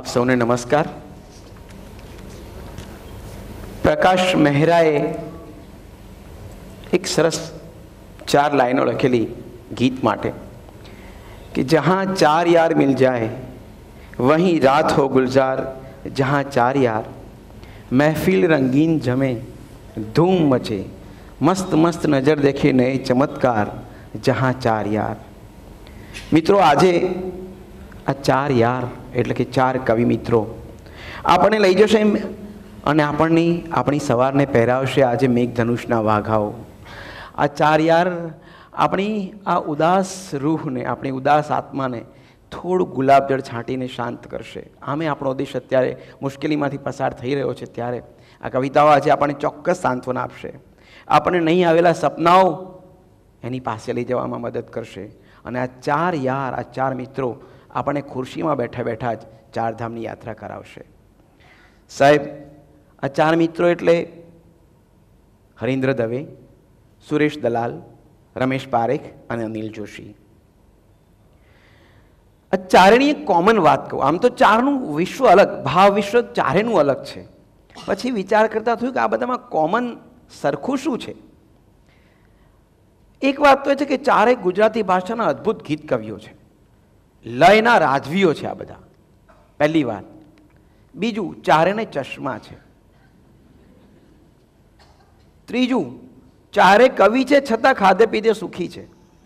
આપ સૌને નમસ્કાર. પ્રકાશ મહેરાએ એક સરસ 4 લાઈનો લખેલી ગીત માટે કે જહાં ચાર યાર મિલ જાય વहीं रात हो गुलजार, जहाँ चार यार महफिल रंगीन जमे धूम मचे मस्त मस्त नजर देखे नए चमत्कार, जहाँ चार यार. મિત્રો, આજે આ 4 યાર એટલે કે 4 કવિ મિત્રો આપણને લઈ જશે અને આપણી સવારને પહેરાવશે આજે મેઘધનુષના વાઘાઓ. આ 4 યાર આપણી આ ઉદાસ રૂહને, આપણી ઉદાસ આત્માને થોડું ગુલાબજળ છાંટીને શાંત કરશે. આમે આપણો દેશ અત્યારે મુશ્કેલીમાંથી પસાર થઈ રહ્યો છે, ત્યારે આ કવિતાઓ આજે આપણને ચોક્કસ સાંત્વના આપશે. આપણને નહીં આવેલા સપનાઓ એની પાસે લઈ જવામાં મદદ કરશે. અને આ 4 યાર, આ 4 મિત્રો આપણને ખુરશીમાં બેઠા બેઠા જ 4 ધામની યાત્રા કરાવશે. સાહેબ, આ 4 મિત્રો એટલે હરીન્દ્ર દવે, સુરેશ દલાલ, રમેશ પારેખ અને અનિલ જોશી. આ ચારેની એક કોમન વાત કહું. આમ તો 4નું વિશ્વ અલગ, ભાવ વિશ્વ ચારેનું અલગ છે. પછી વિચાર કરતા થયું કે આ બધામાં કોમન સરખું શું છે. એક વાત તો એ છે કે 4 ગુજરાતી ભાષાના અદ્ભુત ગીત કવિઓ છે, લયના રાજવીઓ છે આ બધા. પહેલી વાત. બીજું, 4ને ચશ્મા છે. ત્રીજું, 4 કવિ છે છતાં ખાધે પીધે સુખી છે.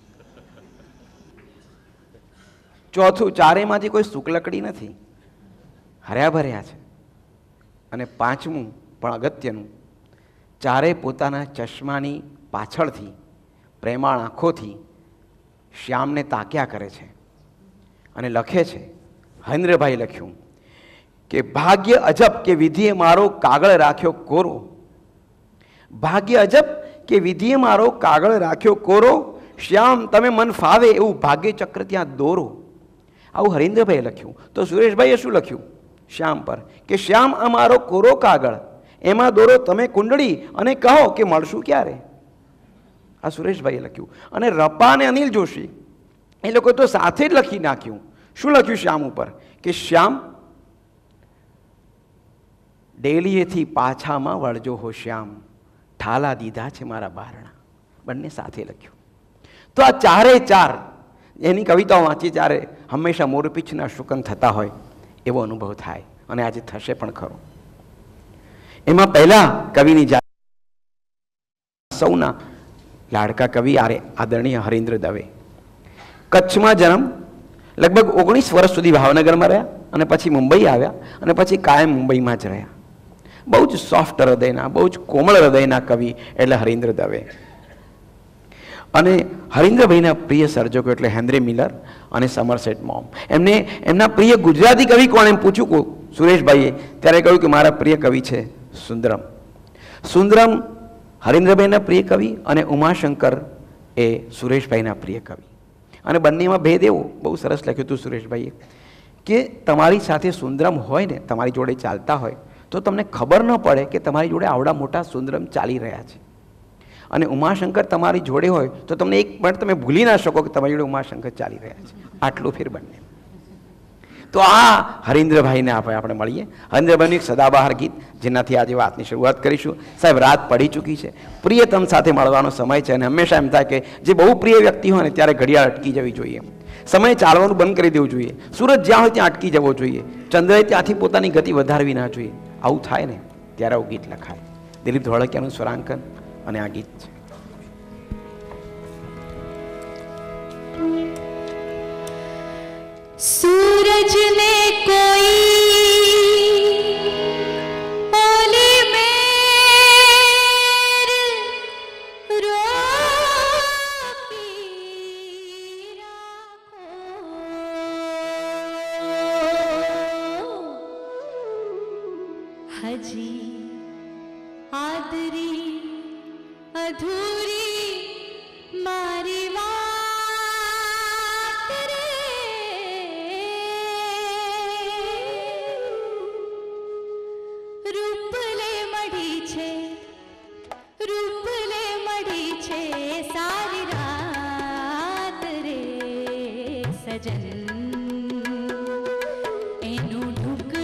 ચોથું, 4માંથી કોઈ શુક્લકડી નથી, હર્યા ભર્યા છે. અને 5મું પણ અગત્યનું, 4 પોતાના ચશ્માની પાછળથી પ્રેમાળ આંખોથી શ્યામને તાક્યા કરે છે અને લખે છે. હરીન્દ્રભાઈ લખ્યું કે ભાગ્ય અજબ કે વિધિએ મારો કાગળ રાખ્યો કોરો, ભાગ્ય અજબ કે વિધિએ મારો કાગળ રાખ્યો કોરો, શ્યામ તમે મન ફાવે એવું ભાગ્ય ચક્ર ત્યાં દોરો. આવું હરીન્દ્રભાઈએ લખ્યું. તો સુરેશભાઈએ શું લખ્યું શ્યામ પર કે શ્યામ અમારો કોરો કાગળ, એમાં દોરો તમે કુંડળી અને કહો કે મળશું ક્યારે. આ સુરેશભાઈએ લખ્યું. અને રપા અને અનિલ જોશી એ લોકો તો સાથે જ લખી નાખ્યું. શું લખ્યું શ્યામ ઉપર કે શ્યામ ડેલીએથી પાછામાં વળજો હો શ્યામ, ઠાલા દીધા છે મારા બારણા. બંને સાથે લખ્યું. તો આ 4 એની કવિતાઓ વાંચી ત્યારે હંમેશા મોરપીંછના શુકન થતા હોય એવો અનુભવ થાય, અને આજે થશે પણ ખરો. એમાં પહેલા કવિની સૌના લાડકા કવિ આદરણીય હરીન્દ્ર દવે. કચ્છમાં જન્મ, લગભગ 19 વર્ષ સુધી ભાવનગરમાં રહ્યા અને પછી મુંબઈ આવ્યા અને પછી કાયમ મુંબઈમાં જ રહ્યા. બહુ જ સોફ્ટ હૃદયના, બહુ જ કોમળ હૃદયના કવિ એટલે હરીન્દ્ર દવે. અને હરીન્દ્રભાઈના પ્રિય સર્જકો એટલે હેનરી મિલર અને સમરસેટ મોમ. એમના પ્રિય ગુજરાતી કવિ કોણ એમ પૂછ્યું સુરેશભાઈએ, ત્યારે કહ્યું કે મારા પ્રિય કવિ છે સુંદરમ. સુંદરમ હરીન્દ્રભાઈના પ્રિય કવિ અને ઉમાશંકર એ સુરેશભાઈના પ્રિય કવિ. અને બંનેમાં ભેદ એવો બહુ સરસ લખ્યું હતું સુરેશભાઈએ કે તમારી સાથે સુંદરમ હોય ને, તમારી જોડે ચાલતા હોય તો તમને ખબર ન પડે કે તમારી જોડે આવડા મોટા સુંદરમ ચાલી રહ્યા છે. અને ઉમાશંકર તમારી જોડે હોય તો તમને એક પણ તમે ભૂલી ના શકો કે તમારી જોડે ઉમાશંકર ચાલી રહ્યા છે. આટલું ફેર બંને. તો આ હરીન્દ્રભાઈને આપણે મળીએ. હરીન્દ્રભાઈનું એક સદાબહાર ગીત જેનાથી આજે વાતની શરૂઆત કરીશું. સાહેબ, રાત પડી ચૂકી છે, પ્રિયતમ સાથે મળવાનો સમય છે. અને હંમેશા એમ થાય કે જે બહુ પ્રિય વ્યક્તિ હોય ને ત્યારે ઘડિયાળ અટકી જવી જોઈએ, સમય ચાલવાનું બંધ કરી દેવું જોઈએ, સૂરજ જ્યાં હોય ત્યાં અટકી જવો જોઈએ, ચંદ્રએ ત્યાંથી પોતાની ગતિ વધારવી ના જોઈએ. આવું થાય ને ત્યારે આવું ગીત લખાય. દિલીપ ધોળકિયાનું સ્વરાંકન અને આ ગીત છે. सूरज ने कोई ओली मेर रोकी राखो, हजी आदरी अधूरी मारी વાત રે. રૂપલે મળી છે સારી રાત રે સજન, એનું ઢુક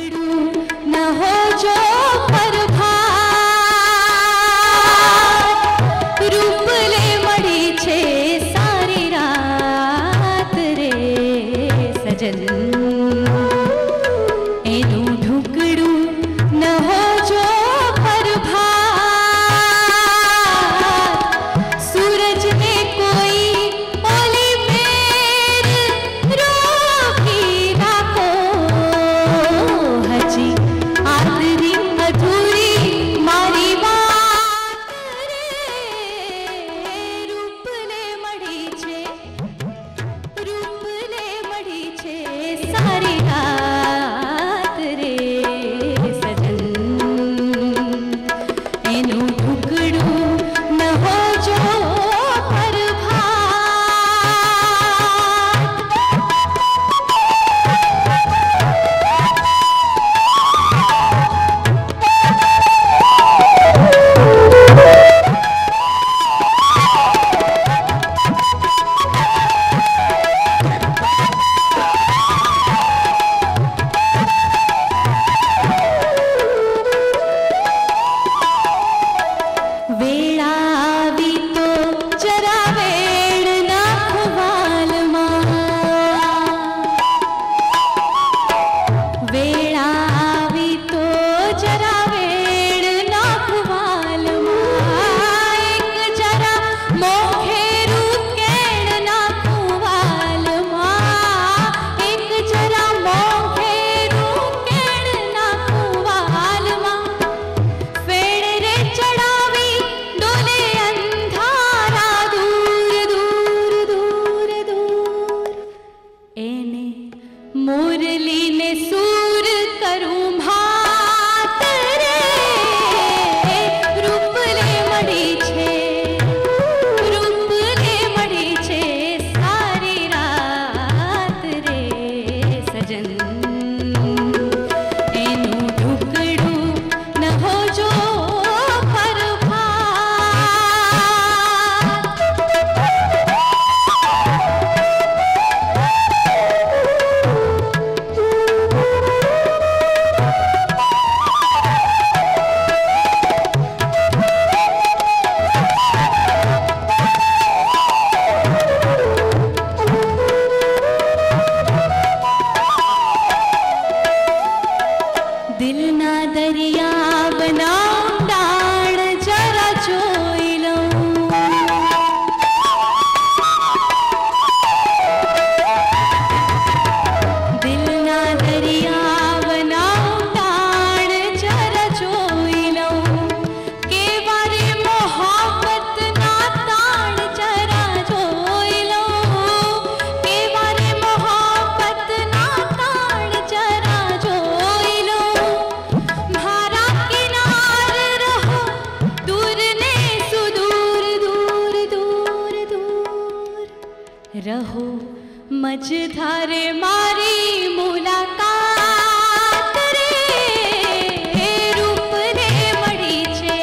મજધારે મારી મુલાકાત રે રૂપ રે મળી છે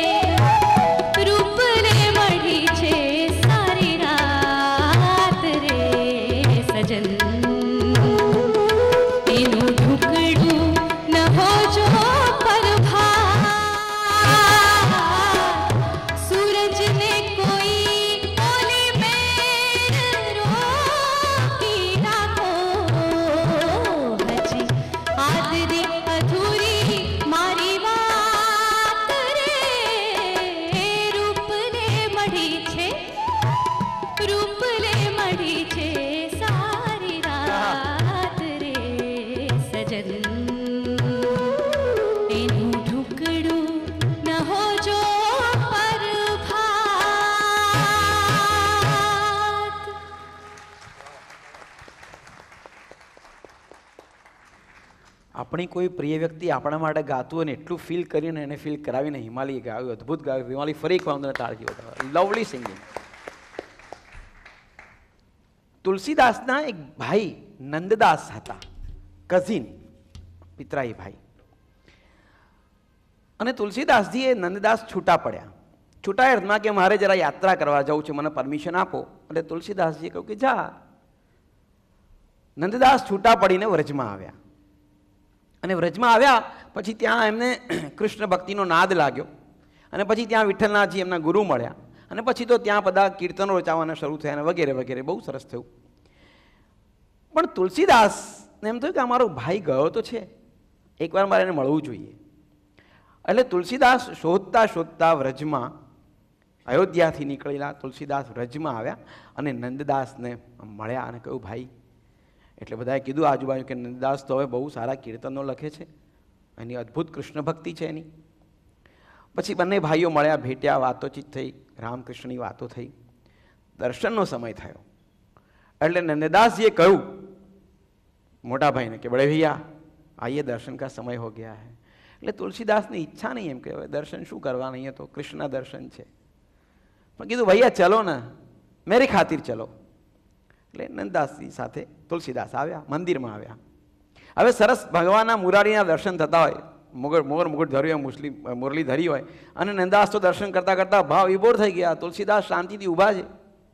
સારી રાત રે સજન એનું ઢુકડું ન હોજો પરભાત સૂરજને કોઈ ઓલી મેર રોકી રાખો હજી આદરી અધૂરી મારી વાત રે રૂપ રે મળી છે સારી રાત રે સજન એનું ઢુકડું ન હોજો પરભાત. આપણી કોઈ પ્રિય વ્યક્તિ આપણા માટે ગાતું અને એટલું ફીલ કરીને એને ફીલ કરાવીને હિમાલય ગાયું, અદ્ભુત ગાયું. હિમાલય ફરી એક વાર તાળજી બતાવે. Lovely singing. તુલસીદાસના એક ભાઈ નંદદાસ હતા, કઝિન, પિતરાઈ ભાઈ. અને તુલસીદાસજી એ નંદદાસ છૂટા પડ્યા. છૂટા અર્થમાં કે મારે જરા યાત્રા કરવા જવું છે, મને પરમિશન આપો. એટલે તુલસીદાસજીએ કહ્યું કે જા. નંદદાસ છૂટા પડીને વ્રજમાં આવ્યા. અને વ્રજમાં આવ્યા પછી ત્યાં એમને કૃષ્ણ ભક્તિનો નાદ લાગ્યો. અને પછી ત્યાં વિઠ્ઠલનાથજી એમના ગુરુ મળ્યા. અને પછી તો ત્યાં બધા કીર્તનો રચાવાના શરૂ થયા અને વગેરે વગેરે. બહુ સરસ થયું. પણ તુલસીદાસને એમ થયું કે અમારો ભાઈ ગયો તો છે, એકવાર મારે એને મળવું જોઈએ. એટલે તુલસીદાસ શોધતા શોધતા વ્રજમાં, અયોધ્યાથી નીકળેલા તુલસીદાસ વ્રજમાં આવ્યા અને નંદદાસને મળ્યા અને કહ્યું ભાઈ. એટલે બધાએ કીધું આજુબાજુ કે નંદદાસ તો હવે બહુ સારા કીર્તનો લખે છે, એની અદ્ભુત કૃષ્ણ ભક્તિ છે એની. પછી બંને ભાઈઓ મળ્યા, ભેટ્યા, વાતોચીત થઈ, રામકૃષ્ણની વાતો થઈ. દર્શનનો સમય થયો એટલે નંદદાસજીએ કહ્યું મોટા ભાઈને કે બड़े भैया आइए दर्शन का समय हो गया है. એટલે તુલસીદાસની ઈચ્છા નહીં એમ કે હવે દર્શન શું કરવાના, અહીંયા તો કૃષ્ણ દર્શન છે. પણ કીધું ભૈયા ચલો ને, મેરી ખાतिर ચલો. એટલે નંદદાસજી સાથે તુલસીદાસ આવ્યા, મંદિરમાં આવ્યા. હવે સરસ ભગવાનના મુરારીના દર્શન થતા હોય, મોર મુગટ ધર્યું હોય, મુરલી ધરી હોય, અને નંદદાસ તો દર્શન કરતા કરતા ભાવ વિભોર થઈ ગયા. તુલસીદાસ શાંતિથી ઊભા છે.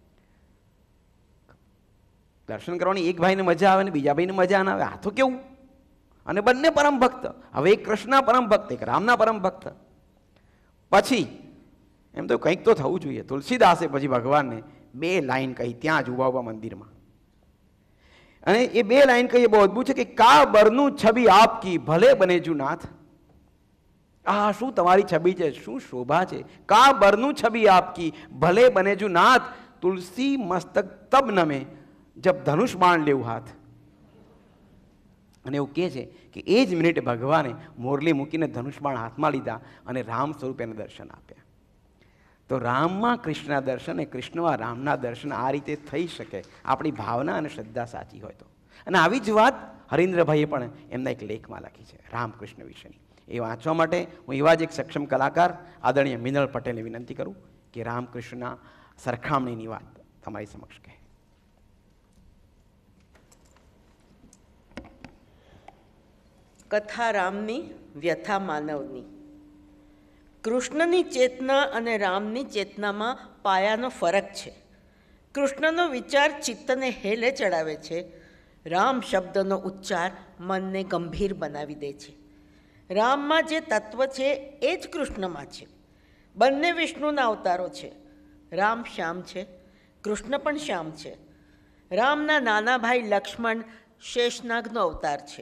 દર્શન કરવાની એક ભાઈને મજા આવે ને બીજા ભાઈને મજા ના આવે. આ તો કેવું! અને બંને પરમ ભક્ત. હવે એક કૃષ્ણના પરમ ભક્ત, એક રામના પરમ ભક્ત. પછી એમ તો કંઈક તો થવું જોઈએ. તુલસીદાસે પછી ભગવાનને 2 લાઈન કહી ત્યાં જ ઊભા ઊભા મંદિરમાં. અને એ 2 લાઈન કહી બહુ અદભુત છે કે કા બરનું છબી આપકી ભલે બને જુનાથ. આ શું તમારી છબી છે, શું શોભા છે. કા બરનું છબી આપકી ભલે બને જુનાથ, તુલસી મસ્તક તબ નમે જબ ધનુષ બાણ લેવું હાથ. અને એવું કહે છે કે એ જ મિનિટે ભગવાને મોરલી મૂકીને ધનુષ બાણ હાથમાં લીધા અને રામ સ્વરૂપે એને દર્શન આપ્યા. તો રામમાં કૃષ્ણના દર્શન અને કૃષ્ણમાં રામના દર્શન આ રીતે થઈ શકે આપણી ભાવના અને શ્રદ્ધા સાચી હોય તો. અને આવી જ વાત હરીન્દ્રભાઈએ પણ એમના એક લેખમાં લખી છે રામકૃષ્ણ વિશેની. એ વાંચવા માટે હું એવા જ એક સક્ષમ કલાકાર આદરણીય મિનલ પટેલને વિનંતી કરું કે રામકૃષ્ણના સરખામણીની વાત તમારી સમક્ષ કહે. કથા રામની, વ્યથા માનવની. કૃષ્ણની ચેતના અને રામની ચેતનામાં પાયાનો ફરક છે. કૃષ્ણનો વિચાર ચિત્તને હેલે ચડાવે છે, રામ શબ્દનો ઉચ્ચાર મનને ગંભીર બનાવી દે છે. રામમાં જે તત્વ છે એ જ કૃષ્ણમાં છે. બંને વિષ્ણુના અવતારો છે. રામ શ્યામ છે, કૃષ્ણ પણ શ્યામ છે. રામના નાના ભાઈ લક્ષ્મણ શેષનાગનો અવતાર છે,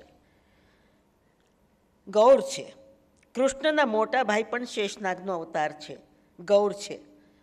ગૌર છે. કૃષ્ણના મોટા ભાઈ પણ શેષનાગનો અવતાર છે, ગૌર છે.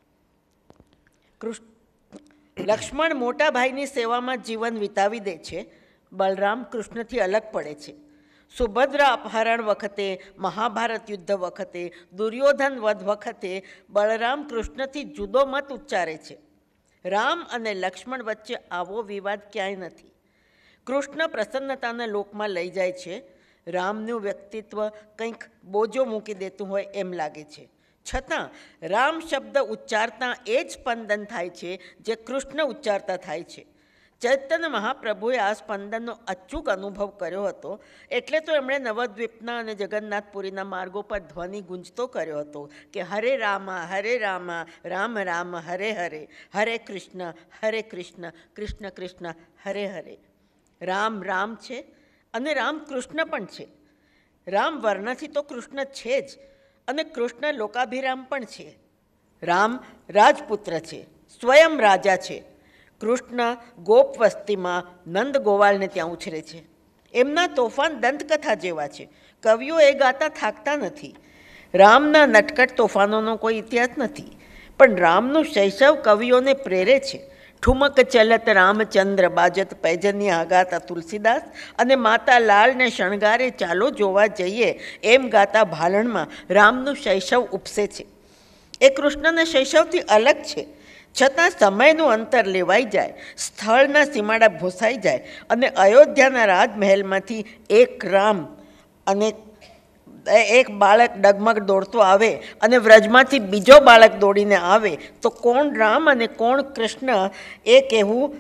લક્ષ્મણ મોટા ભાઈની સેવામાં જીવન વિતાવી દે છે. બલરામ કૃષ્ણથી અલગ પડે છે. સુભદ્રા અપહરણ વખતે, મહાભારત યુદ્ધ વખતે, દુર્યોધન વધ વખતે બલરામ કૃષ્ણથી જુદો મત ઉચ્ચારે છે. રામ અને લક્ષ્મણ વચ્ચે આવો વિવાદ ક્યાંય નથી. કૃષ્ણ પ્રસન્નતાના લોકમાં લઈ જાય છે. રામનું વ્યક્તિત્વ કંઈક બોજો મૂકી દેતું હોય એમ લાગે છે. છતાં રામ શબ્દ ઉચ્ચારતા એ જ સ્પંદન થાય છે જે કૃષ્ણ ઉચ્ચારતા થાય છે. ચૈતન્ય મહાપ્રભુએ આ સ્પંદનનો અચૂક અનુભવ કર્યો હતો, એટલે તો એમણે નવદ્વીપના અને જગન્નાથપુરીના માર્ગો પર ધ્વનિ ગુંજતો કર્યો હતો કે હરે રામ, રામ રામ, હરે હરે, હરે કૃષ્ણ, કૃષ્ણ કૃષ્ણ, હરે હરે. રામ રામ છે અને રામ કૃષ્ણ પણ છે. રામ વર્ણથી તો કૃષ્ણ છે જ, અને કૃષ્ણ લોકાભિરામ પણ છે. રામ રાજપુત્ર છે, સ્વયં રાજા છે. કૃષ્ણ ગોપ વસ્તીમાં નંદ ગોવાળને ત્યાં ઉછરે છે. એમના તોફાન દંતકથા જેવા છે. કવિઓ એ ગાતા થાકતા નથી. રામના નટકટ તોફાનોનો કોઈ ઇતિહાસ નથી, પણ રામનું શૈશવ કવિઓને પ્રેરે છે. ઠુમક ચલત રામચંદ્ર બાજત પૈજન્યા ગાતા તુલસીદાસ અને માતા લાલને શણગારે ચાલો જોવા જઈએ એમ ગાતા ભાલણમાં રામનું શૈશવ ઉપસે છે. એ કૃષ્ણના શૈશવથી અલગ છે, છતાં સમયનું અંતર લેવાઈ જાય, સ્થળના સીમાડા ભૂસાઈ જાય અને અયોધ્યાના રાજમહેલમાંથી એક રામ અને એક બાળક ડગમગ દોડતો આવે અને વ્રજમાંથી બીજો બાળક દોડીને આવે તો કોણ રામ અને કોણ કૃષ્ણ એ કહેવું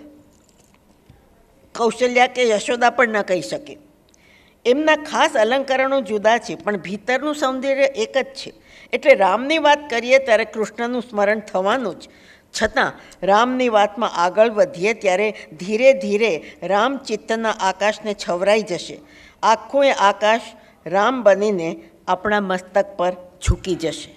કૌશલ્યા કે યશોદા પણ ન કહી શકે. એમના ખાસ અલંકરણો જુદા છે, પણ ભીતરનું સૌંદર્ય એક જ છે. એટલે રામની વાત કરીએ ત્યારે કૃષ્ણનું સ્મરણ થવાનું જ. છતાં રામની વાતમાં આગળ વધીએ ત્યારે ધીરે ધીરે રામચિત્તના આકાશને છવરાઈ જશે. આખું એ આકાશ રામ બનીને આપણા મસ્તક પર ઝૂકી જશે.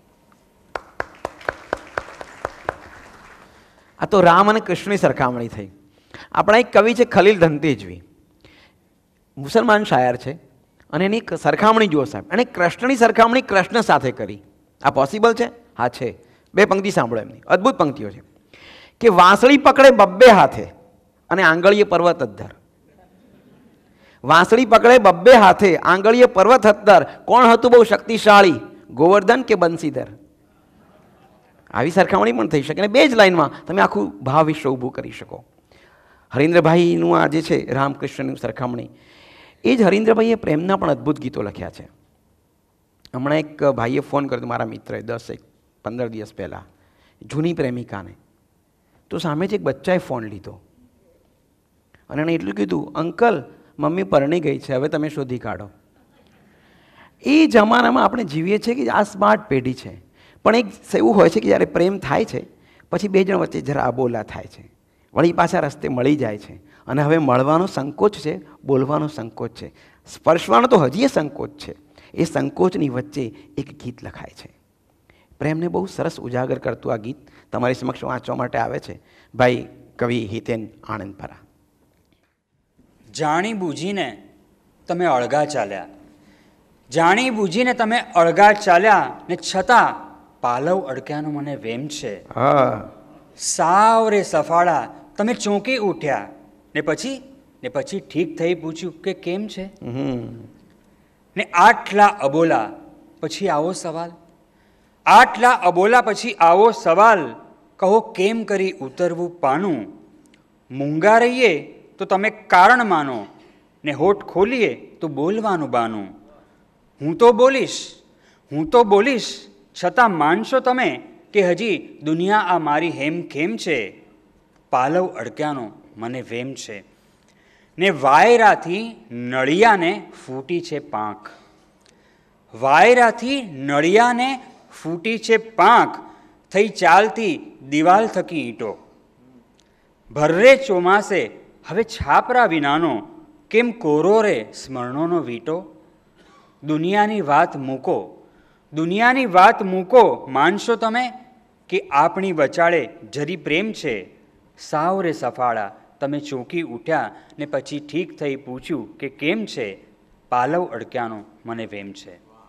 આ તો રામ અને કૃષ્ણની સરખામણી થઈ. આપણા એક કવિ છે ખલીલ ધનતેજવી, મુસલમાન શાયર છે, અને એની સરખામણી જુઓ સાહેબ. એણે કૃષ્ણની સરખામણી કૃષ્ણ સાથે કરી. આ પોસિબલ છે? હા છે. બે પંક્તિ સાંભળો એમની, અદ્ભુત પંક્તિઓ છે કે વાંસળી પકડે બબ્બે હાથે અને આંગળીએ પર્વત અદ્ધર. વાંસળી પકડે બબ્બે હાથે, આંગળીએ પર્વત અદ્ધર, કોણ હતું બહુ શક્તિશાળી, ગોવર્ધન કે બંસીધર? આવી સરખામણી પણ થઈ શકે અને બે જ લાઈનમાં તમે આખું ભાવ વિશ્વ ઊભું કરી શકો. હરીન્દ્રભાઈનું આ જે છે રામકૃષ્ણની સરખામણી, એ જ હરીન્દ્રભાઈએ પ્રેમના પણ અદ્ભુત ગીતો લખ્યા છે. હમણાં એક ભાઈએ ફોન કર્યો મારા મિત્રએ 10-15 દિવસ પહેલાં, જૂની પ્રેમિકાને. તો સામેથી એક બચ્ચાએ ફોન લીધો અને એણે એટલું કીધું, અંકલ મમ્મી પરણી ગઈ છે, હવે તમે શોધી કાઢો. એ જમાનામાં આપણે જીવીએ છીએ કે આ સ્માર્ટ પેઢી છે, પણ એક એવું હોય છે કે જ્યારે પ્રેમ થાય છે પછી બે જણ વચ્ચે જરા અબોલા થાય છે, વળી પાછા રસ્તે મળી જાય છે, અને હવે મળવાનો સંકોચ છે, બોલવાનો સંકોચ છે, સ્પર્શવાનો તો હજી એ સંકોચ છે. એ સંકોચની વચ્ચે એક ગીત લખાય છે. પ્રેમને બહુ સરસ ઉજાગર કરતું આ ગીત તમારી સમક્ષ વાંચવા માટે આવે છે ભાઈ કવિ હિતેન આણંદપરા. જાણી બૂજીને તમે અળગા ચાલ્યા, જાણી બૂજીને તમે અળગા ચાલ્યા, ને છતાં પાલવ અડક્યાનો મને વેમ છે. સાવ રે સફાળા તમે ચોંકી ઉઠ્યા, ને પછી ઠીક થઈ પૂછ્યું કે કેમ છે. ને આટલા અબોલા પછી આવો સવાલ, આટલા અબોલા પછી આવો સવાલ, કહો કેમ કરી ઉતરવું પાનું. મૂંગા રહીએ તો તમે કારણ માનો, ને હોઠ ખોલીએ તો બોલવાનું બાનું. હું તો બોલીશ છતાં માનશો તમે કે હજી દુનિયા આ મારી હેમ ખેમ છે. પાલવ અડક્યાનો મને વેમ છે, ને વાયરાથી નળિયાને ફૂટી છે પાંખ. વાયરાથી નળિયાને ફૂટી છે પાંખ, થઈ ચાલતી દિવાલ થકી ઈંટો. ભર્રે ચોમાસે હવે છાપરા વિનાનો, કેમ કોરો રે સ્મરણોનો વીટો. દુનિયાની વાત મૂકો, માનશો તમે કે આપણી વચાળે જરી પ્રેમ છે. સાવ રે સફાળા તમે ચોંકી ઉઠ્યા, ને પછી ઠીક થઈ પૂછ્યું કે કેમ છે. પાલવ અડક્યાનો મને વેમ છે.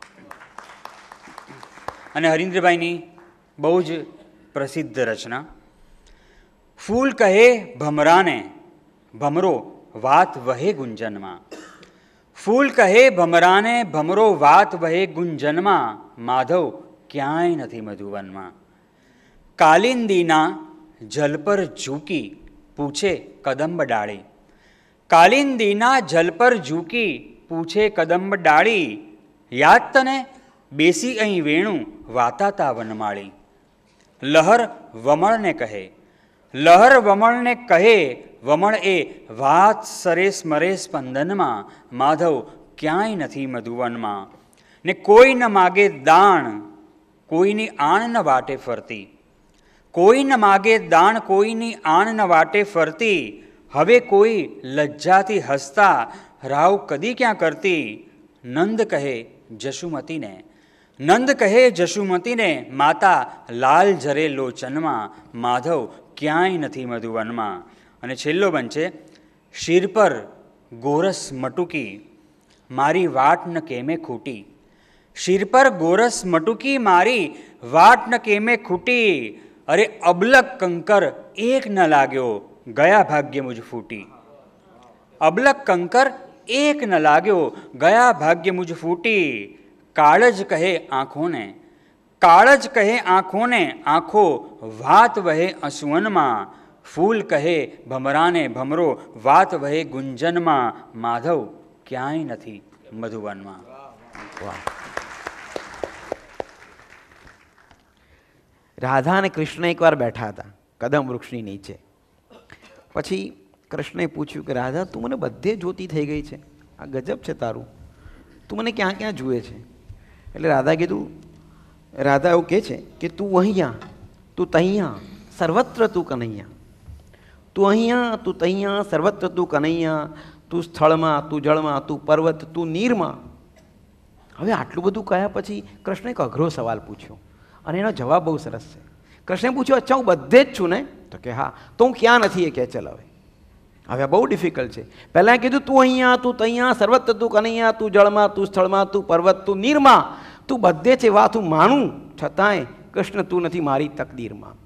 અને હરીન્દ્રભાઈની બહુ જ પ્રસિદ્ધ રચના, ફૂલ કહે ભમરાને ભમરો વાત વહે ગુંજનમાં. ફૂલ કહે ભમરાને ભમરો વાત વહે ગુંજનમાં, માધવ ક્યાંય નથી મધુવનમાં. કાલિંદીના જલ પર ઝૂકી પૂછે કદંબ ડાળી. કાલિંદીના જલ પર ઝૂકી પૂછે કદંબ ડાળી, યાદ તને બેસી અહીં વેણું વાતાતા વનમાળી. લહર વમળને કહે, લહર વમળને કહે, વમળ એ વાત સરે સ્મરે સ્પંદનમાં, માધવ ક્યાંય નથી મધુવનમાં. ને કોઈ ન માગે દાણ, કોઈની આણ ન વાટે ફરતી. કોઈ ન માગે દાણ, કોઈની આણ ન વાટે ફરતી. હવે કોઈ લજ્જાથી હસતા રાવ કદી ક્યાં કરતી. નંદ કહે જશુમતીને, નંદ કહે જશુમતીને, માતા લાલ જરે લોચનમાં, માધવ ક્યાંય નથી મધુવનમાં. અને છેલ્લો બંધ છે, શિર પર ગોરસ મટુકી, મારી વાટ ન કેમે ખૂટી. શિર પર ગોરસ મટુકી, મારી વાટ ન કેમે ખૂટી. અરે અબલક કંકર એક ન લાગ્યો, ગયા ભાગ્ય મુજ ફૂટી. અબલક કંકર એક ન લાગ્યો, ગયા ભાગ્ય મુજ ફૂટી. કાળજ કહે આંખોને, કાળજ કહે આંખોને, આંખો વાત વહે અસુવનમાં. ફૂલ કહે ભમરાને ભમરો, વાત વહે ગુંજનમાં. માધવ ક્યાંય નથી મધુવનમાં. વાહ. રાધા અને કૃષ્ણ એકવાર બેઠા હતા કદમ વૃક્ષની નીચે. પછી કૃષ્ણે પૂછ્યું કે રાધા, તું મને બધે જોતી થઈ ગઈ છે, આ ગજબ છે તારું, તું મને ક્યાં ક્યાં જુએ છે. એટલે રાધા કીધું, રાધા એવું કહે છે કે તું અહીંયા, તું તહીંયા, સર્વત્ર તું કનૈયા. તું અહીંયા, તું તહીંયા, સર્વત્ર તું કનૈયા. તું સ્થળમાં, તું જળમાં, તું પર્વત, તું નીરમાં. હવે આટલું બધું કહ્યા પછી કૃષ્ણે એક અઘરો સવાલ પૂછ્યો અને એનો જવાબ બહુ સરસ છે. કૃષ્ણે પૂછ્યું, અચ્છા હું બધે જ છું ને? તો કે હા. તો હું ક્યાં નથી? એ કહે ચલ હવે બહુ ડિફિકલ્ટ છે. પહેલાં કીધું તું અહીંયા, તું તહીંયા, સર્વત્ર તું કનૈયા, તું જળમાં, તું સ્થળમાં, તું પર્વત, તું નીરમાં, તું બધે છે. વાત હું માનું છતાંય કૃષ્ણ તું નથી મારી તકદીરમાં.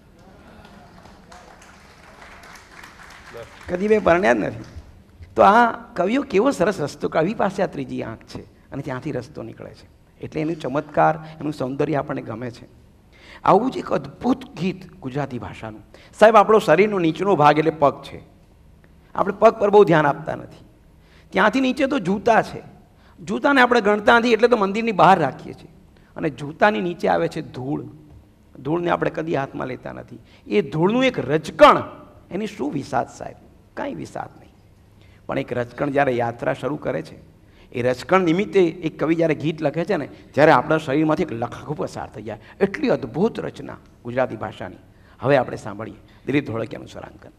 કદી મેં પરણ્યા જ નથી. તો આ કવિઓ કેવો સરસ રસ્તો, કવિ પાસે આ ત્રીજી આંખ છે અને ત્યાંથી રસ્તો નીકળે છે. એટલે એનું ચમત્કાર, એનું સૌંદર્ય આપણને ગમે છે. આવું જ એક અદ્ભુત ગીત ગુજરાતી ભાષાનું. સાહેબ, આપણો શરીરનો નીચેનો ભાગ એટલે પગ છે. આપણે પગ પર બહુ ધ્યાન આપતા નથી. ત્યાંથી નીચે તો જૂતા છે. જૂતાને આપણે ગણતા નથી એટલે તો મંદિરની બહાર રાખીએ છીએ. અને જૂતાની નીચે આવે છે ધૂળ. ધૂળને આપણે કદી હાથમાં લેતા નથી. એ ધૂળનું એક રજકણ, એની શું વિષાદ સાહેબ, કાંઈ વિષાદ નહીં. પણ એક રજકણ જ્યારે યાત્રા શરૂ કરે છે, એ રજકણ નિમિત્તે એક કવિ જ્યારે ગીત લખે છે ને, ત્યારે આપણા શરીરમાંથી એક લખાખો પસાર થઈ જાય. એટલી અદ્ભુત રચના ગુજરાતી ભાષાની. હવે આપણે સાંભળીએ દિલીપ ધોળકિયાનું સ્વરાંકન.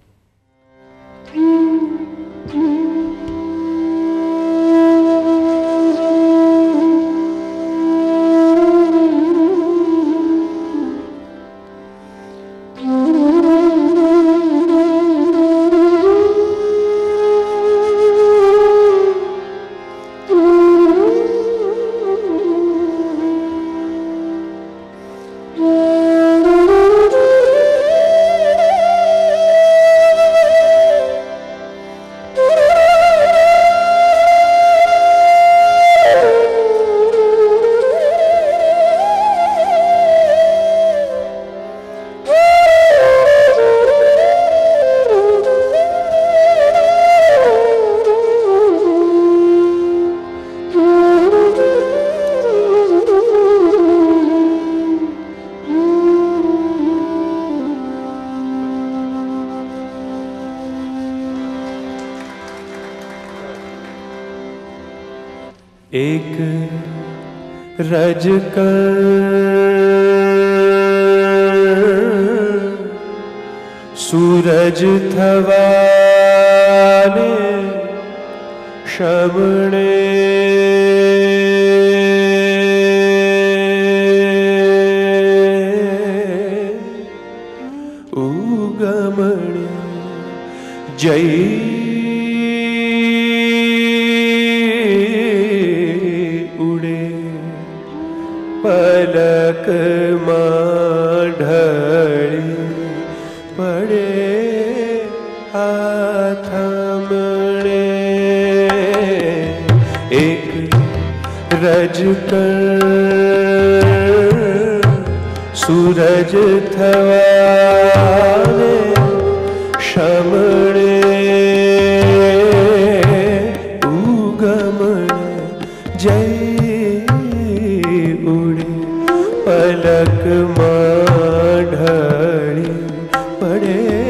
एक रजकण सूरज थवाने शमणे उगमणे जय पलक ढળી પડે હાથમણે એક રજકણ સૂરજ થવાને શમણે ઉગમણે જય પલકમાં ઢળી પડે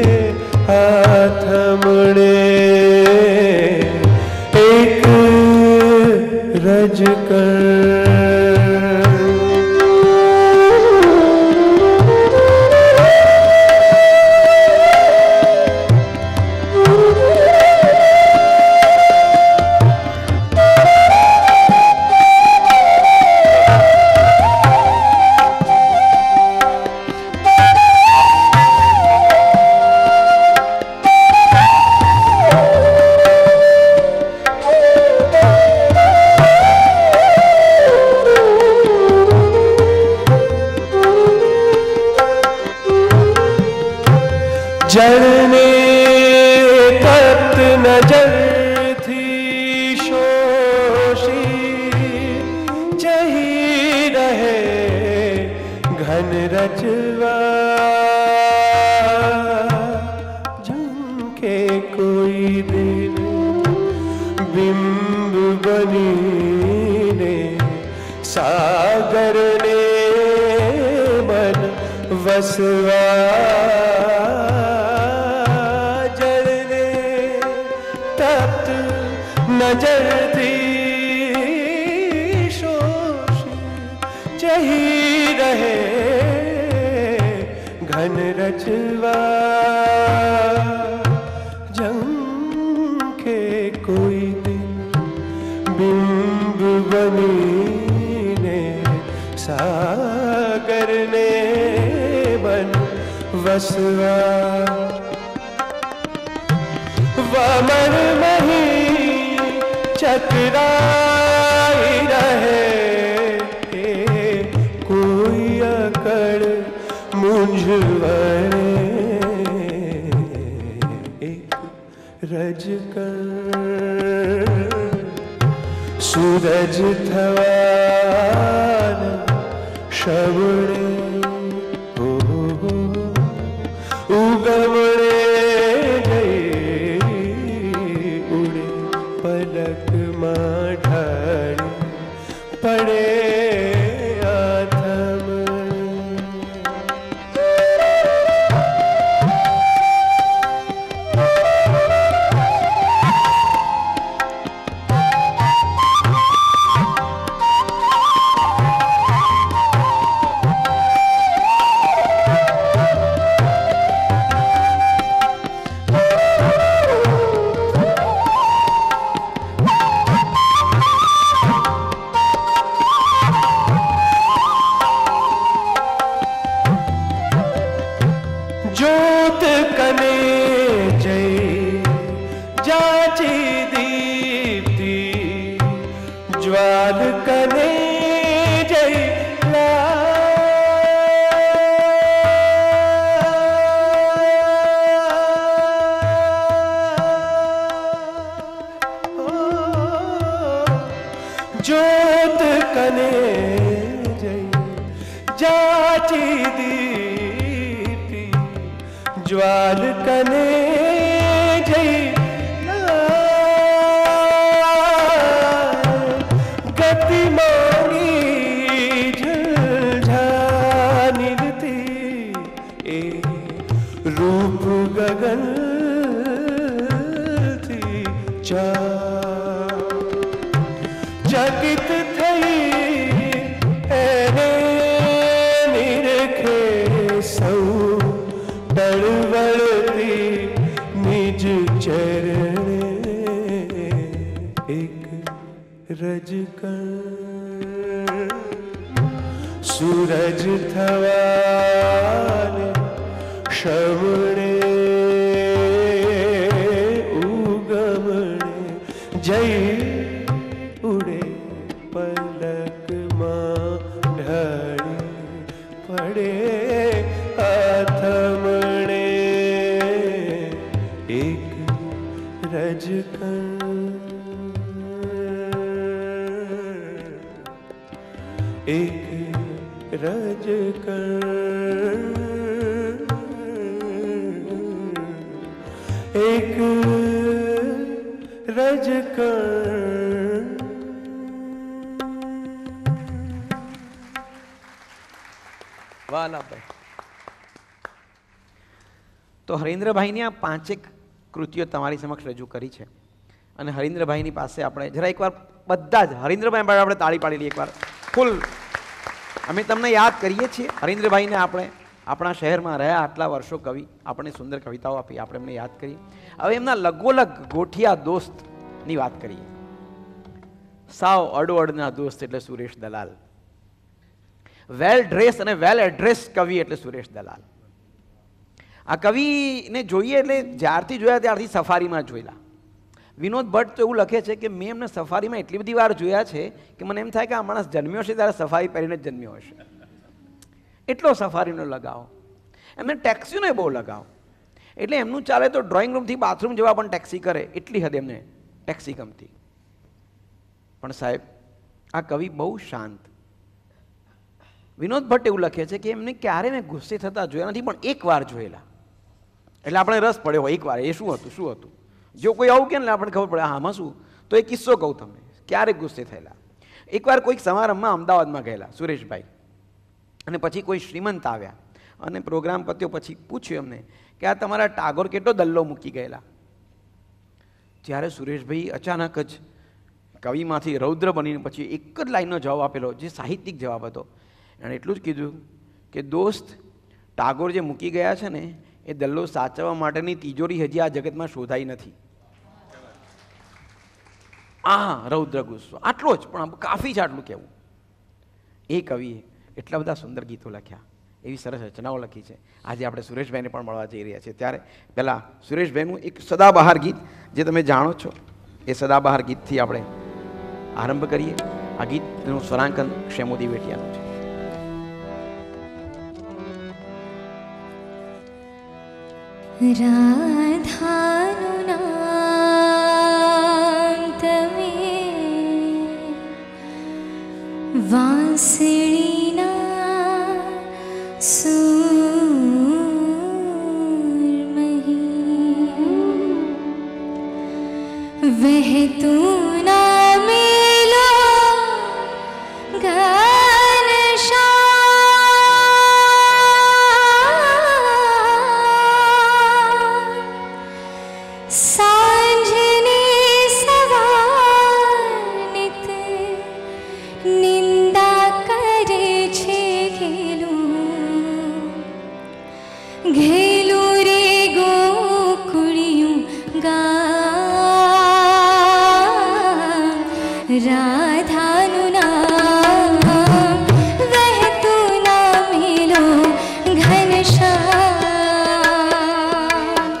जलने तप्त नजर थी शोषी, जही रहे घन रचवा झुमके कोई दिन बिंब बनी ने सागर ने मन वसवा, जलने तप्त नजर थी शोषी, जही रहे घन रचवा झंखे कोई दिन बिंब बनी ने सागर ने बन वसवा, वमन मही चकराई रहे कोई अकड़ मुंझवरे, एक रजकर सूरज थवान शवड़े उगमड़े गए उड़े पलक माँ ढाड़े पड़े आथम। ज्योत कने जय जाची दीप्ति, ज्वाल कने जय ज्योत कने जय जाची दीप्ति, ज्वाल कने जय गति मांगी झलझानिलती, ए रूप गगन थी चा, चकित थई एने निरखे सौ तड़वड़ती निज चरण, एक रजकण सूरज थवान शवणे उगमणे जय उड़े पलक माँ ढाड़ी पड़े आथमणे, एक रजकण एक रजकण एक रजकण। વાલાભાઈ તો હરીન્દ્રભાઈની આ પાંચેક કૃતિઓ તમારી સમક્ષ રજૂ કરી છે અને હરીન્દ્રભાઈની પાસે આપણે જરા એકવાર બધા જ હરીન્દ્રભાઈ માટે આપણે તાળી પાડી લઈએ એકવાર ફૂલ। અમે તમને યાદ કરીએ છીએ હરીન્દ્રભાઈને, આપણે આપણા શહેરમાં રહ્યા આટલા વર્ષો કવિ, આપણે સુંદર કવિતાઓ આપી, આપણે એમને યાદ કરીએ। હવે એમના લગોલગ ગોઠિયા દોસ્તની વાત કરીએ। સાવ અડોઅડના દોસ્ત એટલે સુરેશ દલાલ, વેલ ડ્રેસ અને વેલ એડ્રેસ કવિ એટલે સુરેશ દલાલ। આ કવિને જોઈએ એટલે જ્યારથી જોયા ત્યારથી સફારીમાં જોયેલા। વિનોદ ભટ્ટ તો એવું લખે છે કે મેં એમને સફારીમાં એટલી બધી વાર જોયા છે કે મને એમ થાય કે આ માણસ જન્મ્યો છે ત્યારે સફારી પહેરીને જ જન્મ્યો હશે, એટલો સફારીનો લગાવ। એમને ટેક્સીનો બહુ લગાવ, એટલે એમનું ચાલે તો ડ્રોઈંગ રૂમથી બાથરૂમ જવા પણ ટેક્સી કરે, એટલી હદ એમને ટેક્સી ગમતી. પણ સાહેબ આ કવિ બહુ શાંત. વિનોદ ભટ્ટ એવું લખે છે કે એમને ક્યારે મેં ગુસ્સે થતા જોયા નથી, પણ એક વાર જોયેલા. એટલે આપણે રસ પડ્યો હોય એક વાર, એ શું હતું. જો કોઈ આવું કે ને આપણે ખબર પડે આમાં શું. તો એ કિસ્સો કહું તમને, ક્યારે ગુસ્સે થયેલા. એકવાર કોઈક સમારંભમાં અમદાવાદમાં ગયેલા સુરેશભાઈ, અને પછી કોઈ શ્રીમંત આવ્યા અને પ્રોગ્રામ પત્યો પછી પૂછ્યું એમને કે આ તમારા ટાગોર કેટલો દલ્લો મૂકી ગયેલા. ત્યારે સુરેશભાઈ અચાનક જ કવિમાંથી રૌદ્ર બનીને પછી એક જ લાઈનનો જવાબ આપેલો, જે સાહિત્યિક જવાબ હતો. એણે એટલું જ કીધું કે દોસ્ત, ટાગોર જે મૂકી ગયા છે ને એ દલ્લો સાચવવા માટેની તિજોરી હજી આ જગતમાં શોધાઈ નથી. રૌદ્ર ગુસ્સો, આટલો જ, પણ કાફી છે આટલું કહેવું. એ કવિએ એટલા બધા સુંદર ગીતો લખ્યા, એવી સરસ રચનાઓ લખી છે. આજે આપણે સુરેશભાઈને પણ મળવા જઈ રહ્યા છીએ. ત્યારે પહેલાં સુરેશભાઈનું એક સદાબહાર ગીત જે તમે જાણો છો, એ સદાબહાર ગીતથી આપણે આરંભ કરીએ. આ ગીતનું સ્વરાંકન ક્ષેમોદી વેટિયાનું છે. રાધાનું નામ તમે વાંસળીના સૂરમહી વહેતું ના મેલો રાધાનું નામ વહેતું ના મેલો ઘનશ્યામ.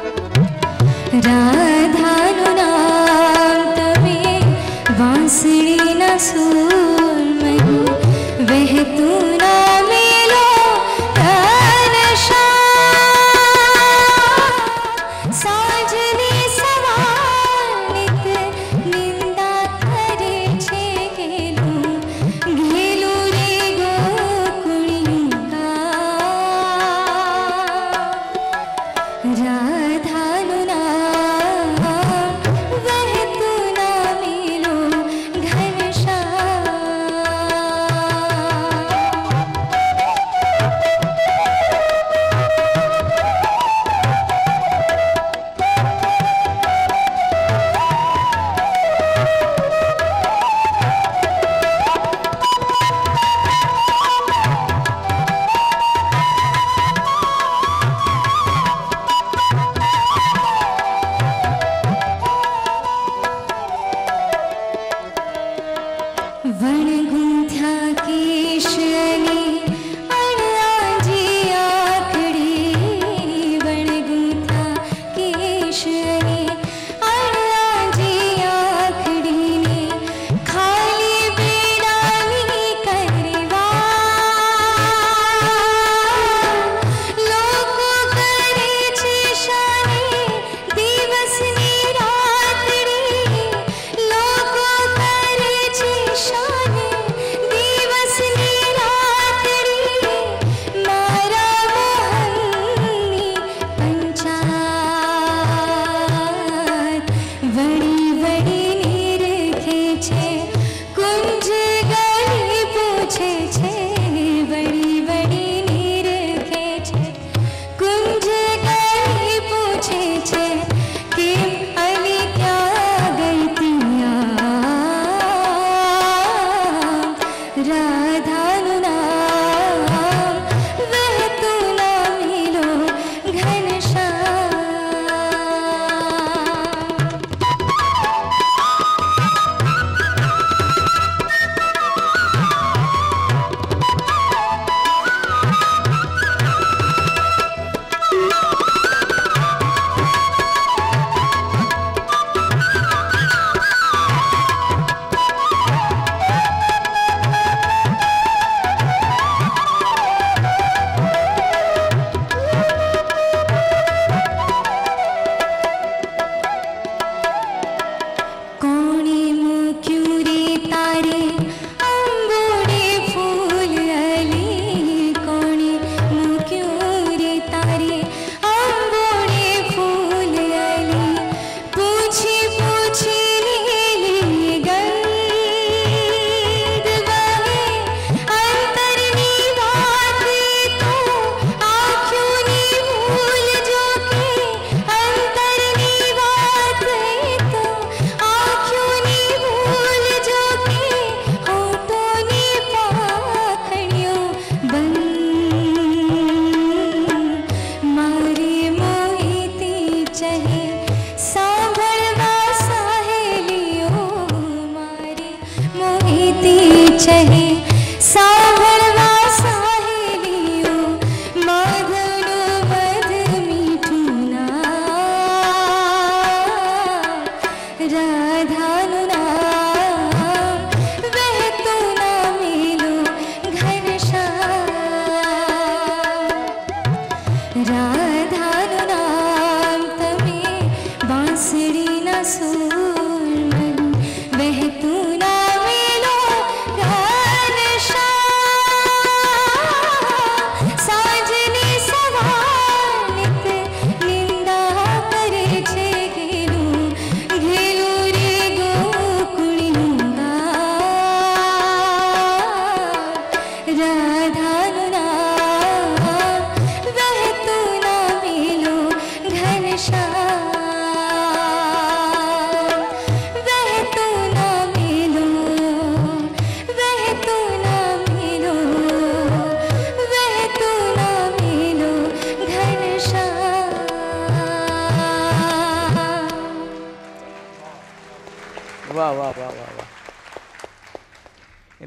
રાધાનું નામ તમે વાંસળીના સૂરમહી વહેતું ના મેલો ઘનશ્યામ.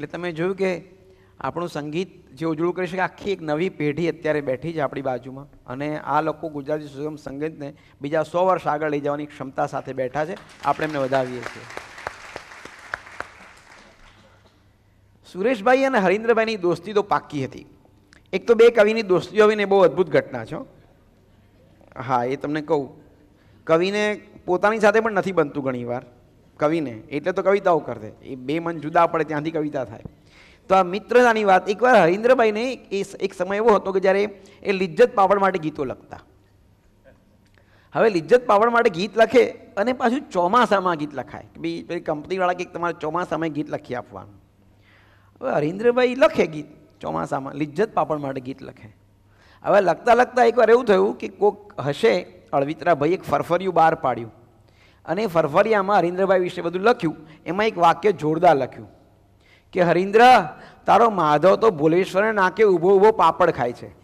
એટલે તમે જોયું કે આપણું સંગીત જે ઉજળું કરી શકે, આખી એક નવી પેઢી અત્યારે બેઠી છે આપણી બાજુમાં, અને આ લોકો ગુજરાતી સુગમ સંગીતને બીજા 100 વર્ષ આગળ લઈ જવાની ક્ષમતા સાથે બેઠા છે. આપણે એમને વધાવીએ છીએ. સુરેશભાઈ અને હરીન્દ્રભાઈની દોસ્તી તો પાક્કી હતી. એક તો બે કવિની દોસ્તી હોવીને બહુ અદ્ભુત ઘટના છે. હા, એ તમને કહું, કવિને પોતાની સાથે પણ નથી બનતું ઘણીવાર કવિને, એટલે તો કવિતાઓ કરશે. એ બે મન જુદા પડે ત્યાંથી કવિતા થાય. તો આ મિત્રતાની વાત, એકવાર હરીન્દ્રભાઈને એક સમય એવો હતો કે જ્યારે એ લિજ્જત પાપડ માટે ગીતો લખતા. હવે લિજ્જત પાપડ માટે ગીત લખે અને પાછું ચોમાસામાં ગીત લખાય કે ભાઈ પેલી કંપનીવાળા કે તમારે ચોમાસામાં ગીત લખી આપવાનું. હવે હરીન્દ્રભાઈ લખે ગીત ચોમાસામાં, લિજ્જત પાપડ માટે ગીત લખે. હવે લખતા લખતા એકવાર એવું થયું કે કોક હશે અળવિતરાભાઈ એક ફરફરિયું બહાર પાડ્યું, અને ફરફરિયામાં હરીન્દ્રભાઈ વિશે બધું લખ્યું. એમાં એક વાક્ય જોરદાર લખ્યું કે હરીન્દ્ર, તારો માધવ તો ભોલેશ્વરને નાકે ઊભો ઊભો પાપડ ખાય છે.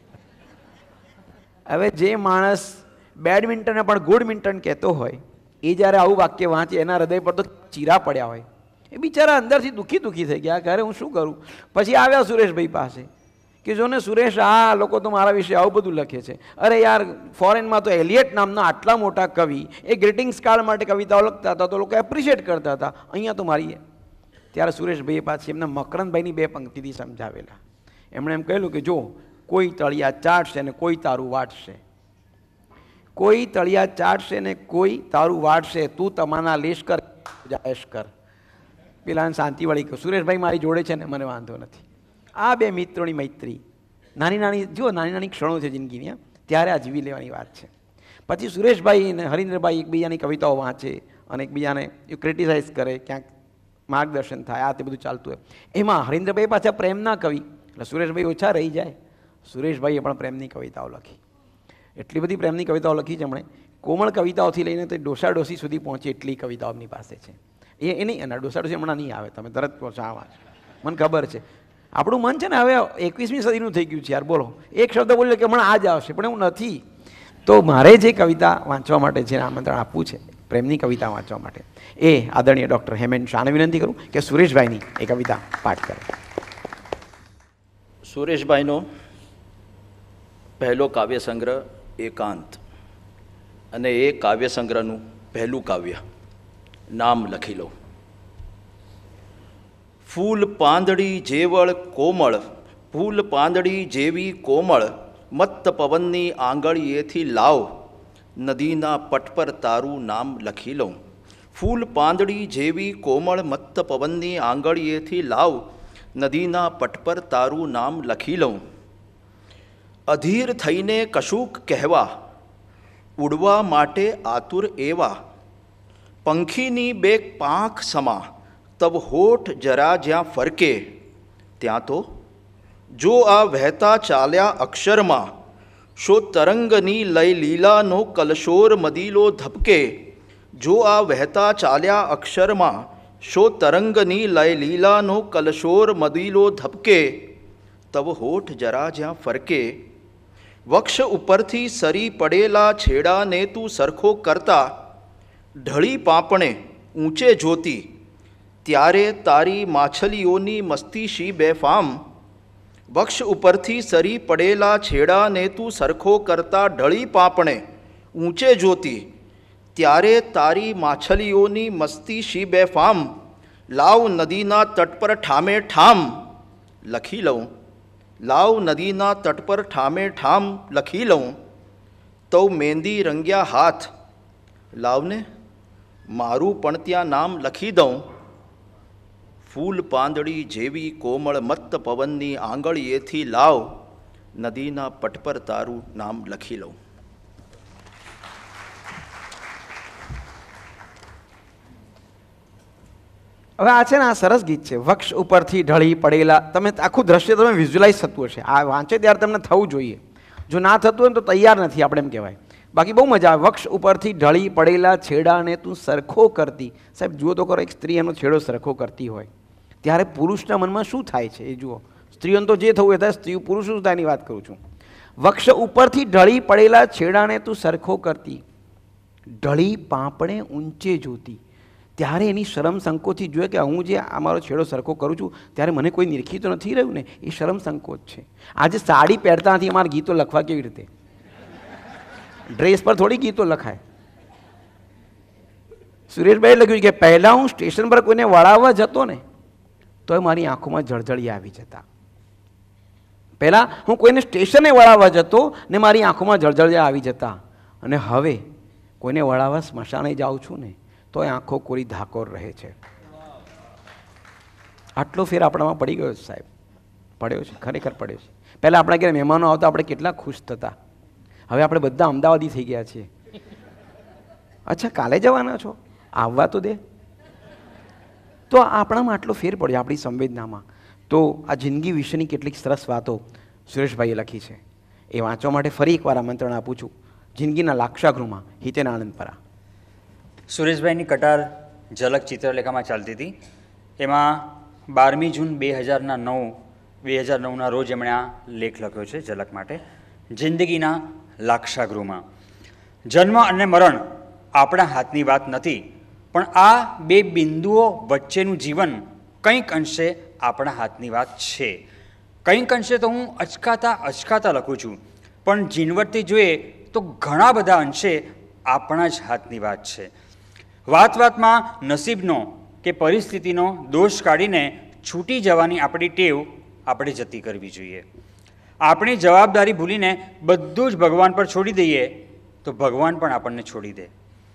હવે જે માણસ બેડમિન્ટનને પણ ગુડમિન્ટન કહેતો હોય એ જ્યારે આવું વાક્ય વાંચે એના હૃદય પર તો ચીરા પડ્યા હોય. એ બિચારા અંદરથી દુઃખી થઈ ગયા કે અરે હું શું કરું. પછી આવ્યા સુરેશભાઈ પાસે કે જો ને સુરેશ, આ લોકો તો મારા વિશે આવું બધું લખે છે. અરે યાર, ફોરેનમાં તો એલિયટ નામના આટલા મોટા કવિ એ ગ્રીટિંગ્સ કાર્ડ માટે કવિતાઓ લખતા હતા તો લોકો એપ્રિશિએટ કરતા હતા. અહીંયા તો મારી. ત્યારે સુરેશભાઈએ પાછી એમના મકરંદભાઈની બે પંક્તિથી સમજાવેલા. એમણે એમ કહેલું કે જો કોઈ તળિયા ચાટશે ને કોઈ તારું વાટશે, કોઈ તળિયા ચાટશે ને કોઈ તારું વાટશે, તું તમારા લેશ કર જાયશ કર. પેલા શાંતિવાળી કહ્યું, સુરેશભાઈ મારી જોડે છે ને મને વાંધો નથી. આ બે મિત્રોની મૈત્રી નાની નાની ક્ષણો છે જિંદગીની, ત્યારે આ જીવી લેવાની વાત છે. પછી સુરેશભાઈ અને હરીન્દ્રભાઈ એકબીજાની કવિતાઓ વાંચે અને એકબીજાને ક્રિટિસાઇઝ કરે, ક્યાંક માર્ગદર્શન થાય, આ તે બધું ચાલતું હોય. એમાં હરીન્દ્રભાઈ પાછા પ્રેમના કવિ, એટલે સુરેશભાઈ ઓછા રહી જાય. સુરેશભાઈએ પણ પ્રેમની કવિતાઓ લખી. એટલી બધી પ્રેમની કવિતાઓ લખી છે એમણે, કોમળ કવિતાઓથી લઈને તે ડોસા ડોસી સુધી પહોંચે એટલી કવિતાઓ એમની પાસે છે. એ નહીં, અને ડોસા ડોસી હમણાં નહીં આવે, તમે તરત પહોંચાવા, મને ખબર છે. આપણું મન છે ને હવે 21મી સદીનું થઈ ગયું છે યાર. બોલો, એક શબ્દ બોલ્યો કે હમણાં આ જ આવશે, પણ એવું નથી. તો મારે જે કવિતા વાંચવા માટે જે આમંત્રણ આપવું છે પ્રેમની કવિતા વાંચવા માટે, એ આદરણીય ડૉક્ટર હેમેન શાહને વિનંતી કરું કે સુરેશભાઈની એ કવિતા પાઠ કરે. સુરેશભાઈનો પહેલો કાવ્ય સંગ્રહ એકાંત, અને એ કાવ્ય સંગ્રહનું પહેલું કાવ્ય નામ લખી લો. ફૂલ પાંદડી જેવળ કોમળ, ફૂલ પાંદડી જેવી કોમળ, મત્ત પવનની આંગળીએથી લાવ, નદીના પટ પર તારું નામ લખી લઉં. ફૂલ પાંદડી જેવી કોમળ, મત્ત પવનની આંગળીએથી લાવ, નદીના પટ પર તારું નામ લખી લઉં. અધીર થઈને કશુંક કહેવા, ઉડવા માટે આતુર એવા, પંખીની બે પાંખ સમા, તબ હોઠ જરા જ્યાં ફરકે, ત્યાં તો જો આ વહેતા ચાલ્યા અક્ષરમાં, શો તરંગની લય લીલાનો કલશોર મદીલો ધબકે. જો આ વહેતા ચાલ્યા અક્ષરમાં, શો તરંગની લય લીલાનો કલશોર મદીલો ધબકે, તબ હોઠ જરા જ્યાં ફરકે. વક્ષ ઉપરથી સરી પડેલા છેડાને તું સરખો કરતા, ઢળી પાંપણે ઊંચે જોતી, ત્યારે તારી માછલીઓની મસ્તી શી બેફામ. વક્ષ ઉપરથી સરી પડેલા છેડાને તું સરખો કરતા, ઢળી પાંપણે ઊંચે જોતી, ત્યારે તારી માછલીઓની મસ્તી શી બેફામ. લાવ નદીના તટ પર ઠામે ઠામ લખી લઉં, લાવ નદીના તટ પર ઠામે ઠામ લખી લઉં. તો મહેંદી રંગ્યા હાથ, લાવને મારું પણ ત્યાં નામ લખી દઉં. ફૂલ પાંદડી જેવી કોમળ, મત્ત પવનની આંગળીએથી લાવ, નદીના પટ પર તારું નામ લખી લઉં. હવે આ છે ને, આ સરસ ગીત છે. વક્ષ ઉપરથી ઢળી પડેલા, તમે આખું દ્રશ્ય તમે વિઝ્યુલાઇઝ થતું હશે. આ વાંચે ત્યારે તમને થવું જોઈએ. જો ના થતું હોય તો તૈયાર નથી આપણે એમ કહેવાય. બાકી બહુ મજા આવે. વક્ષ ઉપરથી ઢળી પડેલા છેડાને તું સરખો કરતી. સાહેબ જુઓ તો કરો, એક સ્ત્રી એનો છેડો સરખો કરતી હોય ત્યારે પુરુષના મનમાં શું થાય છે એ જુઓ. સ્ત્રીઓને તો જે થવું એ થાય, સ્ત્રી પુરુષ શું થાય એની વાત કરું છું. વક્ષ ઉપરથી ઢળી પડેલા છેડાને તું સરખો કરતી, ઢળી પાંપણે ઊંચે જોતી, ત્યારે એની શરમ સંકોચથી જોઈએ કે હું જે આ મારો છેડો સરખો કરું છું ત્યારે મને કોઈ નિરખી તો નથી રહ્યું ને, એ શરમ સંકોચ છે. આજે સાડી પહેરતા નથી, અમારા ગીતો લખવા કેવી રીતે? ડ્રેસ પર થોડી ગીતો લખાય. સુરેશભાઈએ લખ્યું કે પહેલાં હું સ્ટેશન પર કોઈને વળાવવા જતો ને તો મારી આંખોમાં જળજળી આવી જતા. પહેલાં હું કોઈને સ્ટેશને વળાવવા જતો ને મારી આંખોમાં જળજળી આવી જતા, અને હવે કોઈને વળાવવા સ્મશાને જાઉં છું ને તો એ આંખો કોરી ધાકોર રહે છે. આટલો ફેર આપણામાં પડી ગયો છે સાહેબ, પડ્યો છે, ખરેખર પડ્યો છે. પહેલાં આપણા ઘરે મહેમાનો આવતા આપણે કેટલા ખુશ થતા, હવે આપણે બધા અમદાવાદી થઈ ગયા છીએ. અચ્છા કાલે જવાના છો, આવવા તો દે. તો આપણામાં આટલો ફેર પડ્યો, આપણી સંવેદનામાં. તો આ જિંદગી વિશેની કેટલીક સરસ વાતો સુરેશભાઈએ લખી છે, એ વાંચવા માટે ફરી એકવાર આમંત્રણ આપું છું. જિંદગીના લાક્ષાગૃહમાં હિતેન આનંદપરા. સુરેશભાઈની કટાર ઝલક ચિત્રલેખામાં ચાલતી હતી. એમાં 12મી જૂન 2009ના રોજ એમણે આ લેખ લખ્યો છે ઝલક માટે, જિંદગીના લાક્ષાગૃહમાં. જન્મ અને મરણ આપણા હાથની વાત નથી, પણ આ બે બિંદુઓ વચ્ચેનું જીવન કંઈક અંશે આપણા હાથની વાત છે. કંઈક અંશે તો હું અચકાતા લખું છું, પણ ઝીણવટથી જોઈએ તો ઘણા બધા અંશે આપણા જ હાથની વાત છે. વાતમાં નસીબનો કે પરિસ્થિતિનો દોષ કાઢીને છૂટી જવાની આપણી ટેવ આપણે જતી કરવી જોઈએ. આપણી જવાબદારી ભૂલીને બધું જ ભગવાન પર છોડી દઈએ તો ભગવાન પણ આપણને છોડી દે.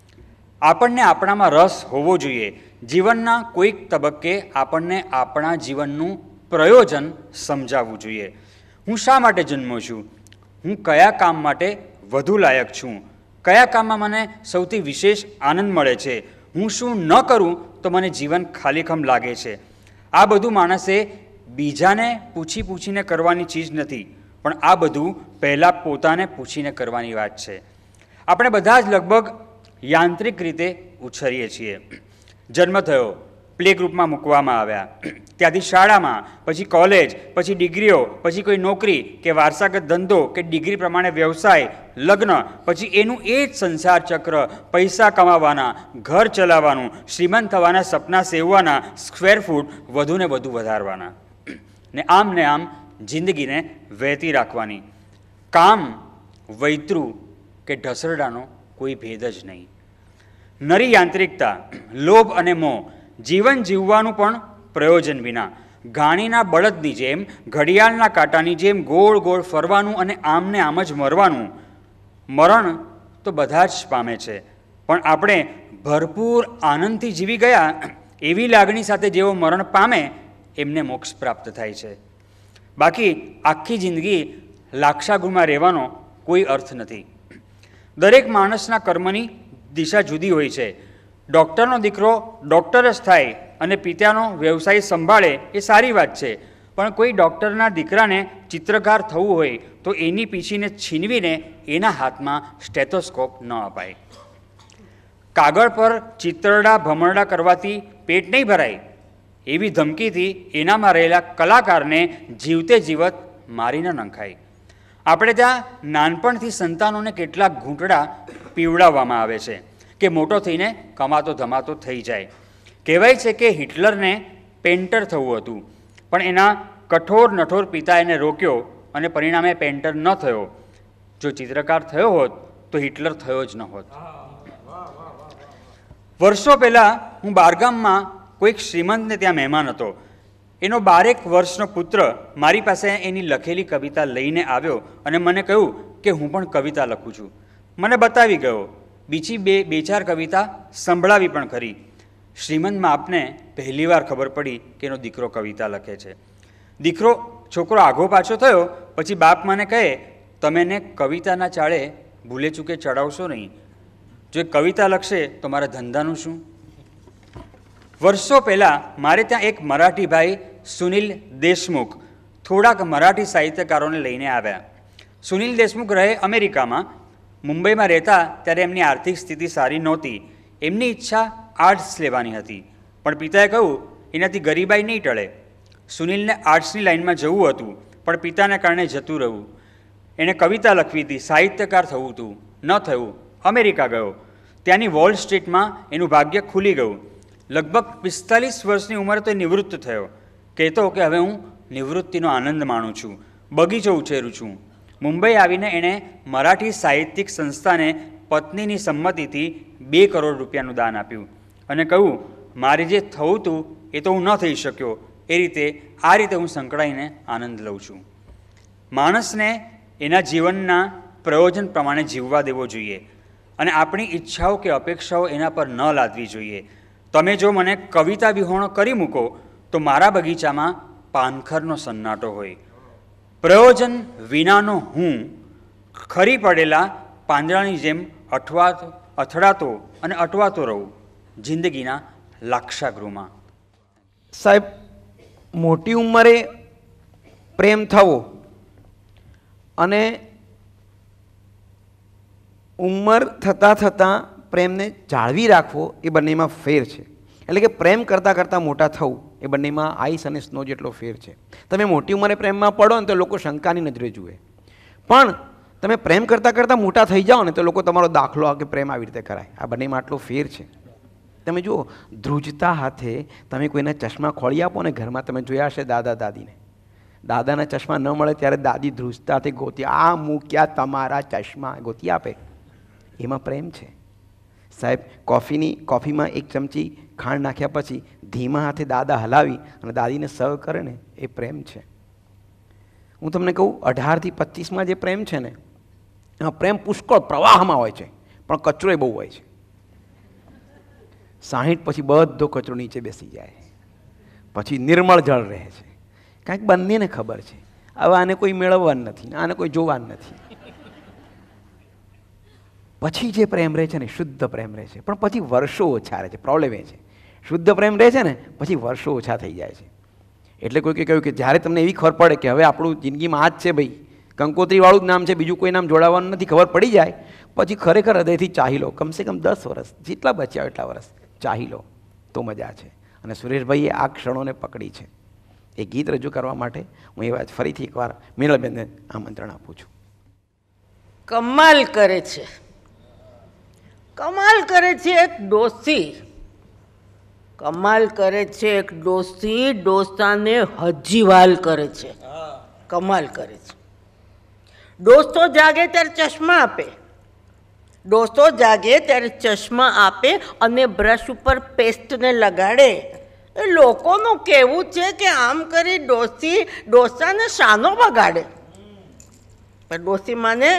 આપણને આપણામાં રસ હોવો જોઈએ. જીવનના કોઈક તબક્કે આપણને આપણા જીવનનું પ્રયોજન સમજાવવું જોઈએ. હું શા માટે જન્મ્યો છું? હું કયા કામ માટે વધુ લાયક છું? કયા કામમાં મને સૌથી વિશેષ આનંદ મળે છે? હું શું ન કરું તો મને જીવન ખાલીખમ લાગે છે? આ બધું માણસે બીજાને પૂછીને કરવાની ચીજ નથી, પણ આ બધું પહેલાં પોતાને પૂછીને કરવાની વાત છે. આપણે બધા જ લગભગ યાંત્રિક રીતે ઉછરીએ છીએ. જન્મ થયો, પ્લે ગ્રુપમાં મૂકવામાં આવ્યા, ત્યાંથી શાળામાં, પછી કોલેજ, પછી ડિગ્રીઓ, પછી કોઈ નોકરી કે વારસાગત ધંધો કે ડિગ્રી પ્રમાણે વ્યવસાય, લગ્ન, પછી એનું એ જ સંસાર ચક્ર, પૈસા કમાવાના, ઘર ચલાવવાનું, શ્રીમંત થવાના સપના સેવવાના, સ્ક્વેર ફૂટ વધુને વધુ વધારવાના, ને આમ જિંદગીને વહેતી રાખવાની. કામ, વૈતરું કે ઢસરડાનો કોઈ ભેદ જ નહીં. નરી યાંત્રિકતા, લોભ અને મોહ, જીવન જીવવાનું પણ પ્રયોજન વિના, ગાણીના બળદની જેમ, ઘડિયાળના કાંટાની જેમ ગોળ ગોળ ફરવાનું અને આમને આમ જ મરવાનું. મરણ તો બધા જ પામે છે, પણ આપણે ભરપૂર આનંદથી જીવી ગયા એવી લાગણી સાથે જેઓ મરણ પામે એમને મોક્ષ પ્રાપ્ત થાય છે. બાકી આખી જિંદગી લાક્ષાગૃહમાં રહેવાનો કોઈ અર્થ નથી. દરેક માણસના કર્મની દિશા જુદી હોય છે. ડૉક્ટરનો દીકરો ડૉક્ટર જ થાય અને પિતાનો વ્યવસાય સંભાળે એ સારી વાત છે, પણ કોઈ ડૉક્ટરના દીકરાને ચિત્રકાર થવું હોય તો એની પીછીને છીનવીને એના હાથમાં સ્ટેથોસ્કોપ ન અપાય. કાગળ પર ચિત્રડા ભમરડા કરવાથી પેટ નહીં ભરાય એવી ધમકીથી એનામાં રહેલા કલાકારને જીવતે જીવત મારી ન નંખાય. આપણે ત્યાં નાનપણથી સંતાનોને કેટલાક ઘૂંટડા પીવડાવવામાં આવે છે કે મોટો થઈને કમાતો ધમાતો થઈ જાય. કહેવાય છે કે હિટલરને પેન્ટર થવું હતું, પણ એના કઠોર નઠોર પિતા એને રોક્યો અને પરિણામે પેન્ટર ન થયો. જો ચિત્રકાર થયો હોત તો હિટલર થયો જ ન હોત. વર્ષો પહેલાં હું બારગામમાં કોઈક શ્રીમંતને ત્યાં મહેમાન હતો. એનો 12 વર્ષનો પુત્ર મારી પાસે એની લખેલી કવિતા લઈને આવ્યો અને મને કહ્યું કે હું પણ કવિતા લખું છું. મને બતાવી ગયો. બીજી બે ચાર કવિતા સંભળાવી પણ ખરી. શ્રીમંતમાં આપને પહેલીવાર ખબર પડી કે એનો દીકરો કવિતા લખે છે. છોકરો આઘો પાછો થયો પછી બાપ મને કહે, તમે એને કવિતાના ચાળે ભૂલે ચૂકે ચડાવશો નહીં. જો એ કવિતા લખશે તો મારા ધંધાનું શું? વર્ષો પહેલાં મારે ત્યાં એક મરાઠી ભાઈ સુનિલ દેશમુખ થોડાક મરાઠી સાહિત્યકારોને લઈને આવ્યા. સુનિલ દેશમુખ રહે અમેરિકામાં. મુંબઈમાં રહેતા ત્યારે એમની આર્થિક સ્થિતિ સારી નહોતી. એમની ઈચ્છા આર્ટ્સ લેવાની હતી, પણ પિતાએ કહ્યું એનાથી ગરીબાઈ નહીં ટળે. સુનિલને આર્ટ્સની લાઇનમાં જવું હતું, પણ પિતાને કારણે જતું રહ્યું. એણે કવિતા લખવી હતી, સાહિત્યકાર થવું હતું, ન થયું. અમેરિકા ગયો. ત્યાંની વોલ સ્ટ્રીટમાં એનું ભાગ્ય ખુલી ગયું. લગભગ 45 વર્ષની ઉંમરે તો એ નિવૃત્ત થયો. કહેતો કે હવે હું નિવૃત્તિનો આનંદ માણું છું, બગીચો ઉછેરું છું. મુંબઈ આવીને એણે મરાઠી સાહિત્યિક સંસ્થાને પત્નીની સંમતિથી 2 કરોડ રૂપિયાનું દાન આપ્યું અને કહ્યું, મારે જે થવું હતું એ તો હું ન થઈ શક્યો, આ રીતે હું સંકળાઈને આનંદ લઉં છું. માણસને એના જીવનના પ્રયોજન પ્રમાણે જીવવા દેવો જોઈએ અને આપણી ઈચ્છાઓ કે અપેક્ષાઓ એના પર ન લાદવી જોઈએ. તમે જો મને કવિતા વિહોણો કરી મૂકો તો મારા બગીચામાં પાનખરનો સન્નાટો હોય. પ્રયોજન વિનાનો હું ખરી પડેલા પાંદડાની જેમ અથડાતો અને અટવાતો રહું જિંદગીના લાક્ષાગૃહમાં. સાહેબ, મોટી ઉંમરે પ્રેમ થવો અને ઉંમર થતાં થતાં પ્રેમને જાળવી રાખવો એ બંનેમાં ફેર છે. એટલે કે પ્રેમ કરતાં કરતાં મોટા થવું એ બંનેમાં આઈસ અને સ્નો જેટલો ફેર છે. તમે મોટી ઉંમરે પ્રેમમાં પડો ને તો લોકો શંકાની નજરે જુએ, પણ તમે પ્રેમ કરતાં કરતાં મોટા થઈ જાઓ ને તો લોકો તમારો દાખલો આ કે પ્રેમ આવી રીતે કરાય. આ બંનેમાં આટલો ફેર છે. તમે જુઓ, ધ્રુજતા હાથે તમે કોઈના ચશ્મા ખોળી આપો ને ઘરમાં, તમે જોયા હશે દાદા દાદીને, દાદાના ચશ્મા ન મળે ત્યારે દાદી ધ્રુજતા હાથે ગોતી, આ મૂક્યા તમારા ચશ્મા, ગોતી આપે. એમાં પ્રેમ છે. સાહેબ, કોફીમાં 1 ચમચી ખાંડ નાખ્યા પછી ધીમા હાથે દાદા હલાવી અને દાદીને સર્વ કરે ને, એ પ્રેમ છે. હું તમને કહું, 18 થી 25માં જે પ્રેમ છે ને, એમાં પ્રેમ પુષ્કળ પ્રવાહમાં હોય છે, પણ કચરો બહુ હોય છે. 60 પછી બધો કચરો નીચે બેસી જાય, પછી નિર્મળ જળ રહે છે. કાંઈક બંનેને ખબર છે, હવે આને કોઈ મેળવવાનું નથી, આને કોઈ જોવાનું નથી. પછી જે પ્રેમ રહે છે ને, શુદ્ધ પ્રેમ રહે છે, પણ પછી વર્ષો ઓછા રહે છે. પ્રોબ્લેમ એ છે, શુદ્ધ પ્રેમ રહે છે ને, પછી વર્ષો ઓછા થઈ જાય છે. એટલે કોઈકે કહ્યું કે જ્યારે તમને એવી ખબર પડે કે હવે આપણું જિંદગીમાં આ જ છે ભાઈ, કંકોત્રીવાળું જ નામ છે, બીજું કોઈ નામ જોડાવાનું નથી, ખબર પડી જાય પછી ખરેખર હૃદયથી ચાહી લો. કમસે કમ 10 વર્ષ, જેટલા બચ્યા એટલા વર્ષ ચાહી લો તો મજા છે. અને સુરેશભાઈએ આ ક્ષણોને પકડી છે. એ ગીત રજૂ કરવા માટે હું એ વાત ફરીથી એકવાર મીનલબેનને આમંત્રણ આપું છું. કમાલ કરે છે, કમાલ કરે છે એક ડોસી, કમાલ કરે છે એક ડોસી, ડોસાને હજીવાલ કરે છે. કમાલ કરે છે. ડોસો જાગે ત્યારે ચશ્મા આપે, ડોસો જાગે ત્યારે ચશ્મા આપે અને બ્રશ ઉપર પેસ્ટને લગાડે. એ લોકોનું કહેવું છે કે આમ કરી ડોસાને શાનો બગાડે. પણ ડોસી માને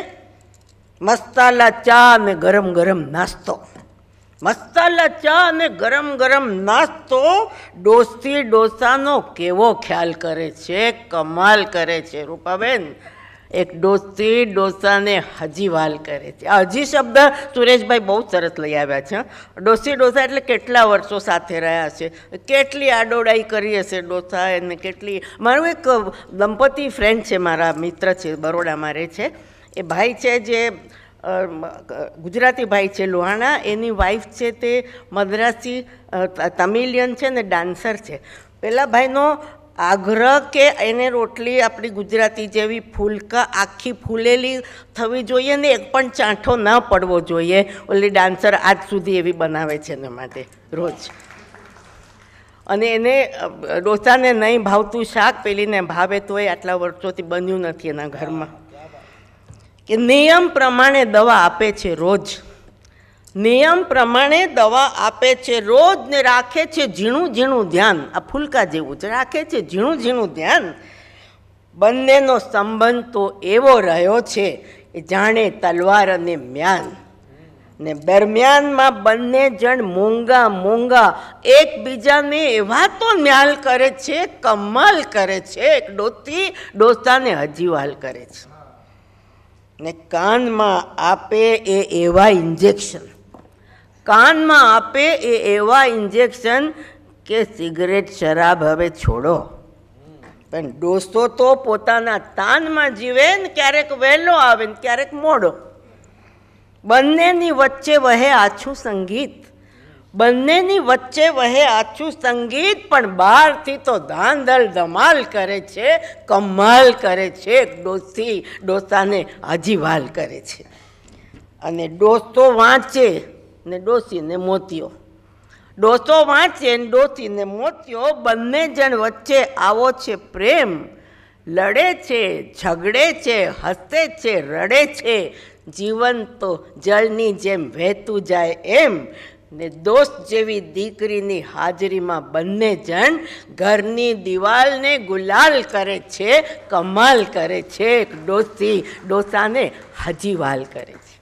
મસાલા ચા અને ગરમ ગરમ નાસ્તો, મસાલા ચા અને ગરમ ગરમ નાસ્તો ડોસી ડોસાનો કેવો ખ્યાલ કરે છે, કમાલ કરે છે. રૂપાબેન, એક ડોસી ડોસાને હજીવાલ કરે છે. આ હજી શબ્દ સુરેશભાઈ બહુ સરસ લઈ આવ્યા છે. ડોસી ડોસા એટલે કેટલા વર્ષો સાથે રહ્યા છે, કેટલી આડોડાઈ કરી હશે ડોસા એને, કેટલી. મારું એક દંપતી ફ્રેન્ડ છે, મારા મિત્ર છે, બરોડામાં રહે છે. એ ભાઈ છે જે ગુજરાતી ભાઈ છે, લોહાણા. એની વાઈફ છે તે મદ્રાસી તમિલિયન છે ને ડાન્સર છે. પેલા ભાઈનો આગ્રહ કે એને રોટલી આપણી ગુજરાતી જેવી ફૂલકા આખી ફૂલેલી થવી જોઈએ ને એક પણ ચાંઠો ન પડવો જોઈએ. ઓલી ડાન્સર આજ સુધી એવી બનાવે છે એના માટે રોજ. અને એને ડોસાને નહીં ભાવતું શાક પેલીને ભાવે તોય આટલા વર્ષોથી બન્યું નથી એના ઘરમાં. કે નિયમ પ્રમાણે દવા આપે છે રોજ, નિયમ પ્રમાણે દવા આપે છે રોજ ને રાખે છે ઝીણું ઝીણું ધ્યાન. આ ફૂલકા જેવું છે, રાખે છે ઝીણું ઝીણું ધ્યાન. બંનેનો સંબંધ તો એવો રહ્યો છે એ જાણે તલવાર અને મ્યાન. ને દરમિયાનમાં બંને જણ મોંઘા એકબીજાને એવા તો ન્યાલ કરે છે, કમાલ કરે છે. એક ડોસી ડોસાને હજીવાલ કરે છે. ને કાનમાં આપે એ એવા ઇન્જેક્શન, કાનમાં આપે એ એવા ઇન્જેક્શન કે સિગરેટ શરાબ હવે છોડો. પણ ડોસો તો પોતાના તાનમાં જીવે ને, ક્યારેક વહેલો આવે ને ક્યારેક મોડો. બંનેની વચ્ચે વહે આછું સંગીત, બંનેની વચ્ચે વહે આછું સંગીત. પણ બહારથી તો ધાંધલ ધમાલ કરે છે, કમાલ કરે છે. ડોસી ડોસાને હજીવાલ કરે છે. અને ડોસો વાંચે ને ડોસીને મોતીઓ. ડોસો વાંચે ને ડોસીને મોત્યો, બંને જણ વચ્ચે આવો છે પ્રેમ. લડે છે, ઝઘડે છે, હસે છે, રડે છે, જીવન તો જળની જેમ વહેતું જાય એમ. ને દોસ્ત જેવી દીકરીની હાજરીમાં બંને જણ ઘરની દિવાલને ગુલાલ કરે છે, કમાલ કરે છે. ડોસી ડોસાને હજીવાલ કરે છે.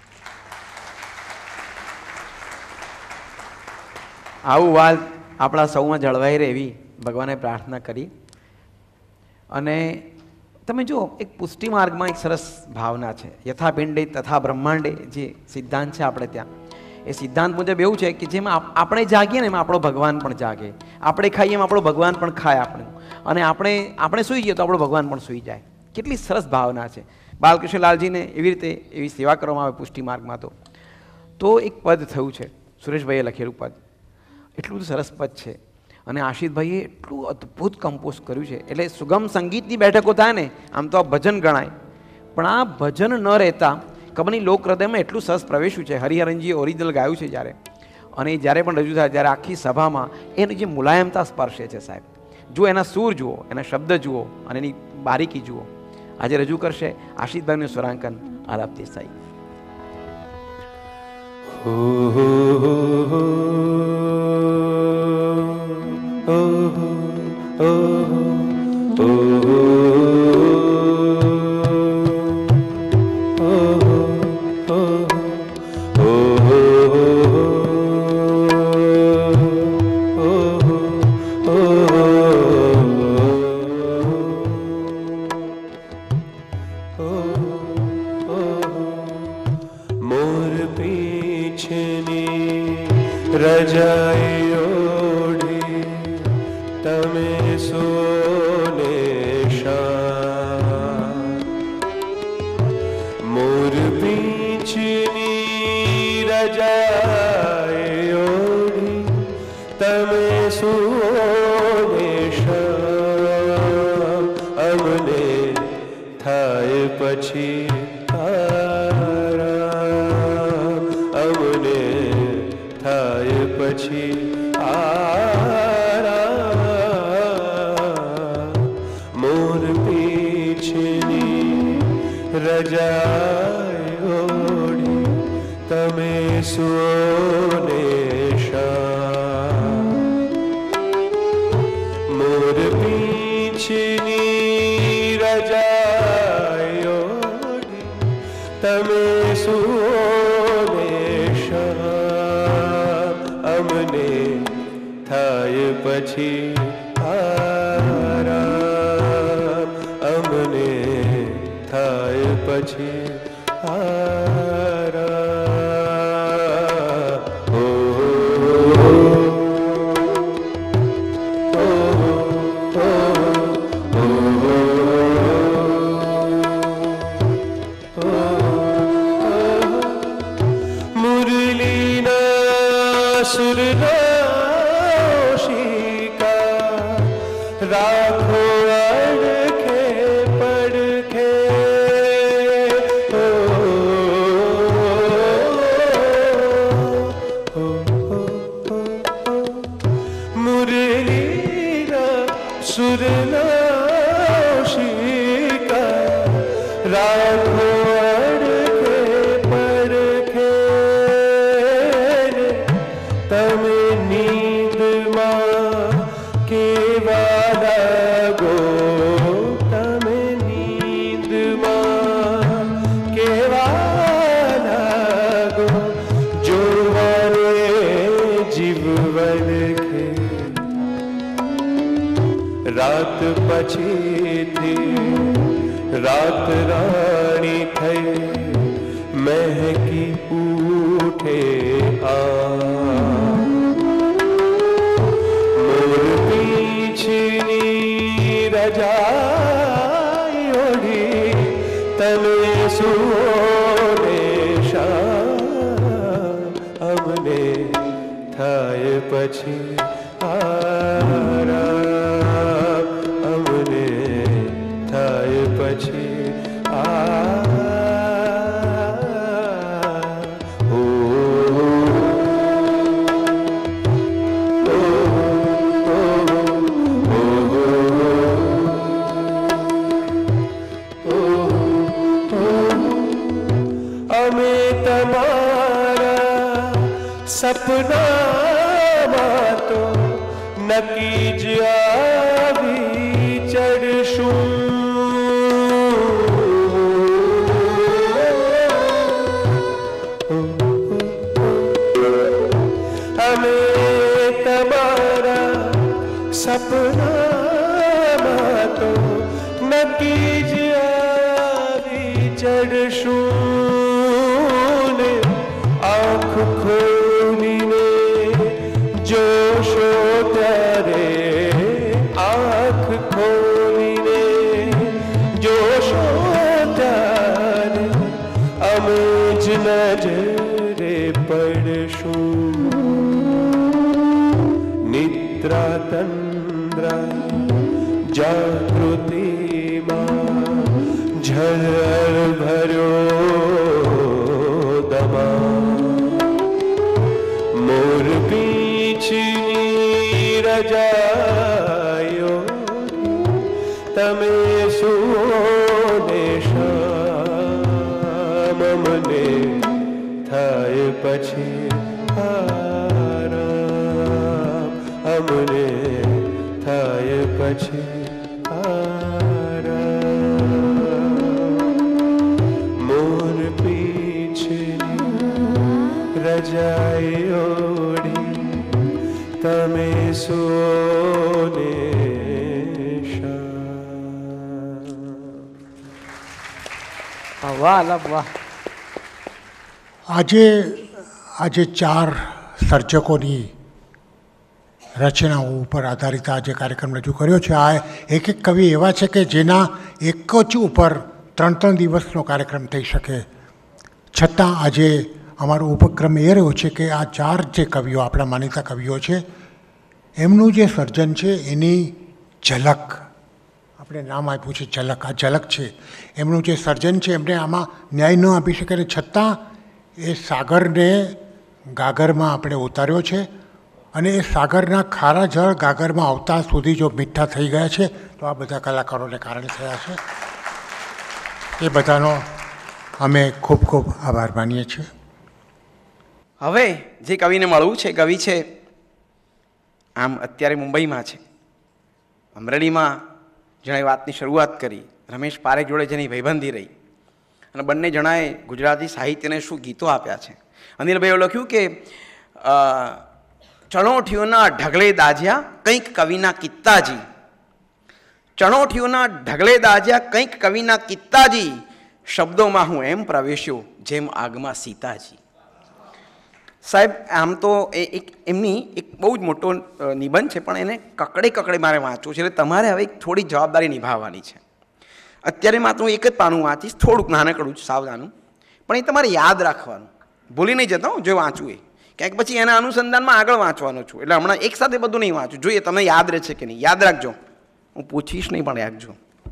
આવું વાલ આપણા સૌમાં જળવાઈ રહે એવી ભગવાને પ્રાર્થના કરી. અને તમે જુઓ, એક પુષ્ટિ માર્ગમાં એક સરસ ભાવના છે, યથા પિંડે તથા બ્રહ્માંડે, જે સિદ્ધાંત છે આપણે ત્યાં. એ સિદ્ધાંત મુજબ એવું છે કે જેમાં આપણે જાગીએ ને એમાં આપણો ભગવાન પણ જાગે, આપણે ખાઈએ એમાં આપણો ભગવાન પણ ખાય આપણું, અને આપણે સૂઈ જઈએ તો આપણો ભગવાન પણ સૂઈ જાય. કેટલી સરસ ભાવના છે. બાલકૃષ્ણલાલજીને એવી રીતે એવી સેવા કરવામાં આવે પુષ્ટિ માર્ગમાં. તો એક પદ થયું છે, સુરેશભાઈએ લખેલું પદ, એટલું સરસ પદ છે. અને આશિષભાઈએ એટલું અદ્ભુત કમ્પોઝ કર્યું છે. એટલે સુગમ સંગીતની બેઠકો થાય ને, આમ તો આ ભજન ગણાય, પણ આ ભજન ન રહેતા ખબરની લોક હૃદયમાં એટલું સરસ પ્રવેશ્યું છે. હરિહરનજીએ ઓરિજિનલ ગાયું છે જ્યારે, અને એ જ્યારે પણ રજૂ થાય ત્યારે આખી સભામાં એની જે મુલાયમતા સ્પર્શે છે સાહેબ. જુઓ, એના સૂર જુઓ, એના શબ્દ જુઓ, અને એની બારીકી જુઓ. આજે રજૂ કરશે આશિષભાઈનું સ્વરાંકન આલાપ દેસાઈ. અમે તમારા સપનામાં તો નક્કી જ આવી ચડશું. અમે તમારા સપનામાં તો નક્કી જ આવી ચડશું ને આંખ ખોલીને જોશો ત્યારે આંખ ખોલીને જોશો ત્યારે અમે જ નજરે પડશું. નિદ્રા તંદ્રા જાગૃતિમાં ઝર ભર્યો દમા મોર પીંછની રજાયો તમે સુને શામ મને થાય પછી આરામ અમને થાય પછી મોર પીછની રજાઈ ઓઢી તમે સોને વાહ અલા વાહ. આજે 4 સર્જકોની રચનાઓ ઉપર આધારિત આ જે કાર્યક્રમ રજૂ કર્યો છે. આ એક કવિ એવા છે કે જેના એક જ ઉપર 3 દિવસનો કાર્યક્રમ થઈ શકે. છતાં આજે અમારો ઉપક્રમ એ રહ્યો છે કે આ 4 જે કવિઓ આપણા માનીતા કવિઓ છે એમનું જે સર્જન છે એની ઝલક, આપણે નામ આપ્યું છે ઝલક, આ ઝલક છે એમનું જે સર્જન છે. એમને આમાં ન્યાય ન આપી શકે ને છતાં એ સાગરને ગાગરમાં આપણે ઉતાર્યો છે અને એ સાગરના ખારા જળ ગાગરમાં આવતા સુધી જો મીઠા થઈ ગયા છે તો આ બધા કલાકારોને કારણે થયા છે. એ બધાનો અમે ખૂબ ખૂબ આભાર માનીએ છીએ. હવે જે કવિને મળવું છે, કવિ છે આમ અત્યારે મુંબઈમાં છે. અમરેલીમાં જેણે વાતની શરૂઆત કરી, રમેશ પારેખ જોડે જેની ભાઈબંધી રહી અને બંને જણાએ ગુજરાતી સાહિત્યને શું ગીતો આપ્યા છે. અનિલભાઈએ લખ્યું કે ચણોઠીઓના ઢગલે દાજ્યા કંઈક કવિના કિત્તાજી, ચણોઠીઓના ઢગલે દાજ્યા કંઈક કવિના કિત્તાજી, શબ્દોમાં હું એમ પ્રવેશ્યો જેમ આગમાં સીતાજી. સાહેબ આમ તો એમની એક બહુ જ મોટો નિબંધ છે પણ એને કકડે મારે વાંચવું છે, એટલે તમારે હવે થોડી જવાબદારી નિભાવવાની છે. અત્યારે માત્ર હું એક જ પાનું વાંચીશ, થોડુંક નાનકડું જ સાવધાનું, પણ એ તમારે યાદ રાખવાનું, ભૂલી નહીં જતા હું જો વાંચું એ, ક્યાંક પછી એના અનુસંધાનમાં આગળ વાંચવાનું છું. એટલે હમણાં એક સાથે બધું નહીં વાંચું, જોઈએ તમને યાદ રહે છે કે નહીં. યાદ રાખજો, હું પૂછીશ નહીં પણ રાખજો.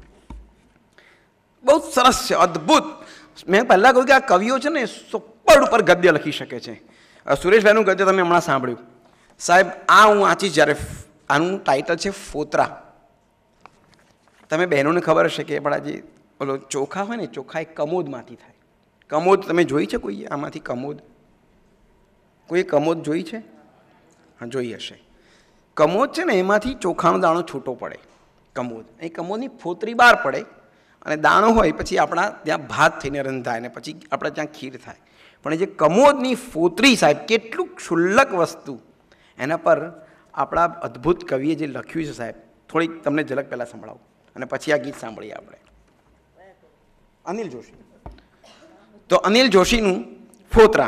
બહુ સરસ છે, અદ્ભુત. મેં પહેલાં કહ્યું કે આ કવિઓ છે ને સુપર ઉપર ગદ્ય લખી શકે છે. સુરેશભાઈનું ગદ્ય તમે હમણાં સાંભળ્યું. સાહેબ આ હું વાંચીશ જ્યારે, આનું ટાઇટલ છે ફોતરા. તમે બહેનોને ખબર હશે કે આપણા જે ઓલો ચોખા હોય ને, ચોખા એ કમોદમાંથી થાય. કમોદ તમે જોઈ છે કોઈ આમાંથી કમોદ? કોઈ કમોદ જોઈ છે? હા જોઈ હશે. કમોદ છે ને એમાંથી ચોખાનો દાણો છૂટો પડે. કમોદ એ કમોદની ફોતરી બહાર પડે અને દાણો હોય પછી આપણા ત્યાં ભાત થઈને રંધાય ને પછી આપણે ત્યાં ખીર થાય. પણ એ જે કમોદની ફોતરી સાહેબ કેટલું ક્ષુલ્લક વસ્તુ, એના પર આપણા અદ્ભુત કવિએ જે લખ્યું છે સાહેબ, થોડીક તમને ઝલક પહેલાં સંભળાવું અને પછી આ ગીત સાંભળીએ આપણે. અનિલ જોશી. તો અનિલ જોશીનું ફોતરા.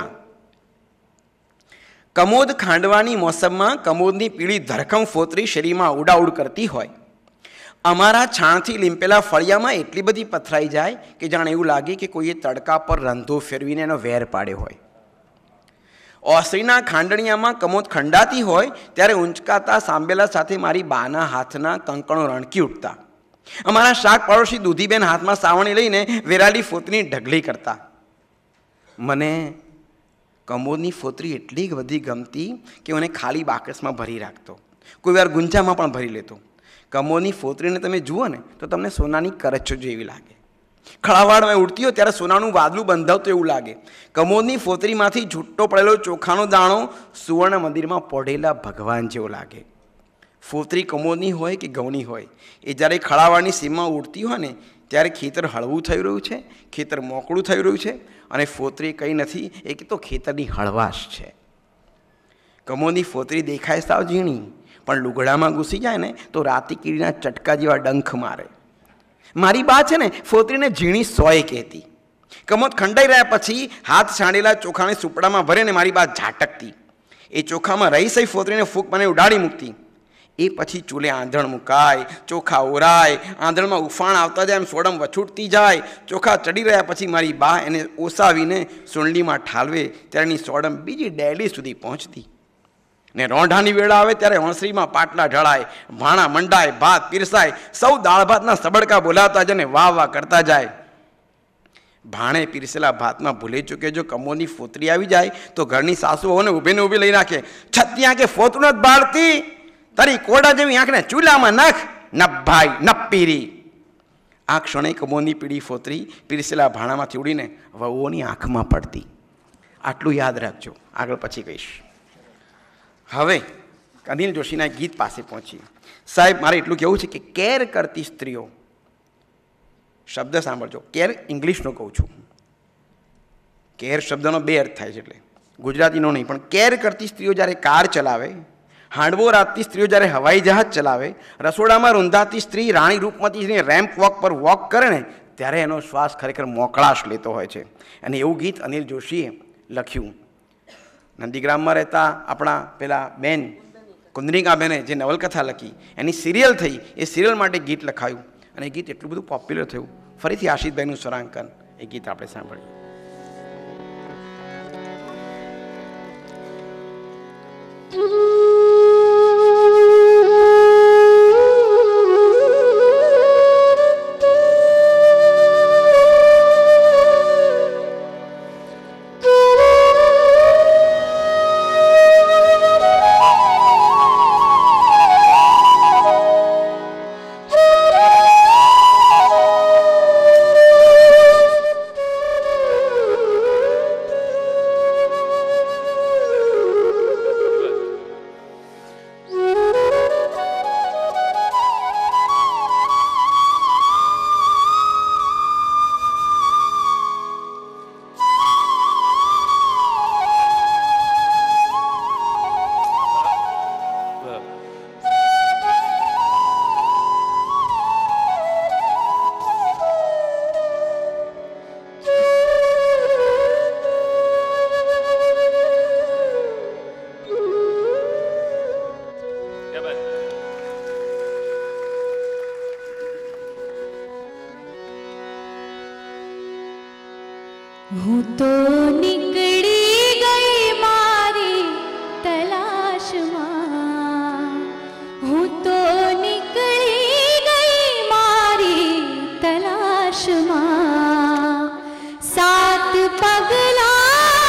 કમોદ ખાંડવાની મોસમમાં કમોદની પીળી ધરખમ ફોતરી શેરીમાં ઉડાઉડ કરતી હોય. અમારા છાણથી લીંપેલા ફળિયામાં એટલી બધી પથરાઈ જાય કે જાણે એવું લાગે કે કોઈએ તડકા પર રંધો ફેરવીને એનો વેર પાડ્યો હોય. ઓસરીના ખાંડણિયામાં કમોદ ખંડાતી હોય ત્યારે ઊંચકાતા સાંભેલા સાથે મારી બાના હાથના કંકણો રણકી ઉઠતા. અમારા શાક પડોશી દૂધીબેન હાથમાં સાવણી લઈને વેરાલી ફોતરી ઢગલી કરતા. મને કમોદની ફોતરી એટલી બધી ગમતી કે મને ખાલી બાકસમાં ભરી રાખતો, કોઈ વાર ગુંજામાં પણ ભરી લેતો. કમોદની ફોતરીને તમે જુઓ ને તો તમને સોનાની કરચો જેવી લાગે. ખળાવાળમાં ઉડતી હોય ત્યારે સોનાનું વાદળું બંધાવતું એવું લાગે. કમોદની ફોતરીમાંથી છૂટો પડેલો ચોખાનો દાણો સુવર્ણ મંદિરમાં પોઢેલા ભગવાન જેવો લાગે. ફોતરી કમોદની હોય કે ઘઉંની હોય, એ જ્યારે ખળાવાળની સીમમાં ઉડતી હોય ને ત્યારે ખેતર હળવું થઈ રહ્યું છે, ખેતર મોકળું થઈ રહ્યું છે, અને ફોતરી કંઈ નથી, એ તો ખેતરની હળવાશ છે. કમોદની ફોતરી દેખાય સાવ ઝીણી, પણ લુગડામાં ઘૂસી જાય ને તો રાતી કીડીના ચટકા જેવા ડંખ મારે. મારી બા છે ને ફોતરીને ઝીણી સોય કહેતી. કમોદ ખંડાઈ રહ્યા પછી હાથ છાંડેલા ચોખાને સુપડામાં ભરે ને મારી બા ઝાટકતી. એ ચોખામાં રહી સહી ફોતરીને ફૂંક મને ઉડાડી મૂકતી. એ પછી ચૂલે આંધણ મુકાય, ચોખા ઓરાય, આંધણમાં ઉફાણ આવતા જાય એમ સોડમ વછૂટતી જાય. ચોખા ચડી રહ્યા પછી મારી બા એને ઓસાવીને સુંડલીમાં ઠાલવે ત્યારે એની સોડમ બીજી ડેલી સુધી પહોંચતી. ને રોંઢાની વેળા આવે ત્યારે હોંસરીમાં પાટલા ઢળાય, ભાણા મંડાય, ભાત પીરસાય, સૌ દાળ ભાતના સબડકા બોલાવતા જાય ને વાહ વાહ કરતા જાય. ભાણે પીરસેલા ભાતમાં ભૂલે ચૂકે જો કમોદની ફોતરી આવી જાય તો ઘરની સાસુઓને ઊભી ને ઊભી લઈ નાખે. છત્યા કે ફોતરું જ બાળતી, તારી કોડા જેવી આંખને ચૂલામાં નાખ, નભાઈ નપીરી. આ ક્ષણે કમોદની પીળી ફોતરી પીરસેલા ભાણામાંથી ઉડીને વહુઓની આંખમાં પડતી. આટલું યાદ રાખજો, આગળ પછી કહીશ. હવે અનિલ જોશીના ગીત પાસે પહોંચીએ. સાહેબ, મારે એટલું કહેવું છે કે કેર કરતી સ્ત્રીઓ, શબ્દ સાંભળજો, કેર ઇંગ્લિશનો કહું છું. કેર શબ્દનો બે અર્થ થાય છે, એટલે ગુજરાતીનો નહીં, પણ કેર કરતી સ્ત્રીઓ જ્યારે કાર ચલાવે, હાંડવો રાતતી સ્ત્રીઓ જ્યારે હવાઈ જહાજ ચલાવે, રસોડામાં રૂંધાતી સ્ત્રી રાણી રૂપમતી રેમ્પ વોક પર વોક કરે ને ત્યારે એનો શ્વાસ ખરેખર મોકળાશ લેતો હોય છે. અને એવું ગીત અનિલ જોશીએ લખ્યું. નંદીગ્રામમાં રહેતા આપણા પેલા બેન કુંદનિકાબેને જે નવલકથા લખી એની સિરિયલ થઈ, એ સિરિયલ માટે ગીત લખાયું અને એ ગીત એટલું બધું પોપ્યુલર થયું. ફરીથી આશિષભાઈનું સ્વરાંકન એ ગીત આપણે સાંભળીએ. હું તો નીકળી ગઈ મારી તલાશમાં, હું તો નીકળી ગઈ મારી તલાશમાં. સાત પગલા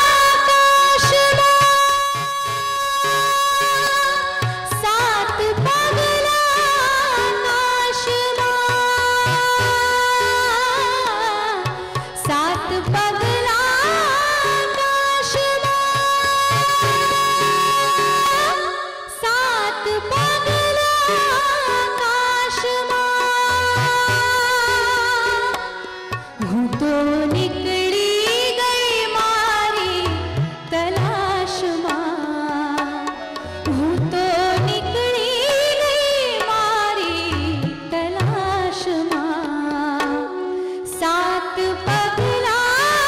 આકાશમાં, સાત પગલા આકાશમાં, સાત પગલા સાત પગલા આકાશમાં. હું તો નીકળી ગઈ મારી તલાશમાં, હું તો નીકળી ગઈ મારી તલાશમાં. સાત પગલા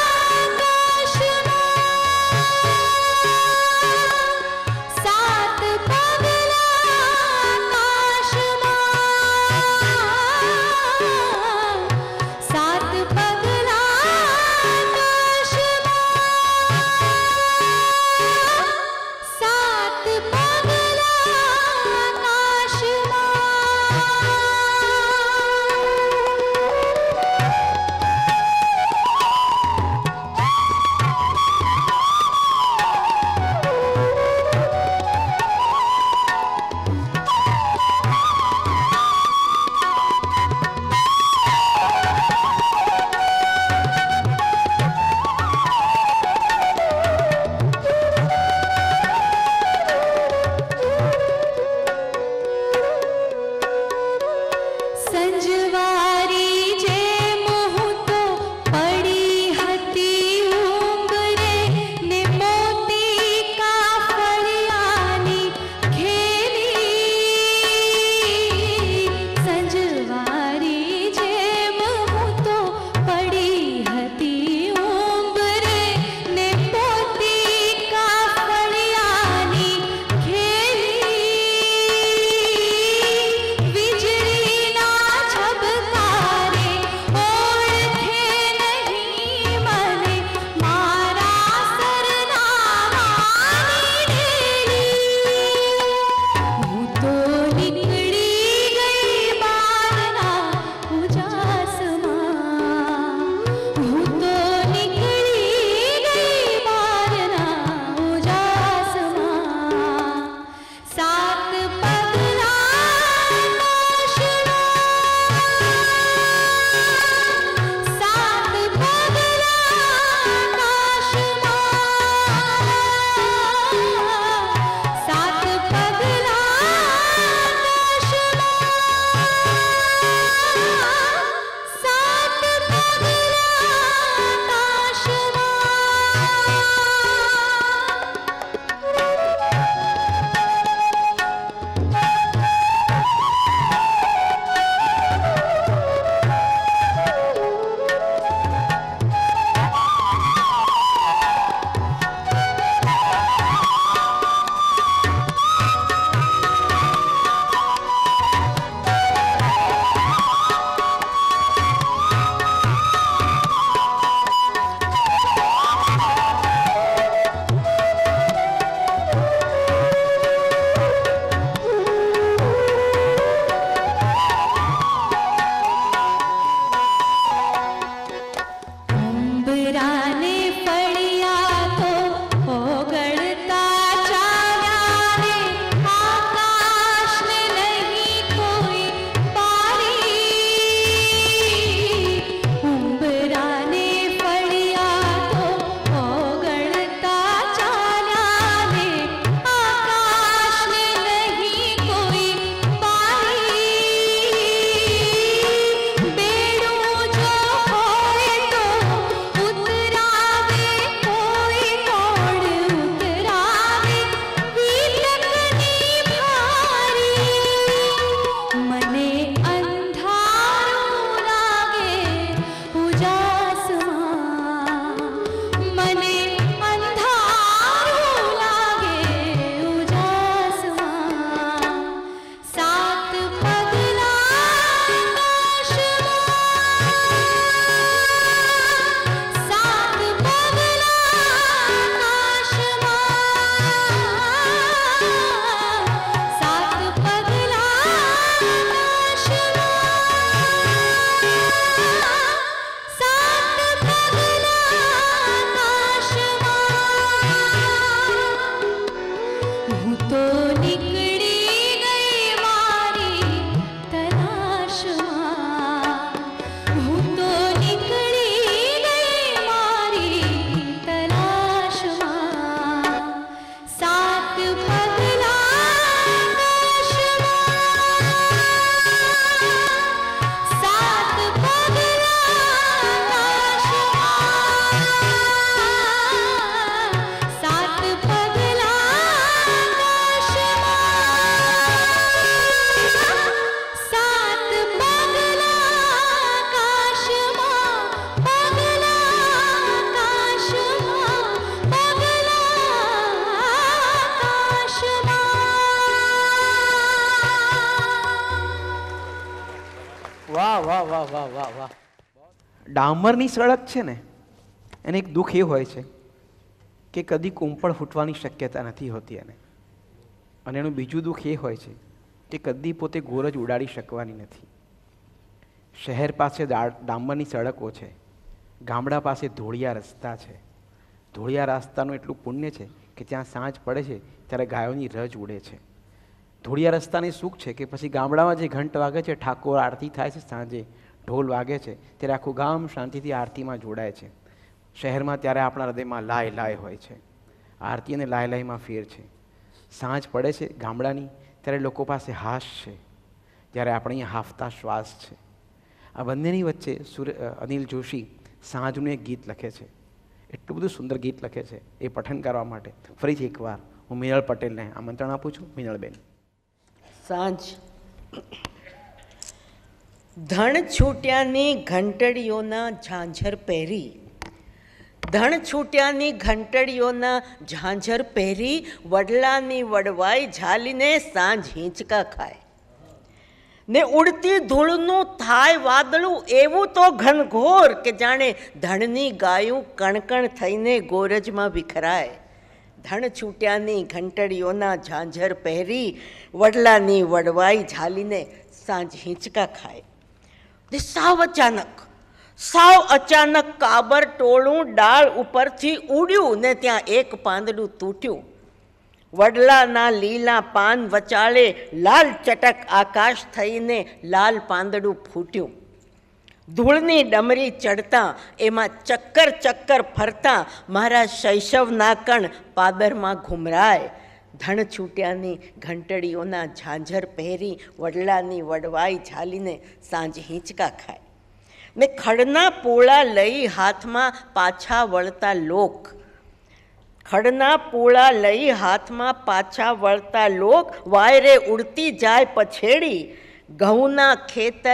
આકાશમાં, સાત પગલા આકાશમાં, સાત પગલા ઉંબરાને ફળિયા તો ઓગળતા ચાલ્યા રે, આકાશને નહીં કોઈ પારી. ઉંબરાને ફળિયા તો ઓગળતા ચાલ્યા રે, આકાશને નહીં કોઈ પારી. બેડું જો હોય તો ઉતરાવે કોઈ કોણ ઉતરાવે, વિલકની ભારી. મને અંધારું લાગે ઉજાસમાં, મને અંધારું લાગે ઉજાસમાં. સાત પગલાં આકાશમાં, સાત પગલાં આકાશમાં, સાત પગલાં આકાશમાં, સાત પગલાં આકાશમાં. હું તો નીકળી ગઈ મારી તલાશમાં, હું તો નીકળી ગઈ મારી તલાશમાં. સાત પગલાં આકાશમાં, સાત પગલાં આકાશમાં, સાત પગલાં આકાશમાં, સાત પગલાં આકાશમાં, પગલાં આકાશમાં, પગલાં આકાશમાં. વાહ વાહ વાહ વાહ વાહ વાહ. ડામરની સડક છે ને, એને એક દુઃખ એ હોય છે કે કદી કુંપળ ફૂટવાની શક્યતા નથી હોતી એને. અને એનું બીજું દુઃખ એ હોય છે કે કદી પોતે ગોરજ ઉડાડી શકવાની નથી. શહેર પાસે ડામરની સડકો છે, ગામડા પાસે ધોળિયા રસ્તા છે. ધોળિયા રસ્તાનું એટલું પુણ્ય છે કે ત્યાં સાંજ પડે છે ત્યારે ગાયોની રજ ઉડે છે. ધોળિયા રસ્તાની સુખ છે કે પછી ગામડામાં જે ઘંટ વાગે છે, ઠાકોર આરતી થાય છે, સાંજે ઢોલ વાગે છે, ત્યારે આખું ગામ શાંતિથી આરતીમાં જોડાય છે. શહેરમાં ત્યારે આપણા હૃદયમાં લાય લાય હોય છે. આરતી અને લાય લાયમાં ફેર છે. સાંજ પડે છે ગામડાની ત્યારે લોકો પાસે હાશ છે, જ્યારે આપણે અહીંયા હાફતા શ્વાસ છે. આ બંનેની વચ્ચે અનિલ જોશી સાંજનું એક ગીત લખે છે. એટલું બધું સુંદર ગીત લખે છે. એ પઠન કરવા માટે ફરીથી એકવાર હું મિનળ પટેલને આમંત્રણ આપું છું. મિનળબેન. સાંજ. ધણ છૂટ્યાની ઘંટડીઓના ઝાંઝર પહેરી, ધણ છૂટ્યાની ઘંટડીઓના ઝાંઝર પહેરી, વડલાની વડવાઈ ઝાલીને સાંજ હિંચકા ખાય ને ઉડતી ધૂળનું થાય વાદળું એવું તો ઘનઘોર કે જાણે ધણની ગાયું કણકણ થઈને ગોરજમાં વિખરાય. ધણ છૂટ્યાની ઘંટડીઓના ઝાંઝર પહેરી, વડલાની વડવાઈ ઝાલીને સાંજ હિંચકા ખાય. ને સાવ અચાનક કાબર ટોળું ડાળ ઉપરથી ઉડ્યું ને ત્યાં એક પાંદડું તૂટ્યું. વડલાના લીલા પાન વચાળે લાલ ચટક આકાશ થઈને લાલ પાંદડું ફૂટ્યું. ધૂળની ડમરી ચડતા એમાં ચક્કર ચક્કર ફરતા મારા શૈશવના કણ પાદરમાં ઘુમરાય. ધણ છૂટ્યાની ઘંટડીઓના ઝાંઝર પહેરી, વડલાની વડવાઈ ઝાલીને સાંજ હિંચકા ખાય. ને ખડના પોળા લઈ હાથમાં પાછા વળતા લોક, ખડના પોળા લઈ હાથમાં પાછા વળતા લોક, વાયરે ઉડતી જાય પછેડી. ઘઉંના ખેતર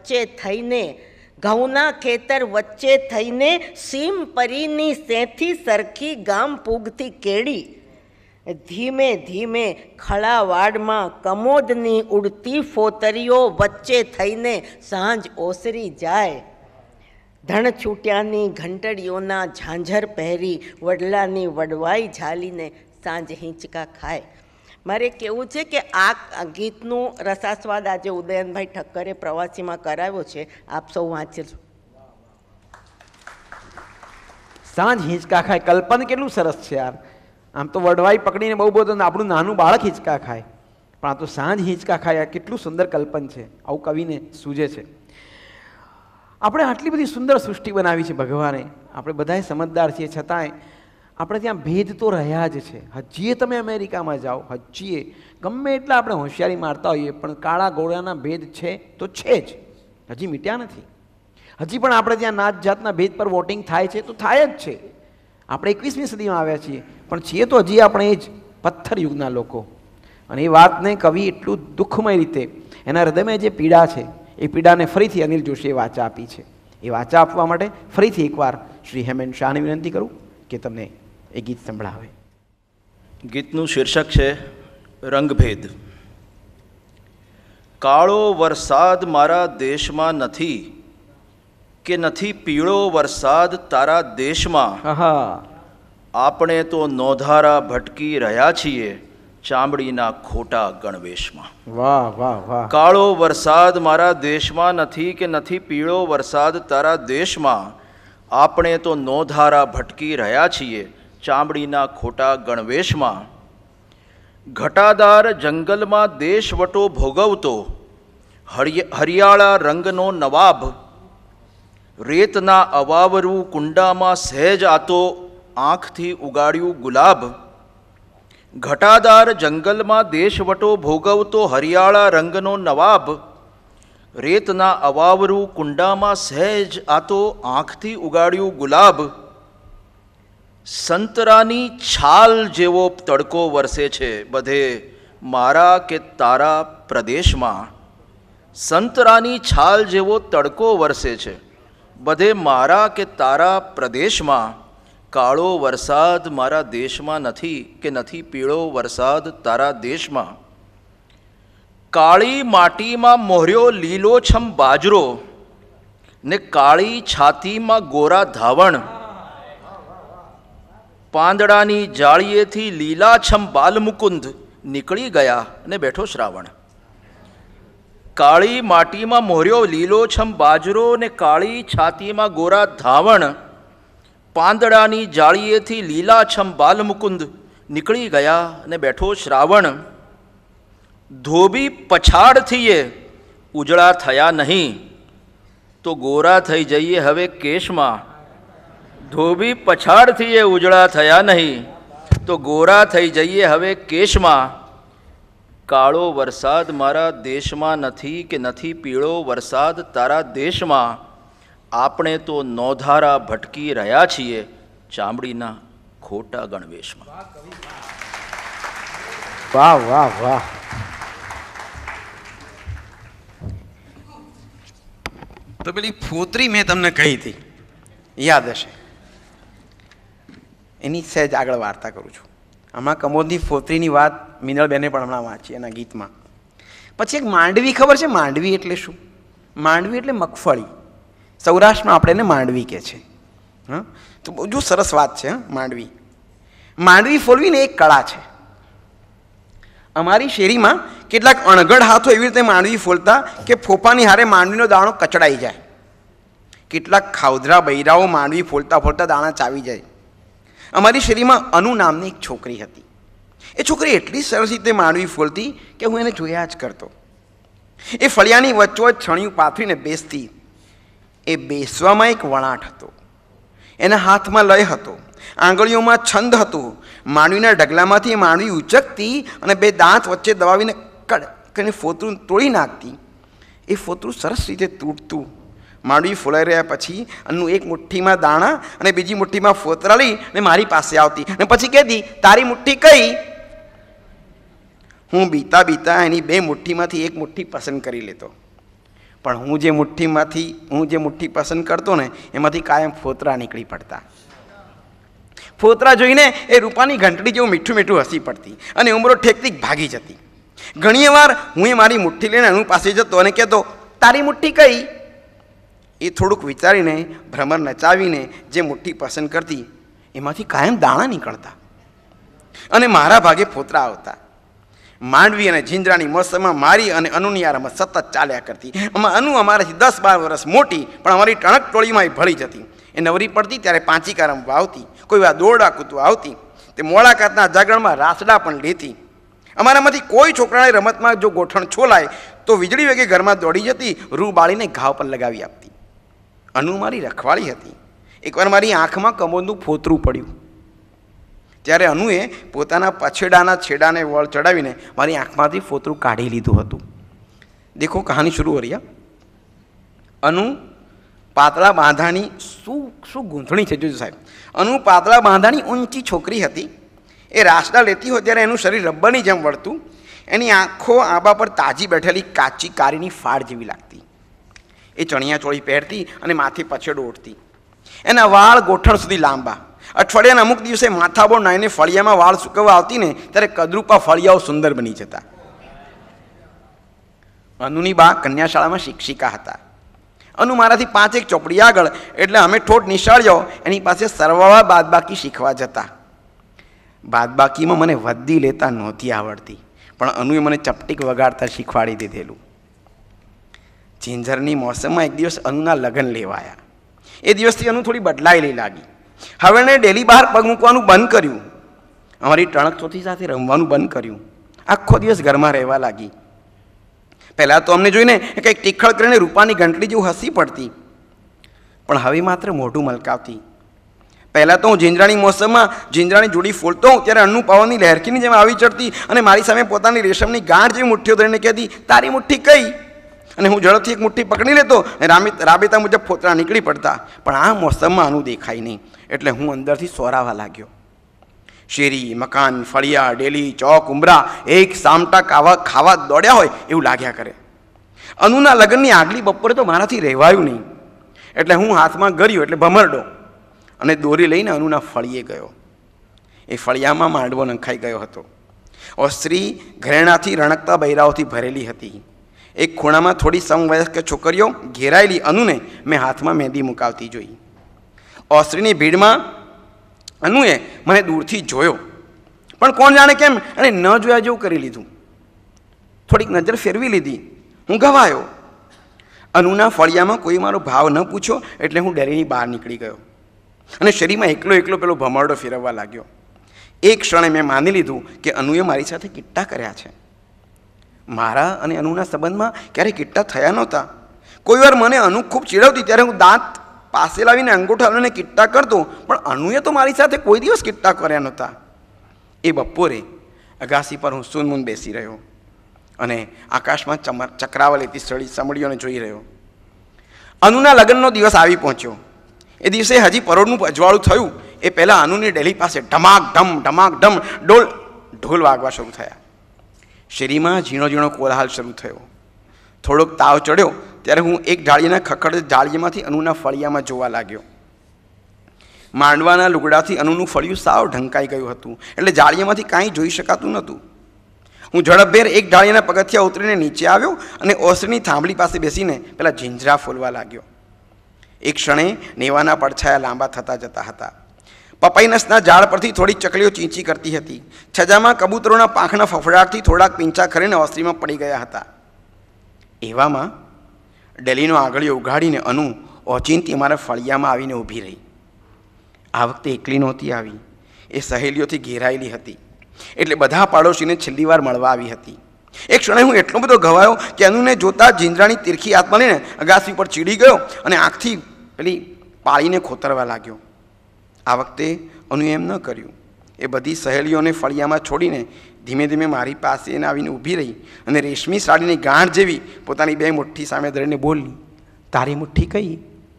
વચ્ચે થઈને સીમ પરીની સેથી સરખી ગામ પૂગતી કેડી. ધીમે ધીમે ખળાવાડમાં કમોદની ઉડતી ફોતરીઓ વચ્ચે થઈને સાંજ ઓસરી જાય. ધણ છૂટ્યાની ઘંટડીઓના ઝાંઝર પહેરી, વડલાની વડવાઈ ઝાલીને સાંજ હિંચકા ખાય. મારે કહેવું છે કે આ ગીતનું રસાસ્વાદ આજે ઉદયનભાઈ ઠક્કરે પ્રવાસીમાં કરાવ્યો છે. આપ સૌ વાંચજો. સાંજ હિંચકા ખાય. કલ્પન કેટલું સરસ છે યાર. આમ તો વડવાઈ પકડીને બહુ બધું આપણું નાનું બાળક હિંચકા ખાય, પણ આ તો સાંજ હિંચકા ખાય. કેટલું સુંદર કલ્પન છે, આવું કવિને સૂજે છે. આપણે આટલી બધી સુંદર સૃષ્ટિ બનાવી છે ભગવાને, આપણે બધાએ સમજદાર છીએ, છતાંય આપણે ત્યાં ભેદ તો રહ્યા જ છે. હજીએ તમે અમેરિકામાં જાઓ, હજીએ ગમે એટલા આપણે હોશિયારી મારતા હોઈએ, પણ કાળા ગોળાના ભેદ છે તો છે જ, હજી મીટ્યા નથી. હજી પણ આપણે ત્યાં નાત જાતના ભેદ પર વોટિંગ થાય છે તો થાય જ છે. આપણે 21મી સદીમાં આવ્યા છીએ, પણ છીએ તો હજી આપણે એ જ પથ્થર યુગના લોકો. અને એ વાતને કવિ એટલું દુઃખમય રીતે એના હૃદયમાં જે પીડા છે એ પીડાને ફરીથી અનિલ જોશીએ વાચા આપી છે. એ વાચા આપવા માટે ફરીથી એકવાર શ્રી હેમેન શાહને વિનંતી કરું કે તમને એ ગીત સંભળાવે. ગીતનું શીર્ષક છે રંગભેદ. કાળો વરસાદ મારા દેશમાં નથી કે નથી પીળો વરસાદ તારા દેશમાં. આપણે તો નોધારા ભટકી રહ્યા છીએ ચામડીના ખોટા ગણવેશમાં. વાહ વાહ વાહ. કાળો વરસાદ મારા દેશમાં નથી કે નથી પીળો વરસાદ તારા દેશમાં. આપણે તો નોધારા ભટકી રહ્યા છીએ ચામડીના ખોટા ગણવેશમાં. ઘટાદાર જંગલમાં દેશવટો ભોગવતો હરિયાળા રંગનો નવાબ, રેતના અવાવરું કુંડામાં સહેજ આતો આંખથી ઉગાડ્યું ગુલાબ. ઘટાદાર જંગલમાં દેશવટો ભોગવતો હરિયાળા રંગનો નવાબ, રેતના અવાવરું કુંડામાં સહેજ આતો આંખથી ઉગાડ્યું ગુલાબ. સંતરાની છાલ જેવો તડકો વરસે છે બધે મારા કે તારા પ્રદેશમાં. સંતરાની છાલ જેવો તડકો વરસે છે બધે મારા કે તારા પ્રદેશમાં. કાળો વરસાદ મારા દેશમાં નથી કે નથી પીળો વરસાદ તારા દેશમાં. કાળી માટીમાં મોહર્યો લીલોછમ બાજરો ને કાળી છાતીમાં ગોરા ધાવણ. પાંદડાની જાળીએથી લીલાછમ બાલમુકુંદ નીકળી ગયા અને બેઠો શ્રાવણ. કાળી માટીમાં મોહર્યો લીલોછમ બાજરો ને કાળી છાતીમાં ગોરા ધાવણ. પાંદડાની જાળીએથી લીલાછમ બાલમુકુંદ નીકળી ગયા અને બેઠો શ્રાવણ. ધોબી પછાડથીએ ઉજળા થયા નહીં તો ગોરા થઈ જઈએ હવે કેશમાં. ધોબી પછાડથીએ ઉજળા થયા નહીં તો ગોરા થઈ જઈએ હવે કેશમાં. કાળો વરસાદ મારા દેશમાં નથી કે નથી પીળો વરસાદ તારા દેશમાં. આપણે તો નોધારા ભટકી રહ્યા છીએ ચામડીના ખોટા ગણવેશમાં. વાહ વાહ વાહ. તો પેલી ફોતરી મેં તમને કહી હતી, યાદ હશે, એની સહેજ આગળ વાર્તા કરું છું. હમણાં કમોદની ફોતરીની વાત મિનલબેને પણ હમણાં વાંચી એના ગીતમાં. પછી એક માંડવી, ખબર છે માંડવી એટલે શું? માંડવી એટલે મગફળી. સૌરાષ્ટ્રમાં આપણે એને માંડવી કહે છે. હા, તો બહુ સરસ વાત છે. માંડવી, માંડવી ફોલવીને એક કળા છે. અમારી શેરીમાં કેટલાક અણઘડ હાથો એવી રીતે માંડવી ફોલતા કે ફોફાની હારે માંડવીનો દાણો કચડાઈ જાય. કેટલાક ખાવધરા બૈરાઓ માંડવી ફોલતા ફોલતા દાણા ચાવી જાય. અમારી શેરીમાં અનુ નામની એક છોકરી હતી. એ છોકરી એટલી સરસ રીતે માંડવી ફોલતી કે હું એને જોયા જ કરતો. એ ફળિયાની વચ્ચોવચ છણિયું પાથરીને બેસતી. એ બેસવામાં એક વણાટ હતો, એના હાથમાં લય હતો, આંગળીઓમાં છંદ હતું. માંડવીના ઢગલામાંથી એ માંડવી ઉચકતી અને બે દાંત વચ્ચે દબાવીને કડ કરીને ફોતરું તોડી નાખતી. એ ફોતરું સરસ રીતે તૂટતું. માંડવી ફોલાઈ રહ્યા પછી અન્નું એક મુઠ્ઠીમાં દાણા અને બીજી મુઠ્ઠીમાં ફોતરા લઈ ને મારી પાસે આવતી અને પછી કહેતી, તારી મુઠ્ઠી કઈ? હું બીતા બીતા એની બે મુઠ્ઠીમાંથી એક મુઠ્ઠી પસંદ કરી લેતો. પણ હું જે મુઠ્ઠી પસંદ કરતો ને એમાંથી કાયમ ફોતરા નીકળી પડતા. ફોતરા જોઈને એ રૂપાની ઘંટડી જેવું મીઠું મીઠું હસી પડતી અને ઉમરો ઠેકતી ભાગી જતી. ઘણી વાર હું એ મારી મુઠ્ઠી લઈને એનું પાસે જતો અને કહેતો, તારી મુઠ્ઠી કઈ? એ થોડુંક વિચારીને ભ્રમર નચાવીને જે મુઠ્ઠી પસંદ કરતી એમાંથી કાયમ દાણા નીકળતા અને મારા ભાગે ફોતરા આવતા. માંડવી અને ઝીંઝરાની મોસમમાં મારી અને અનુની આ રમત સતત ચાલ્યા કરતી. આમાં અનુ અમારાથી 10-12 વર્ષ મોટી, પણ અમારી ટણક ટોળીમાં એ ભળી જતી. એ નવરી પડતી ત્યારે પાંચિકા રમવા આવતી, કોઈ વાર દોરડા કૂદવા આવતી, તે મોળાકાતના જાગરણમાં રાસડા પણ લેતી. અમારામાંથી કોઈ છોકરાને રમતમાં જો ગોઠણ છોલાય તો વીજળી વેગે ઘરમાં દોડી જતી, રૂ બાળીને ઘાવ પર લગાવી આપતી. અનુ મારી રખવાળી હતી. એકવાર મારી આંખમાં કમોદનું ફોતરું પડ્યું ત્યારે અનુએ પોતાના પછેડાના છેડાને વળ ચડાવીને મારી આંખમાંથી ફોતરું કાઢી લીધું હતું. દેખો કહાની શરૂ કરી. અનુ પાતળા બાંધાણી, શું ગૂંથણી છે જોજો સાહેબ. અનુ પાતળા બાંધાણી ઊંચી છોકરી હતી. એ રાસડા લેતી હોય ત્યારે એનું શરીર રબરની જેમ વળતું. એની આંખો આંબા પર તાજી બેઠેલી કાચી કારીની ફાડ જેવી લાગતી. એ ચણિયા ચોળી પહેરતી અને માથે પછેડો ઓઢતી. એના વાળ ગોઠણ સુધી લાંબા. અઠવાડિયાના અમુક દિવસે માથાબોળ નાઈને ફળિયામાં વાળ સૂકવવા આવતી ને ત્યારે કદરૂપા ફળિયાઓ સુંદર બની જતા. અનુની બા કન્યાશાળામાં શિક્ષિકા હતા. અનુ મારાથી 5 ચોપડી આગળ, એટલે અમે ઠોઠ નિશાળીઓ એની પાસે સરવાળા બાદબાકી શીખવા જતા. બાદબાકીમાં મને વદ્દી લેતા નહોતી આવડતી, પણ અનુએ મને ચપટીક વગાડતા શીખવાડી દીધેલું. ઝીંઝરની મોસમમાં એક દિવસ અનુના લગ્ન લેવાયા. એ દિવસથી અનુ થોડી બદલાયેલી લાગી. હવે એણે ડેલી બહાર પગ મૂકવાનું બંધ કર્યું. અમારી ટણક ચોથી સાથે રમવાનું બંધ કર્યું. આખો દિવસ ઘરમાં રહેવા લાગી. પહેલાં તો અમને જોઈને કંઈક ટીખળ કરીને રૂપાની ગંટલી જેવું હસી પડતી, પણ હવે માત્ર મોઢું મલકાવતી. પહેલાં તો હું ઝીંઝરાની મોસમમાં ઝીંઝરાની જોડી ફોલતો હોઉં ત્યારે અન્નુ પવનની લહેરકીની જેમ આવી ચડતી અને મારી સામે પોતાની રેશમની ગાંઠ જેવી મુઠ્ઠીઓ ધરીને કહેતી, તારી મુઠ્ઠી કઈ? અને હું ઝડપથી એક મુઠ્ઠી પકડી લેતો અને રાબેતા મુજબ ફોતરા નીકળી પડતા. પણ આ મોસમમાં આનું દેખાય નહીં, એટલે હું અંદરથી સોરાવા લાગ્યો. શેરી, મકાન, ફળિયા, ડેલી, ચોક, ઉંબરા એક સામટા ખાવા દોડ્યા હોય એવું લાગ્યા કરે. અનુના લગ્નની આગલી બપોરે તો મારાથી રહેવાયું નહીં, એટલે હું હાથમાં ગર્યો એટલે ભમરડો અને દોરી લઈને અનુના ફળિયે ગયો. એ ફળિયામાં માંડવો નંખાઈ ગયો હતો. ઓસ્ત્રી ઘરેણાથી રણકતા બૈરાઓથી ભરેલી હતી. એક ખૂણામાં થોડી સમવયસ્ક છોકરીઓ ઘેરાયેલી અનુને મેં હાથમાં મહેંદી મુકાવતી જોઈ. ઓસ્ત્રીની ભીડમાં અનુએ મને દૂરથી જોયો, પણ કોણ જાણે કેમ એણે ન જોયા જેવું કરી લીધું. થોડીક નજર ફેરવી લીધી. હું ગવાયો. અનુના ફળિયામાં કોઈ મારો ભાવ ન પૂછ્યો, એટલે હું ડેરીની બહાર નીકળી ગયો અને શેરીમાં એકલો પેલો ભમરડો ફેરવવા લાગ્યો. એક ક્ષણે મેં માની લીધું કે અનુએ મારી સાથે કિટ્ટા કર્યા છે. મારા અને અનુના સંબંધમાં ક્યારેય કિટ્ટા થયા નહોતા. કોઈ વાર મને અનુ ખૂબ ચીડવતી ત્યારે હું દાંત પાસે લાવીને અંગૂઠા હલાવીને કિટ્ટા કરતો, પણ અનુએ તો મારી સાથે કોઈ દિવસ કિટ્ટા કર્યા નહોતા. એ બપોરે અગાસી પર હું સૂનમૂન બેસી રહ્યો અને આકાશમાં ચક્રાવા લેતી સમડીઓને જોઈ રહ્યો. અનુના લગ્નનો દિવસ આવી પહોંચ્યો. એ દિવસે હજી પરોળનું અજવાળું થયું એ પહેલાં અનુની ડેલી પાસે ઢમાક ઢમ ઢોલ વાગવા શરૂ થયા. શેરીમાં ઝીણો કોલાહલ શરૂ થયો. થોડોક તાવ ચડ્યો ત્યારે હું એક જાળીના ખખડ જાળીમાંથી અનુના ફળિયામાં જોવા લાગ્યો. માંડવાના લુગડાથી અનુનું ફળિયું સાવ ઢંકાઈ ગયું હતું, એટલે જાળીમાંથી કાંઈ જોઈ શકાતું નહોતું. હું ઝડપભેર એક જાળીના પગથિયા ઉતરીને નીચે આવ્યો અને ઓસરીની થાંભલી પાસે બેસીને પેલા ઝીંઝરા ફોલવા લાગ્યો. એક ક્ષણે નેવાના પડછાયા લાંબા થતા જતા હતા. પપાઈનસના ઝાડ પરથી થોડીક ચકલીઓ ચીંચી કરતી હતી. છજામાં કબૂતરોના પાંખના ફફડાટથી થોડાક પીંછા ખરીને ઓસરીમાં પડી ગયા હતા. એવામાં ડેલીનો આંગળીઓ ઉઘાડીને અનુ ઓચિંતી અમારા ફળિયામાં આવીને ઊભી રહી. આ વખતે એકલી નહોતી આવી, એ સહેલીઓથી ઘેરાયેલી હતી, એટલે બધા પાડોશીને છેલ્લી વાર મળવા આવી હતી. એક ક્ષણે હું એટલો બધો ઘવાયો કે અનુને જોતા ઝીંઝરાની તીરખી હાથ મળીને અગાસી પર ચીડી ગયો અને આંખથી પેલી પાળીને ખોતરવા લાગ્યો. આ વખતે અનુએ એમ ન કર્યું. એ બધી સહેલીઓને ફળિયામાં છોડીને ધીમે ધીમે મારી પાસે આવીને ઊભી રહી અને રેશમી સાડીની ગાંઠ જેવી પોતાની બે મુઠ્ઠી સામે ધરીને બોલી, તારી મુઠ્ઠી કઈ?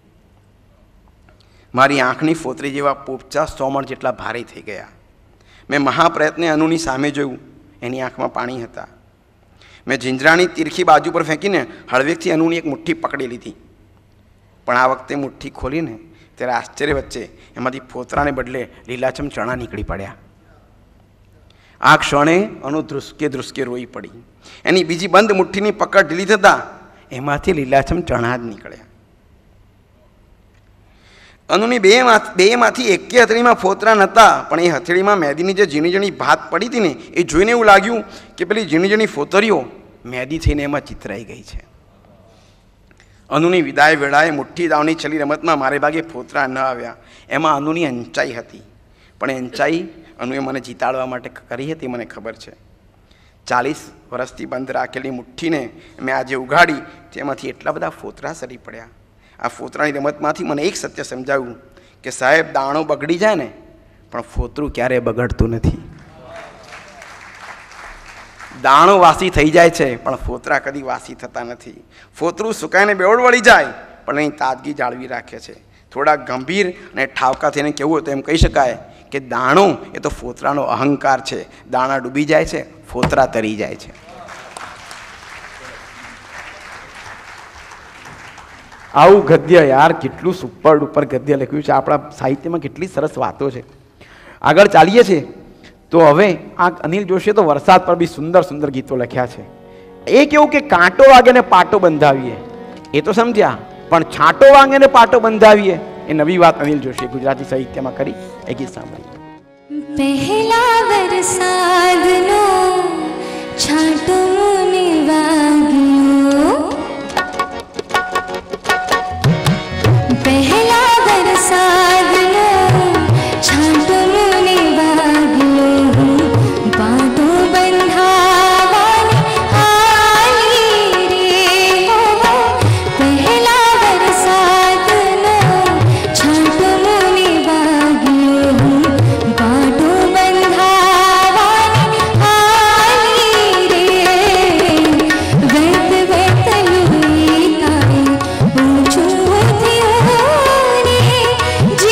મારી આંખની ફોતરી જેવા પોપચા 100 મણ જેટલા ભારે થઈ ગયા. મેં મહાપ્રયત્ને અનુની સામે જોયું. એની આંખમાં પાણી હતા. મેં ઝીંઝરાની તીરખી બાજુ પર ફેંકીને હળવેકથી અનુની એક મુઠ્ઠી પકડી લીધી. પણ આ વખતે મુઠ્ઠી ખોલીને ત્યારે આશ્ચર્ય વચ્ચે એમાંથી ફોતરાને બદલે લીલાછમ ચણા નીકળી પડ્યા. આ ક્ષણે અનુ ધ્રુસકે રોઈ પડી. એની બીજી બંધ મુઠ્ઠીની પકડ ઢીલી થતાં એમાંથી લીલાછમ ચણા જ નીકળ્યા. અનુની બેમાંથી એકે હથેળીમાં ફોતરા નહોતા, પણ એ હથેળીમાં મહેંદીની જે ઝીણી ભાત પડી હતી ને એ જોઈને એવું લાગ્યું કે પેલી ઝીણી ફોતરીઓ મહેંદી થઈને એમાં ચિતરાઈ ગઈ છે. અનુની વિદાય વેળાએ મુઠ્ઠી દાવની છેલ્લી રમતમાં મારે ભાગે ફોતરા ન આવ્યા. એમાં અનુની અંચાઈ હતી, પણ એ અંચાઈ અનુએ મને જીતાડવા માટે કરી હતી, મને ખબર છે. 40 વર્ષથી બંધ રાખેલી મુઠ્ઠીને મેં આજે ઉઘાડી, તેમાંથી એટલા બધા ફોતરા સરી પડ્યા. આ ફોતરાની રમતમાંથી મને એક સત્ય સમજાવ્યું કે સાહેબ, દાણો બગડી જાય ને, પણ ફોતરું ક્યારેય બગડતું નથી. દાણો વાસી થઈ જાય છે, પણ ફોતરા કદી વાસી થતા નથી. ફોતરું સુકાઈને બેવડ વળી જાય, પણ એની તાજગી જાળવી રાખે છે. થોડા ગંભીર અને ઠાવકા થઈને કહેવું હોય તો એમ કહી શકાય કે દાણો એ તો ફોતરાનો અહંકાર છે. દાણા ડૂબી જાય છે, ફોતરા તરી જાય છે. આવું ગદ્ય યાર, કેટલું સુપર ડુપર ગદ્ય લખ્યું છે. આપણા સાહિત્યમાં કેટલી સરસ વાતો છે. આગળ ચાલીએ છીએ તો હવે આ અનિલ જોશીએ તો વરસાદ પર બી સુંદર સુંદર ગીતો લખ્યા છે. એ કેવું કે કાંટો વાગે ને પાટો બંધાવીએ, એ તો સમજ્યા, પણ છાંટો વાગે ને પાટો બંધાવીએ એ નવી વાત અનિલ જોશીએ ગુજરાતી સાહિત્યમાં કરી. એ ગીત સાંભળીએ. પહેલા વરસાદનો છાંટો મને વાગ્યો, પહેલા વરસાદનો છાંટો મને વાગ્યો, પાટો બંધાવાની આલી રે. પહેલા વરસાદનો છાંટો મને વાગ્યો, પાટો બંધાવાની આલી રે. વેત વેતલું તારે ઊંચું થયું ને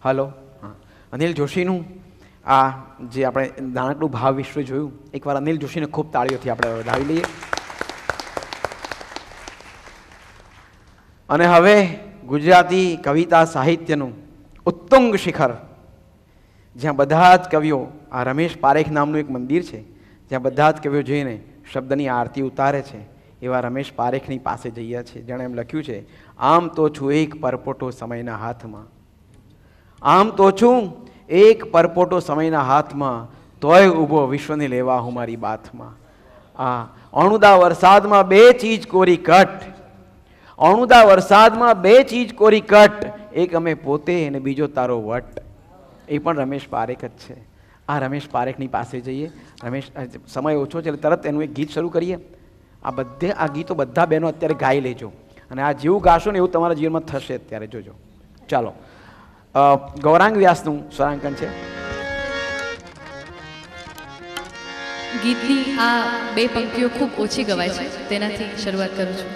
હલો હા અનિલ જોશીનું આ જે આપણે નાનકડું ભાવ વિશ્વ જોયું, એકવાર અનિલ જોશીને ખૂબ તાળીઓથી આપણે વધાવી લઈએ. અને હવે ગુજરાતી કવિતા સાહિત્યનું ઉત્તુંગ શિખર, જ્યાં બધા જ કવિઓ, આ રમેશ પારેખ નામનું એક મંદિર છે જ્યાં બધા જ કવિઓ જઈને શબ્દની આરતી ઉતારે છે, એવા રમેશ પારેખની પાસે જઈએ છીએ, જેણે એમ લખ્યું છે, આમ તો છું એક પરપોટો સમયના હાથમાં, આમ તો છું એક પરપોટો સમયના હાથમાં, તોય ઊભો વિશ્વને લેવા હું મારી બાથમાં. આ અણુદા વરસાદમાં બે ચીજ કોરી કટ, અણુદા વરસાદમાં બે ચીજ કોરી કટ, એક અમે પોતે અને બીજો તારો વટ. એ પણ રમેશ પારેખ જ છે. આ રમેશ પારેખની પાસે જઈએ. રમેશ, સમય ઓછો છે એટલે તરત એનું એક ગીત શરૂ કરીએ. આ ગીતો બધા બહેનો અત્યારે ગાઈ લેજો, અને આ જેવું ગાશો ને એવું તમારા જીવનમાં થશે. અત્યારે જોજો. ચાલો, ગૌરાંગ વ્યાસનું સ્વરાંકન છે. ગીતની આ બે પંક્તિઓ ખૂબ ઓછી ગવાય છે, તેનાથી શરૂઆત કરું છું.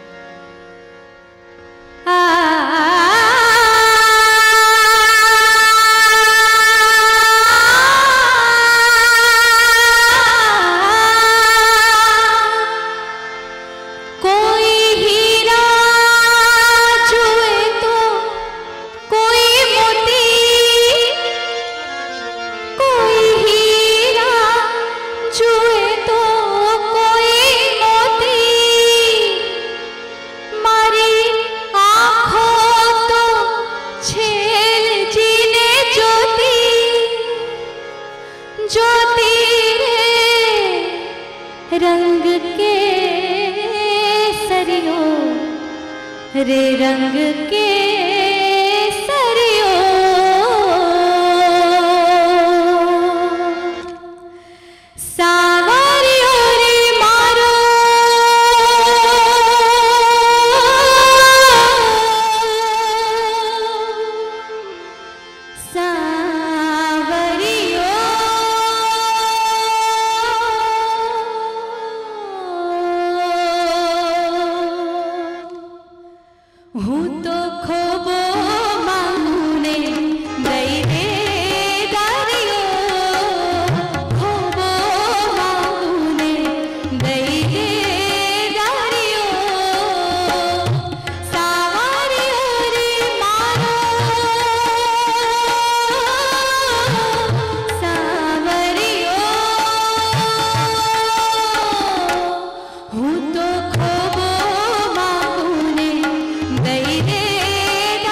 रे रंग के सरियो सावरियो रे मारो सावरियो हूँ तो खोबो मांगने दई रे दारियो खोबो मांगने दई रे दारियो सावरियो रे मारो सावरियो हूँ तो खोबो मांगने दई रे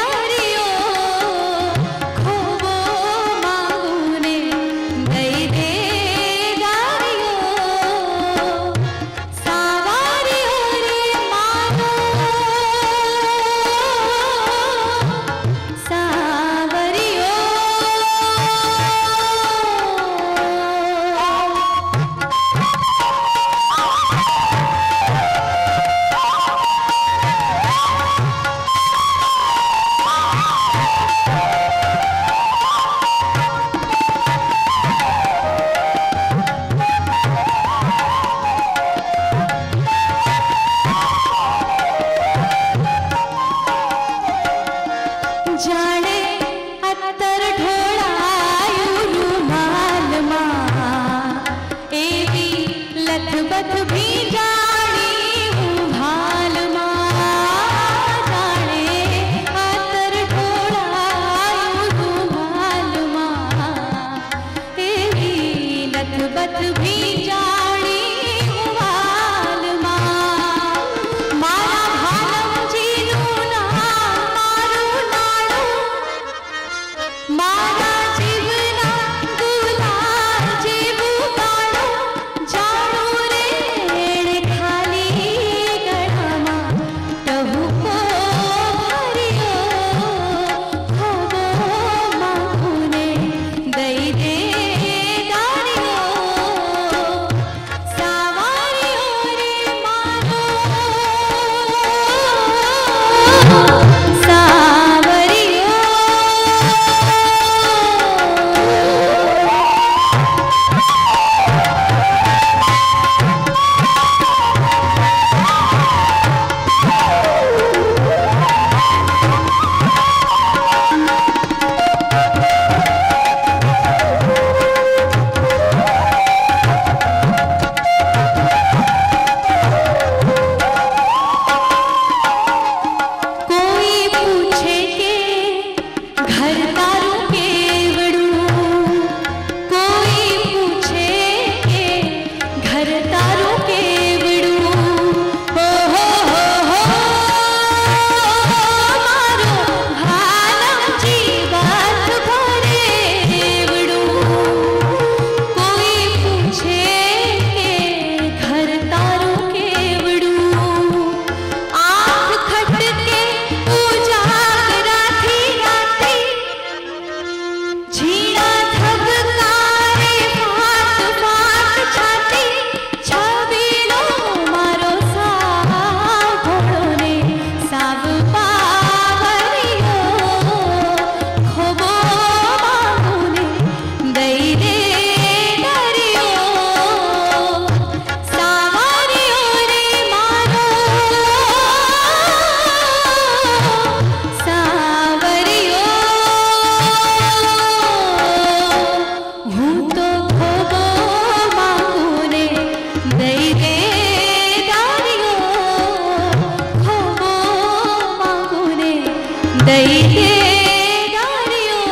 દઈ દે દારીઓ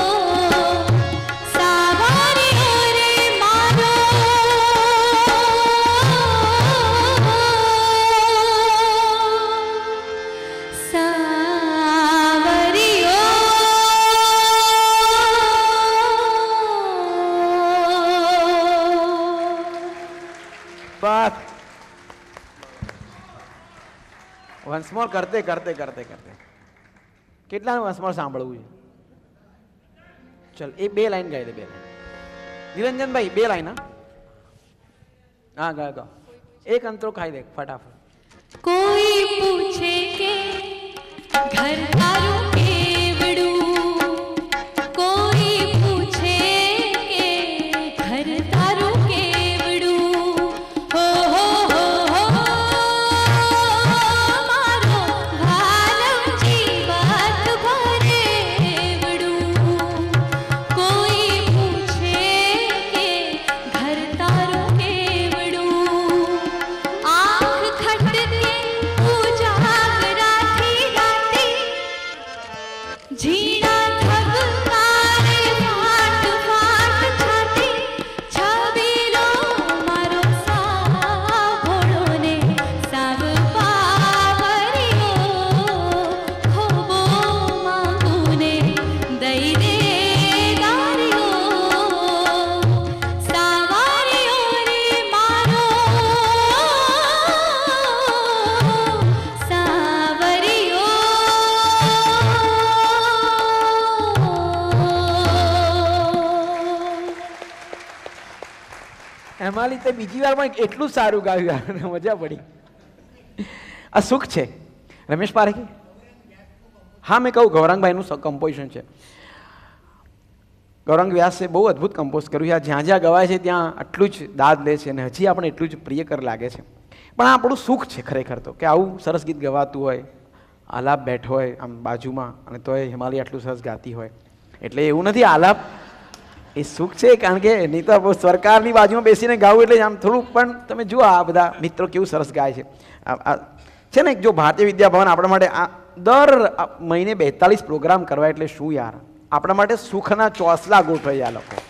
સાવારીઓ રે મારો સાવરીઓ બસ વંશમોર કરતે કરતે કરતે કરતે કેટલાનું વંશમોર સાંભળવું છે? ચલ એ 2 લાઈન ગાઈ દે, 2 લાઈન. નિરંજનભાઈ 2 લાઈન. હા ગાય ગાઓ. એક અંતરો ખાઈ દે ફટાફટ. કોઈ પૂછે કે ઘર તારું કેવડું, કોઈ પૂછે કે ઘર તારું કેવડું, હો હો હો હો મારો ભાલમજી વાત ભરેવડું, કોઈ પૂછે કે ઘર તારું કેવડું, આંખ ખટકે ઉજાગરાથી રાતે ઝીણા ધબકારે ફાટ ફાટ છાતી, છબીલો મારો સાભળો ને સાવ પાવરીઓ, ખોબો માંગુ ને દઈ દે દારીઓ સાવારીઓ રે મારો સાવરીઓ. એમાં લીધે બીજી વારમાં એટલું સારું ગાયું યાર, મજા પડી. આ સુખ છે. રમેશ પારેખી. હા મેં કહું ગૌરાંગભાઈનું કમ્પોઝિશન છે. ગૌરાંગ વ્યાસે બહુ અદ્ભુત કમ્પોઝ કર્યું છે. જ્યાં જ્યાં ગવાય છે ત્યાં આટલું જ દાદ લે છે અને હજી આપણે એટલું જ પ્રિયકર લાગે છે. પણ આ આપણું સુખ છે ખરેખર તો, કે આવું સરસ ગીત ગવાતું હોય, આલાપ બેઠો હોય આમ બાજુમાં, અને તોય હિમાલય આટલું સરસ ગાતી હોય. એટલે એવું નથી આલાપ એ સુખ છે, કારણ કે નહીં તો સરકારની બાજુમાં બેસીને ગાવું એટલે આમ થોડુંક. પણ તમે જુઓ આ બધા મિત્રો કેવું સરસ ગાય છે. છે ને જો ભારતીય વિદ્યાભવન આપણા માટે આ દર મહિને 42 પ્રોગ્રામ કરવા એટલે શું યાર, આપણા માટે સુખના ચોસલા ગોઠવાય આ લોકો.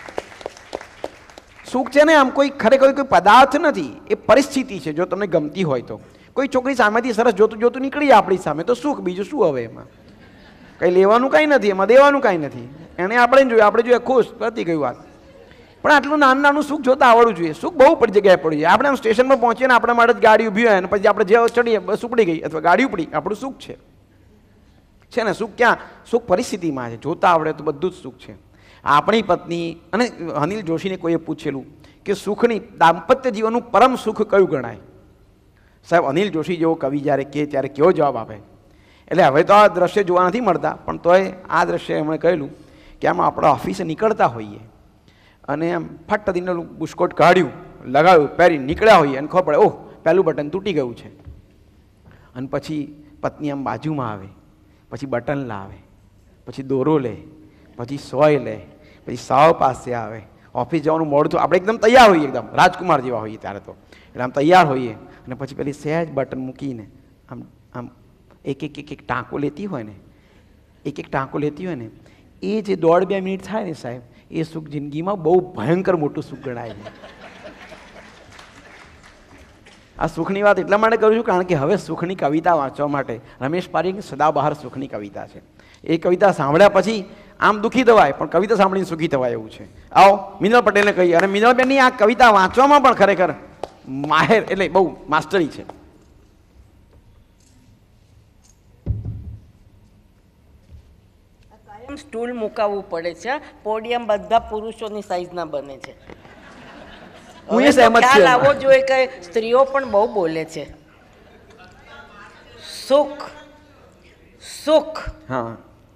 સુખ છે ને આમ કોઈ ખરેખર કોઈ પદાર્થ નથી, એ પરિસ્થિતિ છે. જો તમને ગમતી હોય તો કોઈ છોકરી સામેથી સરસ જોતું જોતું નીકળી જાય આપણી સામે તો સુખ, બીજું શું હવે એમાં? કંઈ લેવાનું કાંઈ નથી, એમાં દેવાનું કાંઈ નથી. એને આપણે જોયું, આપણે જોઈએ ખુશ, પતી ગયું વાત. પણ આટલું નાનું નાનું સુખ જોતા આવડવું જોઈએ. સુખ બહુ પડી જગ્યાએ પડી જાય. આપણે આમ સ્ટેશનમાં પહોંચીએ ને આપણા માટે જ ગાડી ઊભી હોય અને પછી આપણે જે ચડીએ બસ ઉપડી ગઈ અથવા ગાડી ઉપડી, આપણું સુખ છે. છે ને સુખ ક્યાં? સુખ પરિસ્થિતિમાં છે. જોતા આવડે તો બધું જ સુખ છે. આપણી પત્ની અને અનિલ જોશીને કોઈએ પૂછેલું કે સુખની દાંપત્ય જીવનનું પરમ સુખ કયું ગણાય? સાહેબ અનિલ જોશી જેવો કવિ જ્યારે કહે ત્યારે કેવો જવાબ આપે. એટલે હવે તો આ દ્રશ્ય જોવા નથી મળતા, પણ તોય આ દ્રશ્ય એમણે કહેલું કે આમ આપણે ઓફિસે નીકળતા હોઈએ અને આમ ફટ દીનેલું બુસ્કોટ કાઢ્યું, લગાવ્યું, પહેરી નીકળ્યા હોઈએ અને ખબર પડે ઓહ પહેલું બટન તૂટી ગયું છે. અને પછી પત્ની આમ બાજુમાં આવે, પછી બટન લાવે, પછી દોરો લે, પછી સોય લે, પછી સાવ પાસે આવે. ઓફિસ જવાનું મોડું થયું, આપણે એકદમ તૈયાર હોઈએ, એકદમ રાજકુમાર જેવા હોઈએ ત્યારે તો, એટલે આમ તૈયાર હોઈએ અને પછી પેલી સહેજ બટન મૂકીને આમ આમ એક એક એક એક ટાંકો લેતી હોય ને, એક એક ટાંકો લેતી હોય ને, એ જે 1.5-2 મિનિટ થાય ને સાહેબ, એ સુખ જિંદગીમાં બહુ ભયંકર મોટું સુખ ગણાય છે. આ સુખની વાત એટલા માટે કરું છું કારણ કે હવે સુખની કવિતા વાંચવા માટે રમેશ પારેખની સદાબહાર સુખની કવિતા છે. એ કવિતા સાંભળ્યા પછી આમ દુઃખી થવાય, પણ કવિતા સાંભળીને સુખી થવાય એવું છે. આવો મિનલ પટેલને કહીએ. અને મિનલબેનની આ કવિતા વાંચવામાં પણ ખરેખર માહેર, એટલે બહુ માસ્ટરી છે. સ્ટૂલ મુકાવવું પડે છે. પોડિયમ બધા પુરુષોની સાઈઝના બને છે. હું એ સહેમત છું. ખ્યાલ આવવો જોઈએ કે સ્ત્રીઓ પણ બહુ બોલે છે. સુખ સુખ. હા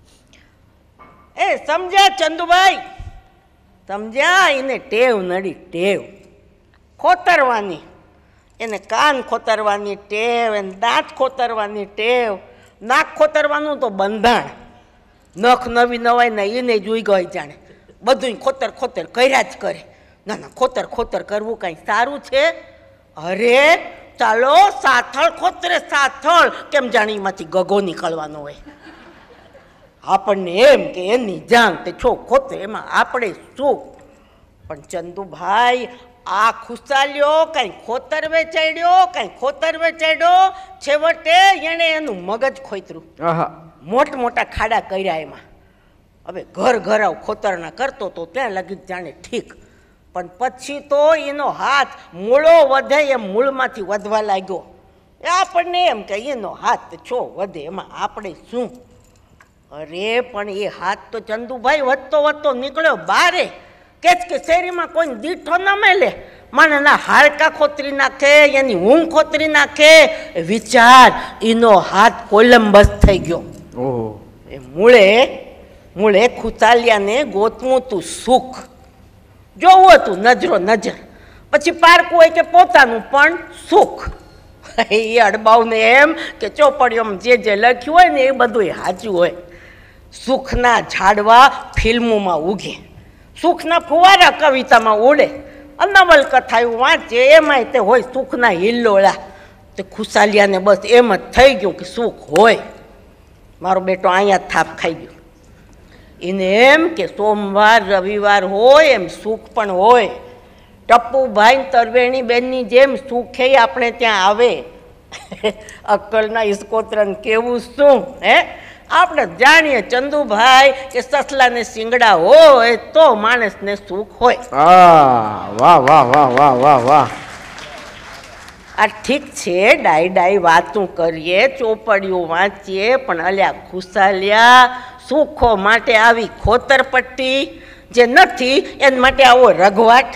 એ સમજ્યા ચંદુભાઈ? સમજ્યા? એને ટેવ નડી, ટેવ ખોતરવાની. એને કાન ખોતરવાની ટેવ, એને દાંત ખોતરવાની ટેવ, નાક ખોતરવાનું તો બંધાણ. નખ નવી નવાય ને એને જોઈ ગઈ જાણે બધું ખોતર ખોતર કર્યા જ કરે. ના ના, ખોતર ખોતર કરવું કાંઈ સારું છે? અરે ચાલો સાથળ ખોતરે, સાથળ કેમ જાણે એમાંથી ગગો નીકળવાનો હોય. આપણને એમ કે એની જાણ તે છો ખોતે એમાં આપણે શું. પણ ચંદુભાઈ આ ખુશાલ્યો કંઈ ખોતર વેચાડ્યો કંઈ ખોતર વેચાડ્યો, છેવટે એણે એનું મગજ ખોતરું, મોટા ખાડા કર્યા એમાં. હવે ઘર ઘરાવ ખોતરના કરતો તો ત્યાં લગી જાણે ઠીક, પણ પછી તો એનો હાથ મૂળો વધે એમ મૂળમાંથી વધવા લાગ્યો. એ આપણને એમ કે એનો હાથ છો વધે એમાં આપણે શું. અરે પણ એ હાથ તો ચંદુભાઈ વધતો વધતો નીકળ્યો બારે. કે શેરીમાં કોઈ દીઠો ન મેલે, માણસના હાડકા ખોતરી નાખે, એની ઊંઘ ખોતરી નાખે. વિચાર, એનો હાથ કોલંબસ થઈ ગયો. એ મૂળે ખુશાલિયાને ગોતવું તું સુખ, જોવું હતું નજરો નજર, પછી પારકું હોય કે પોતાનું પણ સુખ. એ અડબાવને એમ કે ચોપડીઓમાં જે લખ્યું હોય ને એ બધું સાચું હોય. સુખના ઝાડવા ફિલ્મોમાં ઉગે, સુખના ફુવારા કવિતામાં ઉડે, નવલકથાઓ વાંચે એમાંય તે હોય સુખના હિલ્લોળા. તે ખુશાલિયાને બસ એમ જ થઈ ગયું કે સુખ હોય. મારો બેટો અહીંયા થાપ ખાઈ ગયો. એને એમ કે સોમવાર રવિવાર હોય એમ સુખ પણ હોય. ટપ્પુભાઈ તરવેણી બેનની જેમ સુખે આપણે ત્યાં આવે. અક્કલના ઇસ્કોત્રન કેવું શું હે. આપણે જાણીએ ચંદુભાઈ કે સસલાને શિંગડા હોય તો માણસને સુખ હોય. વાહ વાહ વાહ વાહ વાહ વાહ. આ ઠીક છે, ડાઈ વાતું કરીએ, ચોપડીઓ વાંચીએ, પણ અલ્યા ખુશાલિયા સુખો માટે આવી ખોતરપટ્ટી, જે નથી એના માટે આવો રઘવાટ.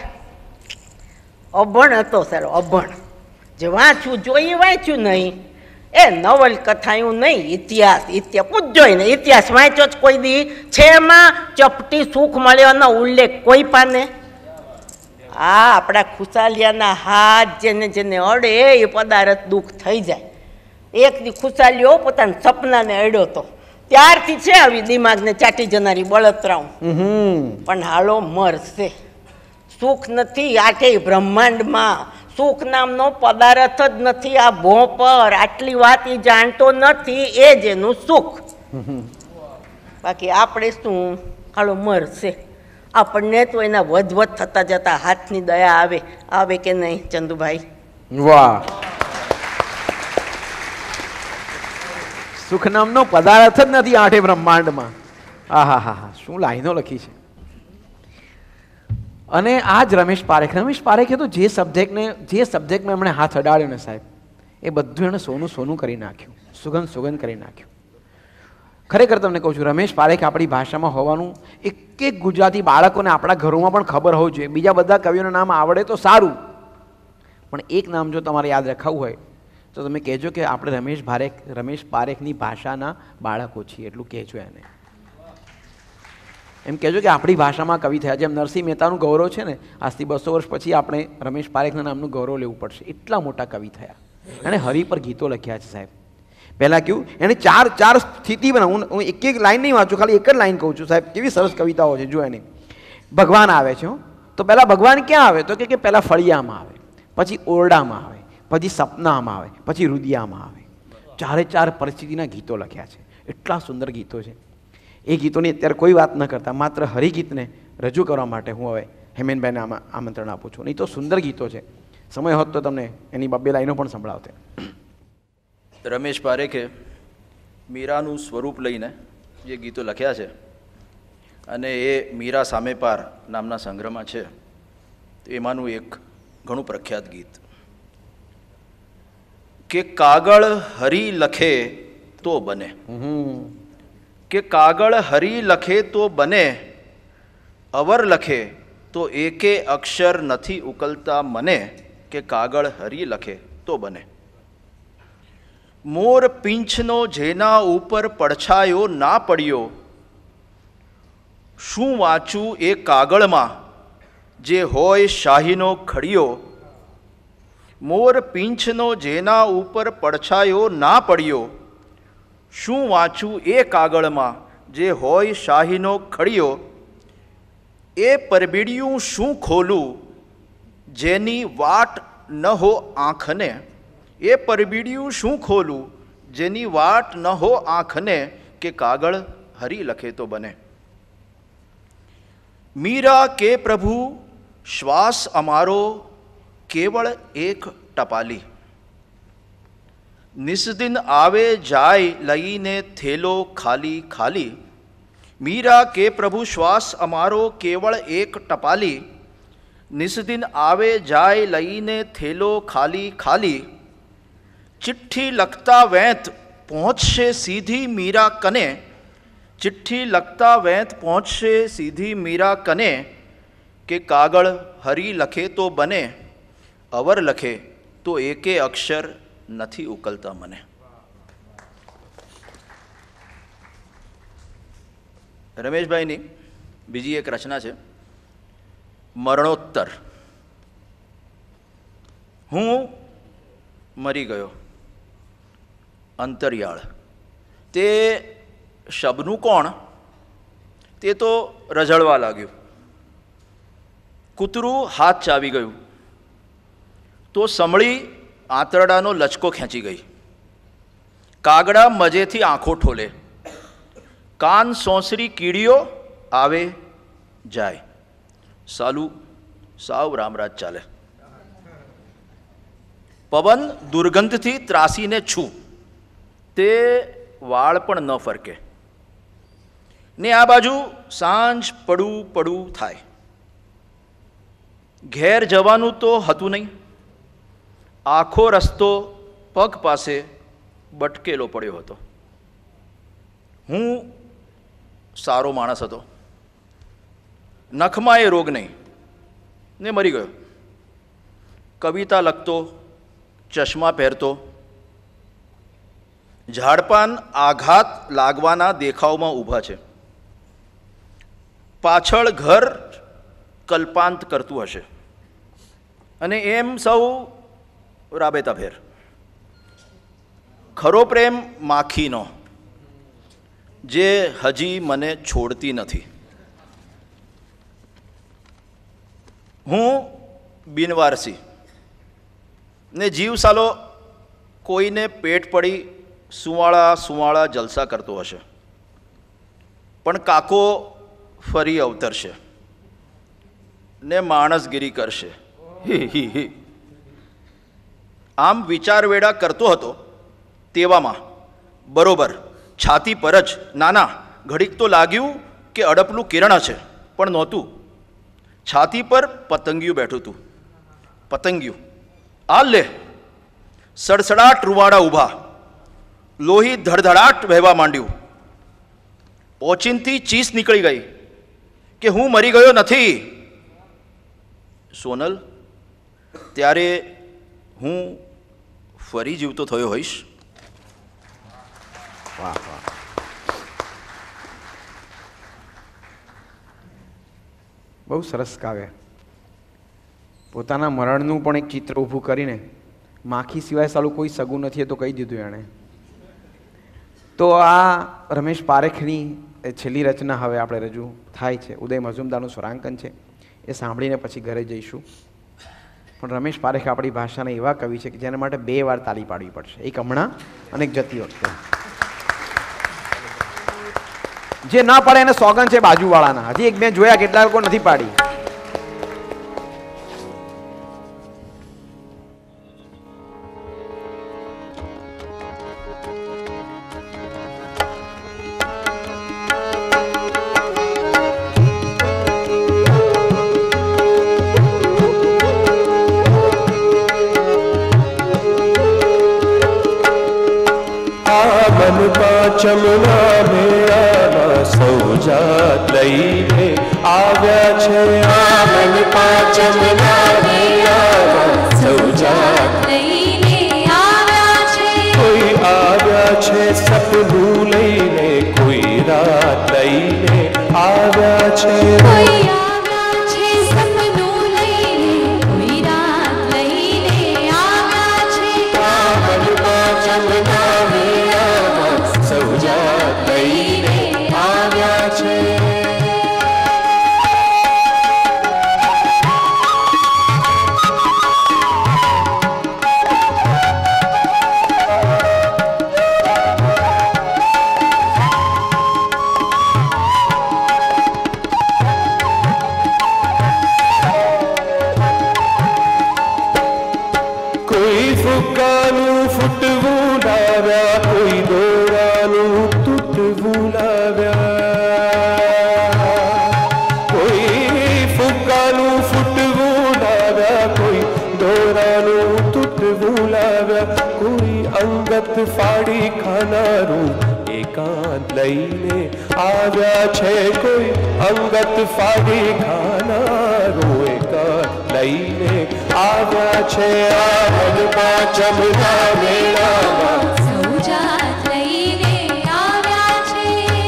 અભણ હતો સારો, અભણ. જે વાંચવું જોઈએ વાંચ્યું નહીં. એ નવલકથાયું નહીં, ઇતિહાસ પૂછજો ને. ઇતિહાસ વાંચ્યો જ કોઈ દી છે એમાં ચપટી સુખ મળ્યોનો ઉલ્લેખ કોઈ પાને? આ આપણા ખુશાલિયાના હાથ જેને જેને અડે એ પદાર્થ દુઃખ થઈ જાય. એક દી ખુશાલિયો પોતાના સપનાને અડ્યો તો, ત્યારથી છે આવી દિમાગને ચાટી જનારી બળતરાઓ. પણ હાલો મરશે. સુખ નથી આઠેય બ્રહ્માંડમાં, સુખ નામનો પદાર્થ જ નથી આ ભોં પર. આટલી વાત એ જાણતો નથી, એ જ એનું સુખ. બાકી આપણે શું, હાલો મરશે. આપણને તો એના વધવધ થતા જતા હાથની દયા આવે કે નહીં ચંદુભાઈ? વાહ. સુખ નામનો પદાર્થ જ નથી આઠે બ્રહ્માંડમાં. હા, શું લાઈનો લખી છે. અને આ જ રમેશ પારેખે તો જે સબ્જેક્ટમાં એમણે હાથ અડાડ્યો ને સાહેબ, એ બધું એણે સોનું કરી નાખ્યું, સુગંધ કરી નાખ્યું. ખરેખર તમને કહું છું, રમેશ પારેખ આપણી ભાષામાં હોવાનું એક ગુજરાતી બાળકોને આપણા ઘરોમાં પણ ખબર હોવી જોઈએ. બીજા બધા કવિઓના નામ આવડે તો સારું, પણ એક નામ જો તમારે યાદ રખાવવું હોય તો તમે કહેજો કે આપણે રમેશ પારેખની ભાષાના બાળકો છીએ, એટલું કહેજો એને. એમ કહેજો કે આપણી ભાષામાં કવિ થયા. જેમ નરસિંહ મહેતાનું ગૌરવ છે ને, આજથી 200 વર્ષ પછી આપણે રમેશ પારેખના નામનું ગૌરવ લેવું પડશે. એટલા મોટા કવિ થયા. એણે હરિ પર ગીતો લખ્યા છે સાહેબ. પહેલાં કેવું, એણે ચાર સ્થિતિ બનાવ. હું એક લાઈન નહીં વાંચું, ખાલી એક જ લાઈન કહું છું સાહેબ. કેવી સરસ કવિતાઓ છે જો એની. ભગવાન આવે છે તો પહેલાં ભગવાન ક્યાં આવે તો કે પહેલાં ફળિયામાં આવે, પછી ઓરડામાં આવે, પછી સપનામાં આવે, પછી રુદિયામાં આવે. ચાર પરિસ્થિતિના ગીતો લખ્યા છે. એટલા સુંદર ગીતો છે. એ ગીતોની અત્યારે કોઈ વાત ન કરતા માત્ર હરિગીતને રજૂ કરવા માટે હું હવે હેમેનભાઈને આમંત્રણ આપું છું. નહીં તો સુંદર ગીતો છે. સમય હોત તો તમને એની 2 લાઈનો પણ સંભળાવતે. રમેશ પારેખે મીરાનું સ્વરૂપ લઈને જે ગીતો લખ્યા છે, અને એ મીરા સામે પાર નામના સંગ્રહમાં છે. એમાંનું એક ઘણું પ્રખ્યાત ગીત કે કાગળ હરી લખે તો બને. કે કાગળ હરી લખે તો બને, અવર લખે તો એકે અક્ષર નથી ઉકલતા મને. કે કાગળ હરી લખે તો બને. મોર પીંછનો જેના ઉપર પડછાયો ના પડ્યો, શું વાંચું એ કાગળમાં જે હોય શાહીનો ખડિયો. મોર પીંછનો જેના ઉપર પડછાયો ના પડ્યો, શું વાંચું એ કાગળમાં જે હોય શાહીનો ખડિયો. એ પરબીડિયું શું ખોલું જેની વાટ ન હો આંખને. એ પરબીડિયું શું ખોલું જેની વાટ ન હો આંખને. કે કાગળ हरि लखे तो बने। मीरा के प्रभु श्वास अमारो केवल एक टपाली, निस्दिन आवे जाय लईने थेलो खाली खाली। मीरा के प्रभु श्वास अमारो केवल एक टपाली, निस्दिन आवे जाय लईने थेलो खाली खाली। चिट्ठी लखता वेंत पहुँचशे सीधी मीरा कने, चिट्ठी लखता वेंत पहुँचशे सीधी मीरा कने। के कागड़ हरि लखे तो बने, अवर लखे तो एके अक्षर નથી ઉકલતા મને। રમેશભાઈની બીજી એક રચના છે મરણોત્તર। હું મરી ગયો અંતરિયાળ, તે શબનું કોણ તે તો રઝળવા લાગ્યું। કૂતરું હાથ ચાવી ગયું તો સંભળી આંતરડાનો લચકો ખેંચી ગઈ। કાગડા મજેથી આંખો ઠોલે, કાન સોંસરી કીડીઓ આવે જાય। સાલું સાવ રામરાજ ચાલે। પવન દુર્ગંધથી ત્રાસીને છૂ, તે વાળ પણ ન ફરકે ને આ બાજુ સાંજ પડું પડું થાય। ઘેર જવાનું તો હતું નહીં, આખો રસ્તો પગ પાસે બટકેલો પડ્યો હતો। હું સારો માણસ હતો, નખમાં એ રોગ નહીં ને મરી ગયો। કવિતા લખતો, ચશ્મા પહેરતો, ઝાડપાન આઘાત લાગવાના દેખાવમાં ઊભા છે। પાછળ ઘર કલ્પાંત કરતું હશે અને એમ સૌ રાબેતા ફેર। ખરો પ્રેમ માખીનો જે હજી મને છોડતી નથી। હું બિનવારસી ને જીવ સાલો કોઈને પેટ પડી સુવાળા સુવાળા જલસા કરતો હશે, પણ કાકો ફરી અવતરશે ને માણસગીરી કરશે। હી હી હી। આમ વિચાર વેડા કરતો હતો તેવામાં બરોબર છાતી પર જ નાના ઘડીક તો લાગ્યું કે અડપલું કિરણ છે, પણ નહોતું। છાતી પર પતંગિયું બેઠું હતું। પતંગિયું આ લે, સડસડાટ રૂવાડા ઊભા, લોહી ધડધડાટ વહેવા માંડ્યું। ઓચિંતી ચીસ નીકળી ગઈ કે હું મરી ગયો નથી સોનલ, ત્યારે હું ફરી જીવતો થયો હોઈશ। વાહ વાહ। બહુ સરસ કાવ્ય। પોતાના મરણનું પણ એક ચિત્ર ઊભું કરીને માખી સિવાય સાલું કોઈ સગું નથી એ તો કહી દીધું એણે। તો આ રમેશ પારેખની છેલ્લી રચના હવે આપણે રજૂ થાય છે। ઉદય મઝુમદારનું સ્વરાંકન છે, એ સાંભળીને પછી ઘરે જઈશું। પણ રમેશ પારેખ આપણી ભાષાના એવા કવિ છે કે જેના માટે 2 વાર તાળી પાડવી પડશે, એક હમણાં અને એક જતી વખતે। જે ના પાડે એને સોગન છે બાજુવાળાના, હજી 1-2 જોયા, કેટલા લોકો નથી પાડી। ચમના મેળામાં સૌજાત લઈને આવ્યા છે। આમન પાંચમના મેળામાં સૌજાત લઈને આવ્યા છે। કોઈ આવ્યા છે સપનું લઈને, કોઈ રાત લઈને આવ્યા છે। કોઈ આવ્યા છે સપનું લઈને, કોઈ રાત લઈને આવ્યા છે। આમન પાંચમના મેળામાં સૌજાત લઈને આવ્યા છે। ફૂટવું લાવ્યા, કોઈ ફુગ્ગાનું ફૂટવું લાવ્યા, કોઈ દોરાનું તૂટવું લાવ્યા, કોઈ અંગત ફાડી ખાનારું એકાંત લઈને આવ્યા છે, કોઈ અંગત ફાડી ખાનારું એકાંત લઈને આવ્યા છે. આ મનમાં ચમના મેળામાં સૌજાત લઈને આવ્યા છે.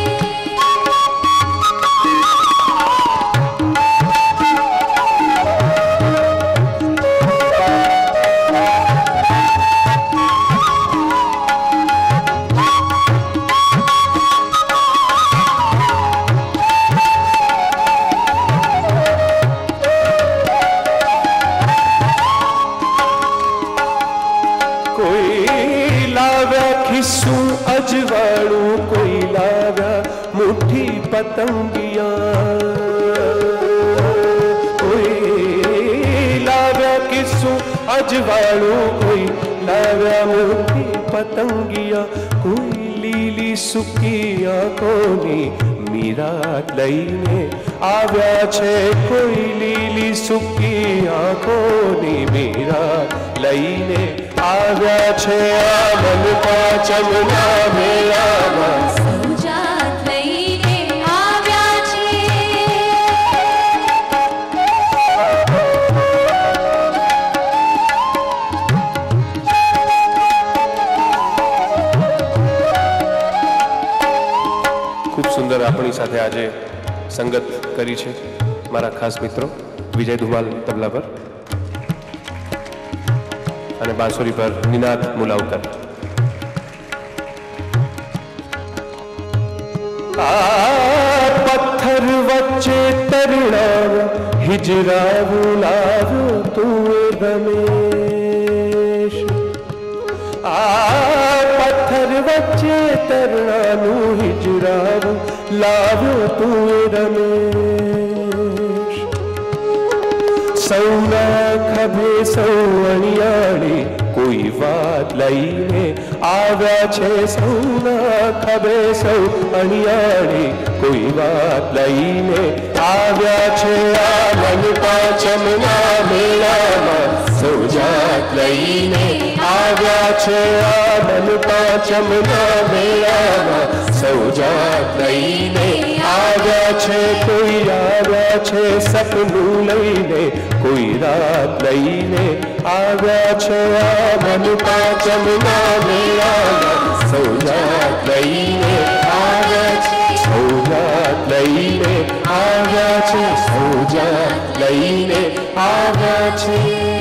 ખિસ્સું અજવાળું, કોઈ લાવ્યા મુઠ્ઠી પતંગિયા, કોઈ લાવ્યા કિસ્સું અજવાળું, કોઈ લાવ્યા મુઠ્ઠી પતંગિયા, કોઈ લીલી સૂકી આંખોની મીરાત લઈને આવ્યા છે, કોઈ લીલી સૂકી આંખોની મીરાત લઈને આવ્યા છે. આ મનમાં ચમના મેળામાં સૌજાત લઈને આવ્યા છે. ખૂબ સુંદર આપણી સાથે આજે સંગત કરી છે મારા ખાસ મિત્રો વિજય ધુમાલ તબલા પર અને બાંસુરી પર નિનાદ મુલાવકર. આ પથ્થર વચ્ચે તરણાવ હિજરાવું લાવો તું રમેશ, આ પથ્થર વચ્ચે તરણાનું હિજરાવું લાવો તું રમેશ. સૌના ખભે સૌ અણિયાળી કોઈ વાત લઈને આવ્યા છે, સૌના ખભે સૌ અણિયાળી કોઈ વાત લઈને આવ્યા છે. આ મનપા ચમના મેળામાં સૌજાત લઈને આવ્યા છે, આ મનપા ચમના મેળામાં સૌજાત લઈને આવ્યા છે. કોઈ આવ્યા છે સપનું લઈને, કોઈ રાત લઈને આવ્યા છે. આ મનપા ચમના મેળામાં સૌજાત લઈને આવ્યા છે, સૌજાત લઈને આવ્યા છે, સૌજાત લઈને આવ્યા છે.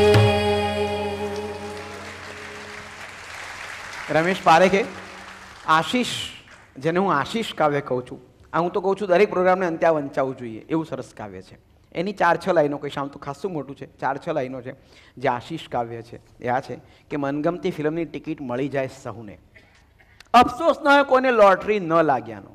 રમેશ પારેખે આશીષ, જેને હું આશીષ કાવ્ય કહું છું, આ હું તો કહું છું દરેક પ્રોગ્રામને અંતે આ વંચાવવું જોઈએ, એવું સરસ કાવ્ય છે. એની 4-6 લાઈનો કહીશ, આમ તો ખાસું મોટું છે, 4-6 લાઈનો છે જે આશીષ કાવ્ય છે. એ આ છે કે મનગમતી ફિલ્મની ટિકિટ મળી જાય સહુને, અફસોસ ન હોય કોઈને લોટરી ન લાગ્યાનો,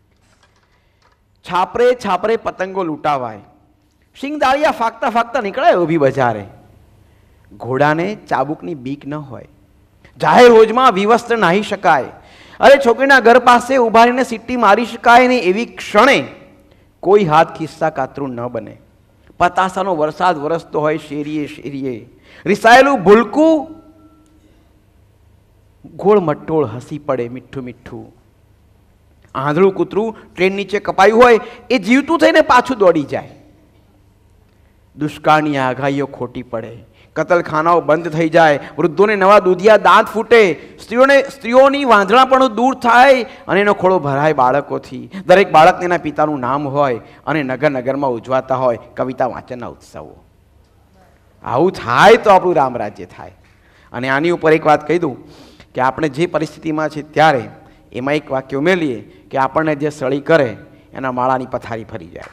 છાપરે છાપરે પતંગો લૂંટાવાય, શિંગદાળિયા ફાંકતા ફાંકતા નીકળાય ઊભી બજારે, ઘોડાને ચાબુકની બીક ન હોય, જાહેર રોજમાં વિવસ્ત્ર નાહી શકાય, અરે છોકરીના ઘર પાસે ઉભા રહીને સીટી મારી શકાય નહીં એવી ક્ષણે કોઈ હાથ ખિસ્સા કાતરું ન બને, પતાસાનો વરસાદ વરસતો હોય શેરીએ શેરીએ, રિસાયેલું ભૂલકું ગોળ મટોળ હસી પડે મીઠું મીઠું, આંધળું કૂતરું ટ્રેન નીચે કપાયું હોય એ જીવતું થઈને પાછું દોડી જાય, દુષ્કાળની આગાહીઓ ખોટી પડે, કતલખાનાઓ બંધ થઈ જાય, વૃદ્ધોને નવા દૂધિયા દાંત ફૂટે, સ્ત્રીઓની વાંધણાપણું દૂર થાય અને એનો ખોળો ભરાય બાળકોથી, દરેક બાળકને એના પિતાનું નામ હોય અને નગર નગરમાં ઉજવાતા હોય કવિતા વાંચનના ઉત્સવો. આવું થાય તો આપણું રામ રાજ્ય થાય. અને આની ઉપર એક વાત કહી દઉં કે આપણે જે પરિસ્થિતિમાં છે ત્યારે એમાં એક વાક્ય ઉમેરીએ કે આપણને જે સળી કરે એના માળાની પથારી ફરી જાય.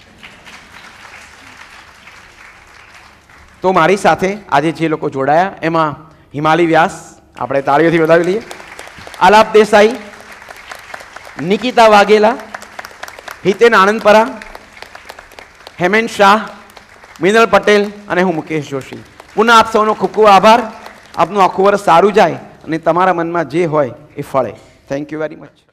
તો મારી સાથે આજે જે લોકો જોડાયા એમાં હિમાલી વ્યાસ, આપણે તાળીઓથી વધાવી લઈએ, આલાપ દેસાઈ, નિકિતા વાઘેલા, હિતેન આનંદપરા, હેમેન શાહ, મિનલ પટેલ અને હું મુકેશ જોશી. પુનઃ આપ સૌનો ખૂબ ખૂબ આભાર. આપનું આખું વર્ષ સારું જાય અને તમારા મનમાં જે હોય એ ફળે. Thank you very much.